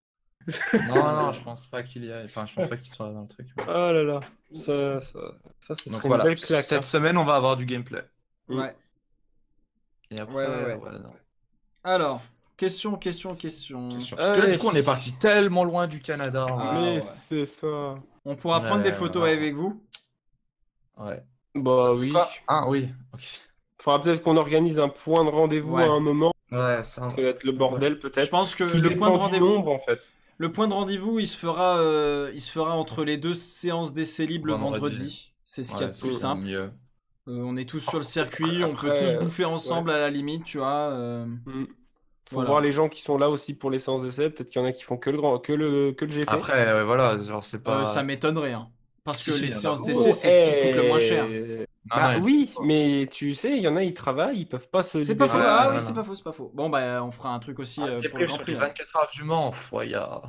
Non, je pense pas qu'il y a. Enfin, je pense pas qu'il soit dans le truc. Oh là là. Ça serait une belle claque. Cette semaine, on va avoir du gameplay. Ouais. Et après, alors, question. Parce que là, du coup, on est parti tellement loin du Canada. Mais c'est ça. On pourra prendre des photos avec vous ? Ouais. Bah oui. Oui. Ok. Faudra peut-être qu'on organise un point de rendez-vous à un moment. Ouais, ça va être le bordel peut-être. Je pense que le point de rendez-vous en fait. Le point de rendez-vous, il se fera entre les deux séances d'essai libre le vendredi. C'est ce qu'il y a de plus simple. Mieux. On est tous sur le circuit, on peut tous bouffer ensemble à la limite, tu vois. Faut voir les gens qui sont là aussi pour les séances d'essai. Peut-être qu'il y en a qui font que le GP. Après, voilà, genre c'est pas. Ça m'étonnerait, hein. Parce que les séances d'essai, c'est ce qui coûte le moins cher. Oui, mais tu sais, il y en a, ils travaillent, ils peuvent pas se. C'est pas faux. C'est pas faux. Bon, bah, on fera un truc aussi pour le Grand Prix. 24 heures du Mans, il y a.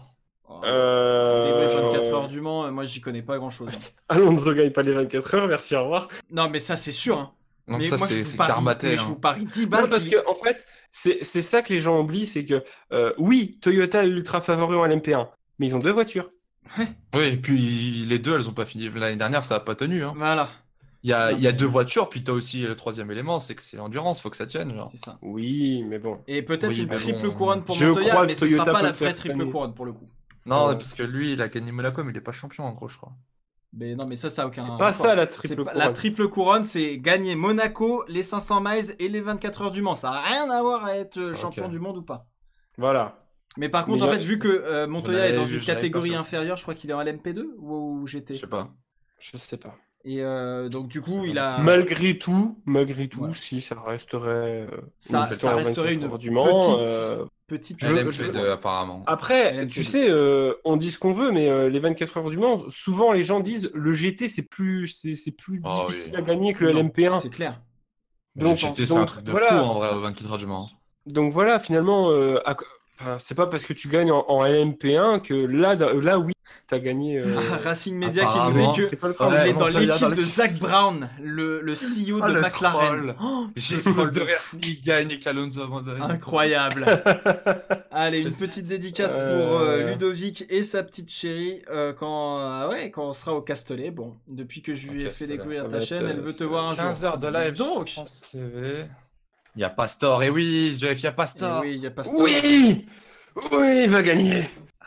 Des 24 heures du Mans, moi j'y connais pas grand chose. Alonso gagne pas les 24 heures, merci, au revoir. Non, mais ça c'est sûr. Hein. Donc mais ça, moi, c'est karmaté. Je vous parie 10 balles. Parce que, en fait, c'est ça que les gens oublient, c'est que oui, Toyota est ultra favori en LMP1, mais ils ont 2 voitures. Oui, et puis les deux, elles ont pas fini. L'année dernière, ça a pas tenu. Hein. Voilà. Il y a 2 voitures, puis tu as aussi le 3e élément, c'est que c'est l'endurance, faut que ça tienne. Genre. C'est ça. Oui, mais bon. Et peut-être une triple couronne pour Montoya, mais ce sera pas la vraie triple couronne pour le coup. Non, parce que lui, il a gagné Monaco, mais il est pas champion en gros, je crois. Mais non, mais ça a aucun. C'est pas ça la triple couronne. La triple couronne, c'est gagner Monaco, les 500 miles et les 24 heures du Mans. Ça n'a rien à voir à être champion du monde ou pas. Voilà. Mais par contre, en fait, vu que Montoya est dans une catégorie inférieure, je crois qu'il est en LMP2 ou GT. Je sais pas. Et donc du coup, il a. Malgré tout, si ça resterait. Ça resterait une petite... apparemment. Après, tu sais, on dit ce qu'on veut, mais les 24 heures du Mans, souvent les gens disent le GT c'est plus difficile à gagner que le LMP1. C'est clair. Donc, le GT c'est un truc de fou en vrai, aux 24 heures du Mans. Donc voilà, finalement, c'est pas parce que tu gagnes en LMP1 que là oui, t'as gagné. Racing Media qui nous dit qu'il est dans l'équipe de Zak Brown, le CEO de McLaren. J'ai cru de rire s'il gagne et qu'Alonso abandonne. Incroyable. Allez, une petite dédicace pour Ludovic et sa petite chérie quand on sera au Castellet. Bon, depuis que je lui ai fait découvrir ta chaîne, elle veut te voir un jour. 15 heures de live sur France TV. Il y a Pastor, et oui, Jeff, il y a Pastor. Oui, il y a Pastor. Oui, il va gagner.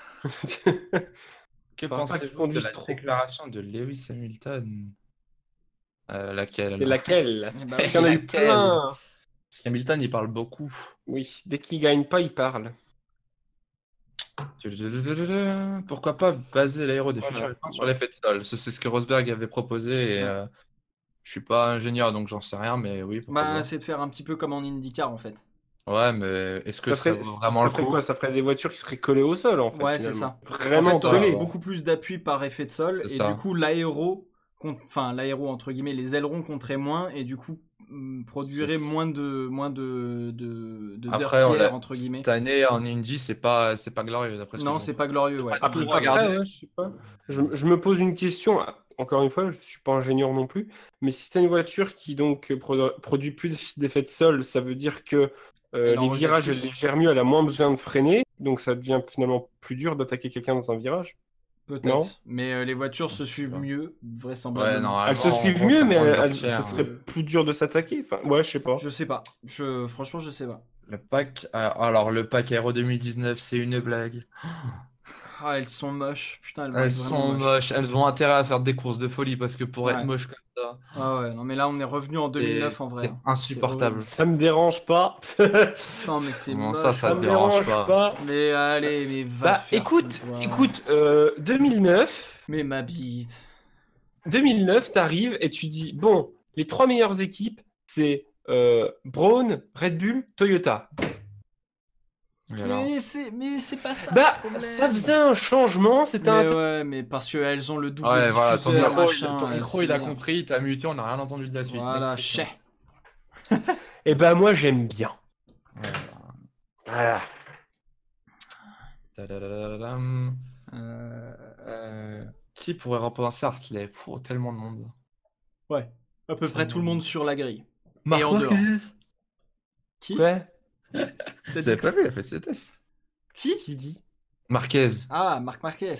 Que pensez-vous de la déclaration de Lewis Hamilton Laquelle Parce qu'il y en a eu plein. Parce qu'Hamilton, il parle beaucoup. Oui, dès qu'il gagne pas, il parle. Pourquoi pas baser l'aéro des futurs sur l'effet de sol? C'est ce que Rosberg avait proposé et je suis pas ingénieur donc j'en sais rien, mais oui. C'est de faire un petit peu comme en IndyCar en fait. Ouais, mais est-ce que ça vaut vraiment le coup? Ça ferait des voitures qui seraient collées au sol en fait. Ouais, c'est ça. Vraiment collées. Beaucoup plus d'appui par effet de sol et du coup l'aéro entre guillemets, les ailerons compteraient moins et du coup produirait moins de après, dirtière entre guillemets. Cette année en Indy, c'est pas glorieux d'après ce que c'est pas glorieux. Ouais. Après, je sais pas. Je me pose une question. Encore une fois, je suis pas ingénieur non plus, mais si tu as une voiture qui donc produit plus d'effets de sol, ça veut dire que les virages, elle les gère mieux, elle a moins besoin de freiner, donc ça devient finalement plus dur d'attaquer quelqu'un dans un virage. Peut-être, mais les voitures se suivent mieux, vraisemblablement. Elles se suivent mieux, mais ça serait plus dur de s'attaquer. Enfin, ouais, je sais pas. Je sais pas. Franchement, je sais pas. Le pack Aero 2019, c'est une blague. Ah, elles sont moches. Putain, elles sont moches. Elles ont intérêt à faire des courses de folie parce que pour être moche comme ça. Ah ouais, non, mais là, on est revenu en 2009 en vrai. C'est insupportable. Ça me dérange pas. Non, mais c'est moche. Ça me dérange pas. Mais allez, mais va. Écoute, 2009. Mais ma bite. 2009, t'arrives et tu dis bon, les 3 meilleures équipes, c'est Brown, Red Bull, Toyota. Mais c'est pas ça. Ça faisait un changement, c'était ouais, mais parce qu'elles ont le double diffuseur, ton micro il a compris, il t'a muté, on n'a rien entendu de la suite. Voilà, chais. Et moi j'aime bien. Voilà. Qui pourrait remplacer Hartley? Tellement de monde. Ouais, à peu près tout le monde sur la grille. Et en dehors. Qui? Ouais. Vous avez pas vu, il a fait ses tests. Qui dit? Marquez. Ah, Marc Marquez.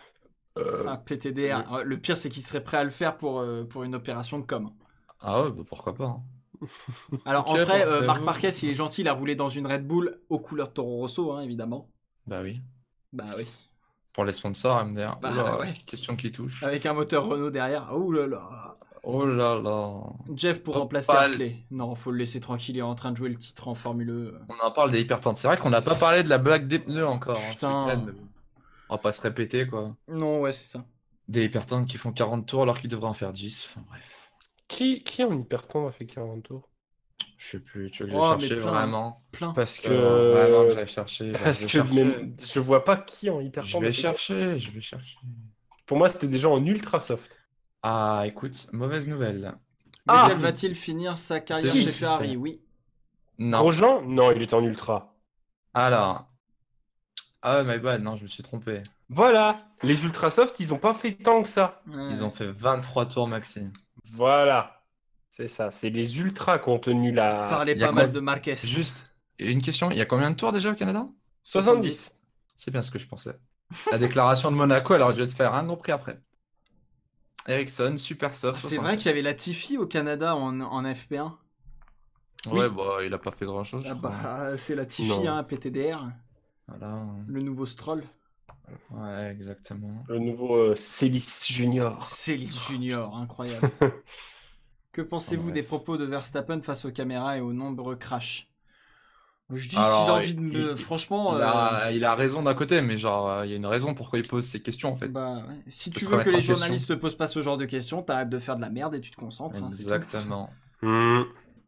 PTDR. Le pire, c'est qu'il serait prêt à le faire pour une opération de com. Ah ouais, pourquoi pas. Alors en vrai, Marc Marquez, il est gentil, il a roulé dans une Red Bull aux couleurs Toro Rosso, hein, évidemment. Bah oui. Pour les sponsors, MDR. Question qui touche. Avec un moteur Renault derrière. Oh là là. Oh là là. Jeff pour remplacer Hartley. Non, faut le laisser tranquille, il est en train de jouer le titre en Formule E. On en parle des hypertentes. C'est vrai qu'on n'a pas parlé de la blague des pneus encore. Putain. On va pas se répéter quoi. Non, ouais, c'est ça. Des hypertentes qui font 40 tours alors qu'ils devraient en faire 10. Enfin bref. Qui en hypertente a fait 40 tours? Je sais plus, tu veux que j'aille chercher vraiment? Parce que vraiment que j'aille chercher. Je vois pas qui en hypertente. Je vais chercher. Pour moi, c'était déjà en ultra soft. Ah, écoute, mauvaise nouvelle. Vettel va-t-il finir sa carrière chez Ferrari? Oui. Non. Grosjean? Non, il était en ultra. Alors. Ah, my bad, non, je me suis trompé. Voilà, les ultra soft, ils ont pas fait tant que ça. Ils ont fait 23 tours maxi. Voilà, c'est ça, c'est les ultras qui ont tenu la... Parlez pas mal de Marquez. Juste, une question, il y a combien de tours déjà au Canada? 70. C'est bien ce que je pensais. La déclaration de Monaco, elle aurait dû te faire un Grand Prix après. Ericsson, super soft. C'est vrai qu'il y avait Latifi au Canada en FP1. Ouais, il a pas fait grand chose. C'est Latifi, hein, PTDR. Voilà. Le nouveau Stroll. Ouais, exactement. Le nouveau Célis Junior. Célis Junior, incroyable. Que pensez-vous des propos de Verstappen face aux caméras et aux nombreux crashs? Je dis, s'il a envie de me... Franchement... Il a raison d'un côté, mais genre, il y a une raison pourquoi il pose ces questions, en fait. Si tu veux que les journalistes te posent pas ce genre de questions, t'as hâte de faire de la merde et tu te concentres. Exactement. Hein,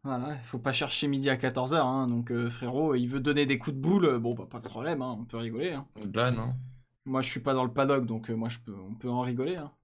Voilà, il faut pas chercher midi à 14h, hein, donc frérot, il veut donner des coups de boule, bon bah pas de problème, hein, on peut rigoler. Hein. Bah non. Moi je suis pas dans le paddock, donc on peut en rigoler. Hein.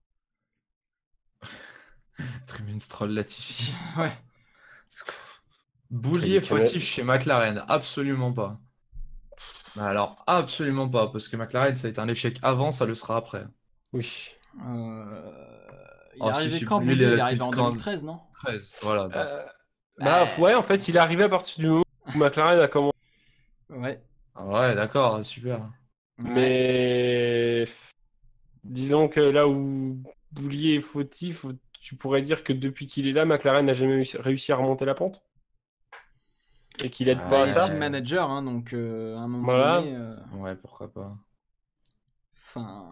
Tribune Stroll Latifi. Ouais. Boulier fautif chez McLaren, absolument pas. Bah alors, absolument pas, parce que McLaren ça a été un échec avant, ça le sera après. Oui. Il est arrivé quand Boulier, il est arrivé en 2013, non 13, voilà. Ouais, en fait, il est arrivé à partir du moment où McLaren a commencé. Ouais. Ouais, d'accord, super. Mais disons que là où Boulier est fautif, tu pourrais dire que depuis qu'il est là, McLaren n'a jamais réussi à remonter la pente. Et qu'il aide pas à ça. Il est team manager, hein, donc à un moment voilà. donné. Ouais, pourquoi pas. Enfin.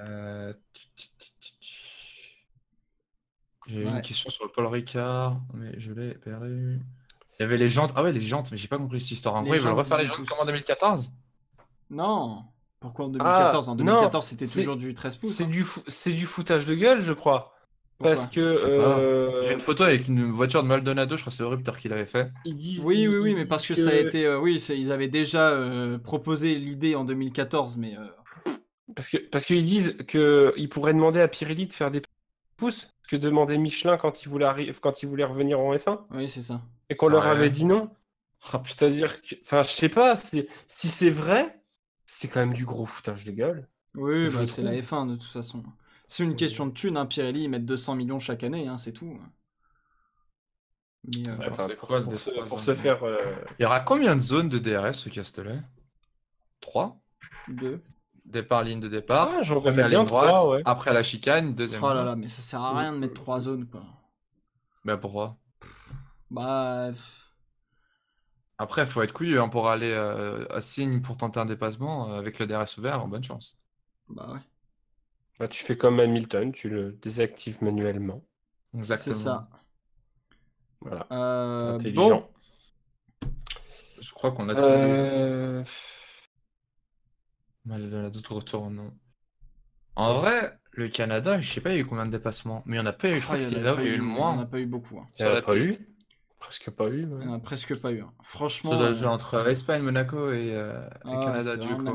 J'ai une question sur le Paul Ricard, mais je l'ai perdu. Il y avait les jantes. Ah ouais, les jantes, mais j'ai pas compris cette histoire. En vrai, ils veulent refaire les jantes comme en 2014 ? Non. Pourquoi en 2014 En 2014, c'était toujours du 13 pouces. C'est du foutage de gueule, je crois. Pourquoi ? Parce que. J'ai une photo avec une voiture de Maldonado, je crois que c'est Rupter qui l'avait fait. Oui, mais parce que ça a été. Ils avaient déjà proposé l'idée en 2014, mais. Parce qu'ils disent qu'ils pourraient demander à Pirelli de faire des pouces, que demandait Michelin quand il voulait revenir en F1. Oui, c'est ça. Et qu'on leur avait dit non. C'est-à-dire que. Enfin, je sais pas, si c'est vrai, c'est quand même du gros foutage de gueule. Oui, bah, c'est la F1 de toute façon. C'est une question de thunes, hein. Pirelli, ils mettent 200 millions chaque année, hein, c'est tout. Mais, pour se faire. Il y aura combien de zones de DRS ce Castellet 3 2. Départ, ligne de départ. Ah, j'en remets bien droite, 3, ouais. après la chicane, deuxième. Oh là là, mais ça sert à rien de mettre 3 zones, quoi. Bah pourquoi ? Bah. Après, il faut être couillu hein, pour aller à Signe pour tenter un dépassement avec le DRS ouvert, bonne chance. Bah ouais. Bah, tu fais comme Hamilton, tu le désactives manuellement. Exactement. C'est ça. Voilà. Intelligent. Bon. Je crois qu'on a tout. Mal de la retour, non. En vrai, le Canada, je sais pas, il y a eu combien de dépassements. Mais il n'y en a pas eu, je crois que c'est là où il y a eu le moins. Il n'y en a pas eu beaucoup. Hein. Il n'y en a pas eu. Presque pas eu. Ouais. Il n'y en a presque pas eu. Hein. Franchement. Ça doit être entre Espagne, Monaco et le Canada, du coup. La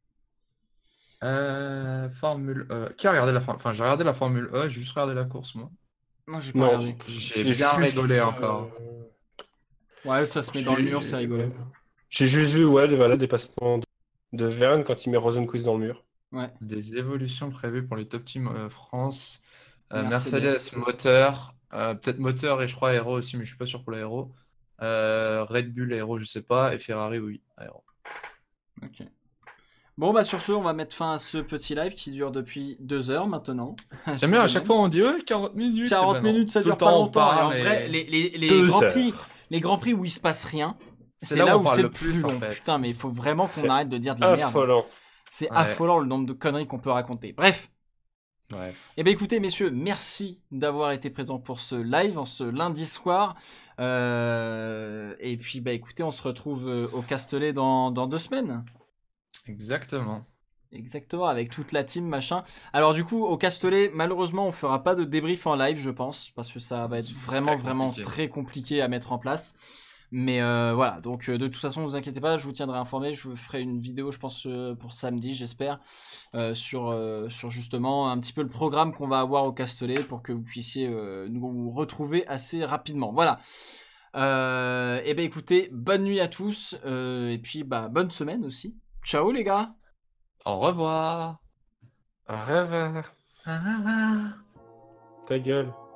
merde. Formule E. Qui a regardé la Formule? Enfin, j'ai regardé la Formule E, j'ai juste regardé la course, moi. Moi, j'ai pas regardé. J'ai bien rigolé encore. Ouais, ça se met dans le mur, c'est rigolo. J'ai juste vu, le dépassement de Verne quand il met Rosenquist dans le mur. Ouais. Des évolutions prévues pour les top teams France. Mercedes moteur. Peut-être moteur et je crois aéro aussi, mais je suis pas sûr pour l'aéro. Red Bull aéro, je sais pas. Et Ferrari, oui, aéro. Ok. Bon, bah sur ce, on va mettre fin à ce petit live qui dure depuis 2 heures maintenant. J'aime bien, à chaque fois on dit 40 minutes. 40 minutes, ça dure pas longtemps. Et en vrai, les grands prix où il se passe rien, c'est là où c'est le plus long. En fait. Putain, mais il faut vraiment qu'on arrête de dire de la merde. C'est affolant le nombre de conneries qu'on peut raconter. Bref. Et bien écoutez, messieurs, merci d'avoir été présents pour ce live, en ce lundi soir. Et puis, bah écoutez, on se retrouve au Castellet dans 2 semaines. Exactement, avec toute la team, machin. Alors du coup, au Castellet, malheureusement, on fera pas de débrief en live, je pense, parce que ça va être vraiment très compliqué à mettre en place. Mais voilà, donc de toute façon, ne vous inquiétez pas, je vous tiendrai informé. Je vous ferai une vidéo, je pense, pour samedi, j'espère, sur justement un petit peu le programme qu'on va avoir au Castellet pour que vous puissiez nous retrouver assez rapidement. Voilà. Et ben écoutez, bonne nuit à tous, et puis bah bonne semaine aussi. Ciao les gars. Au revoir. Au revoir. Ta gueule.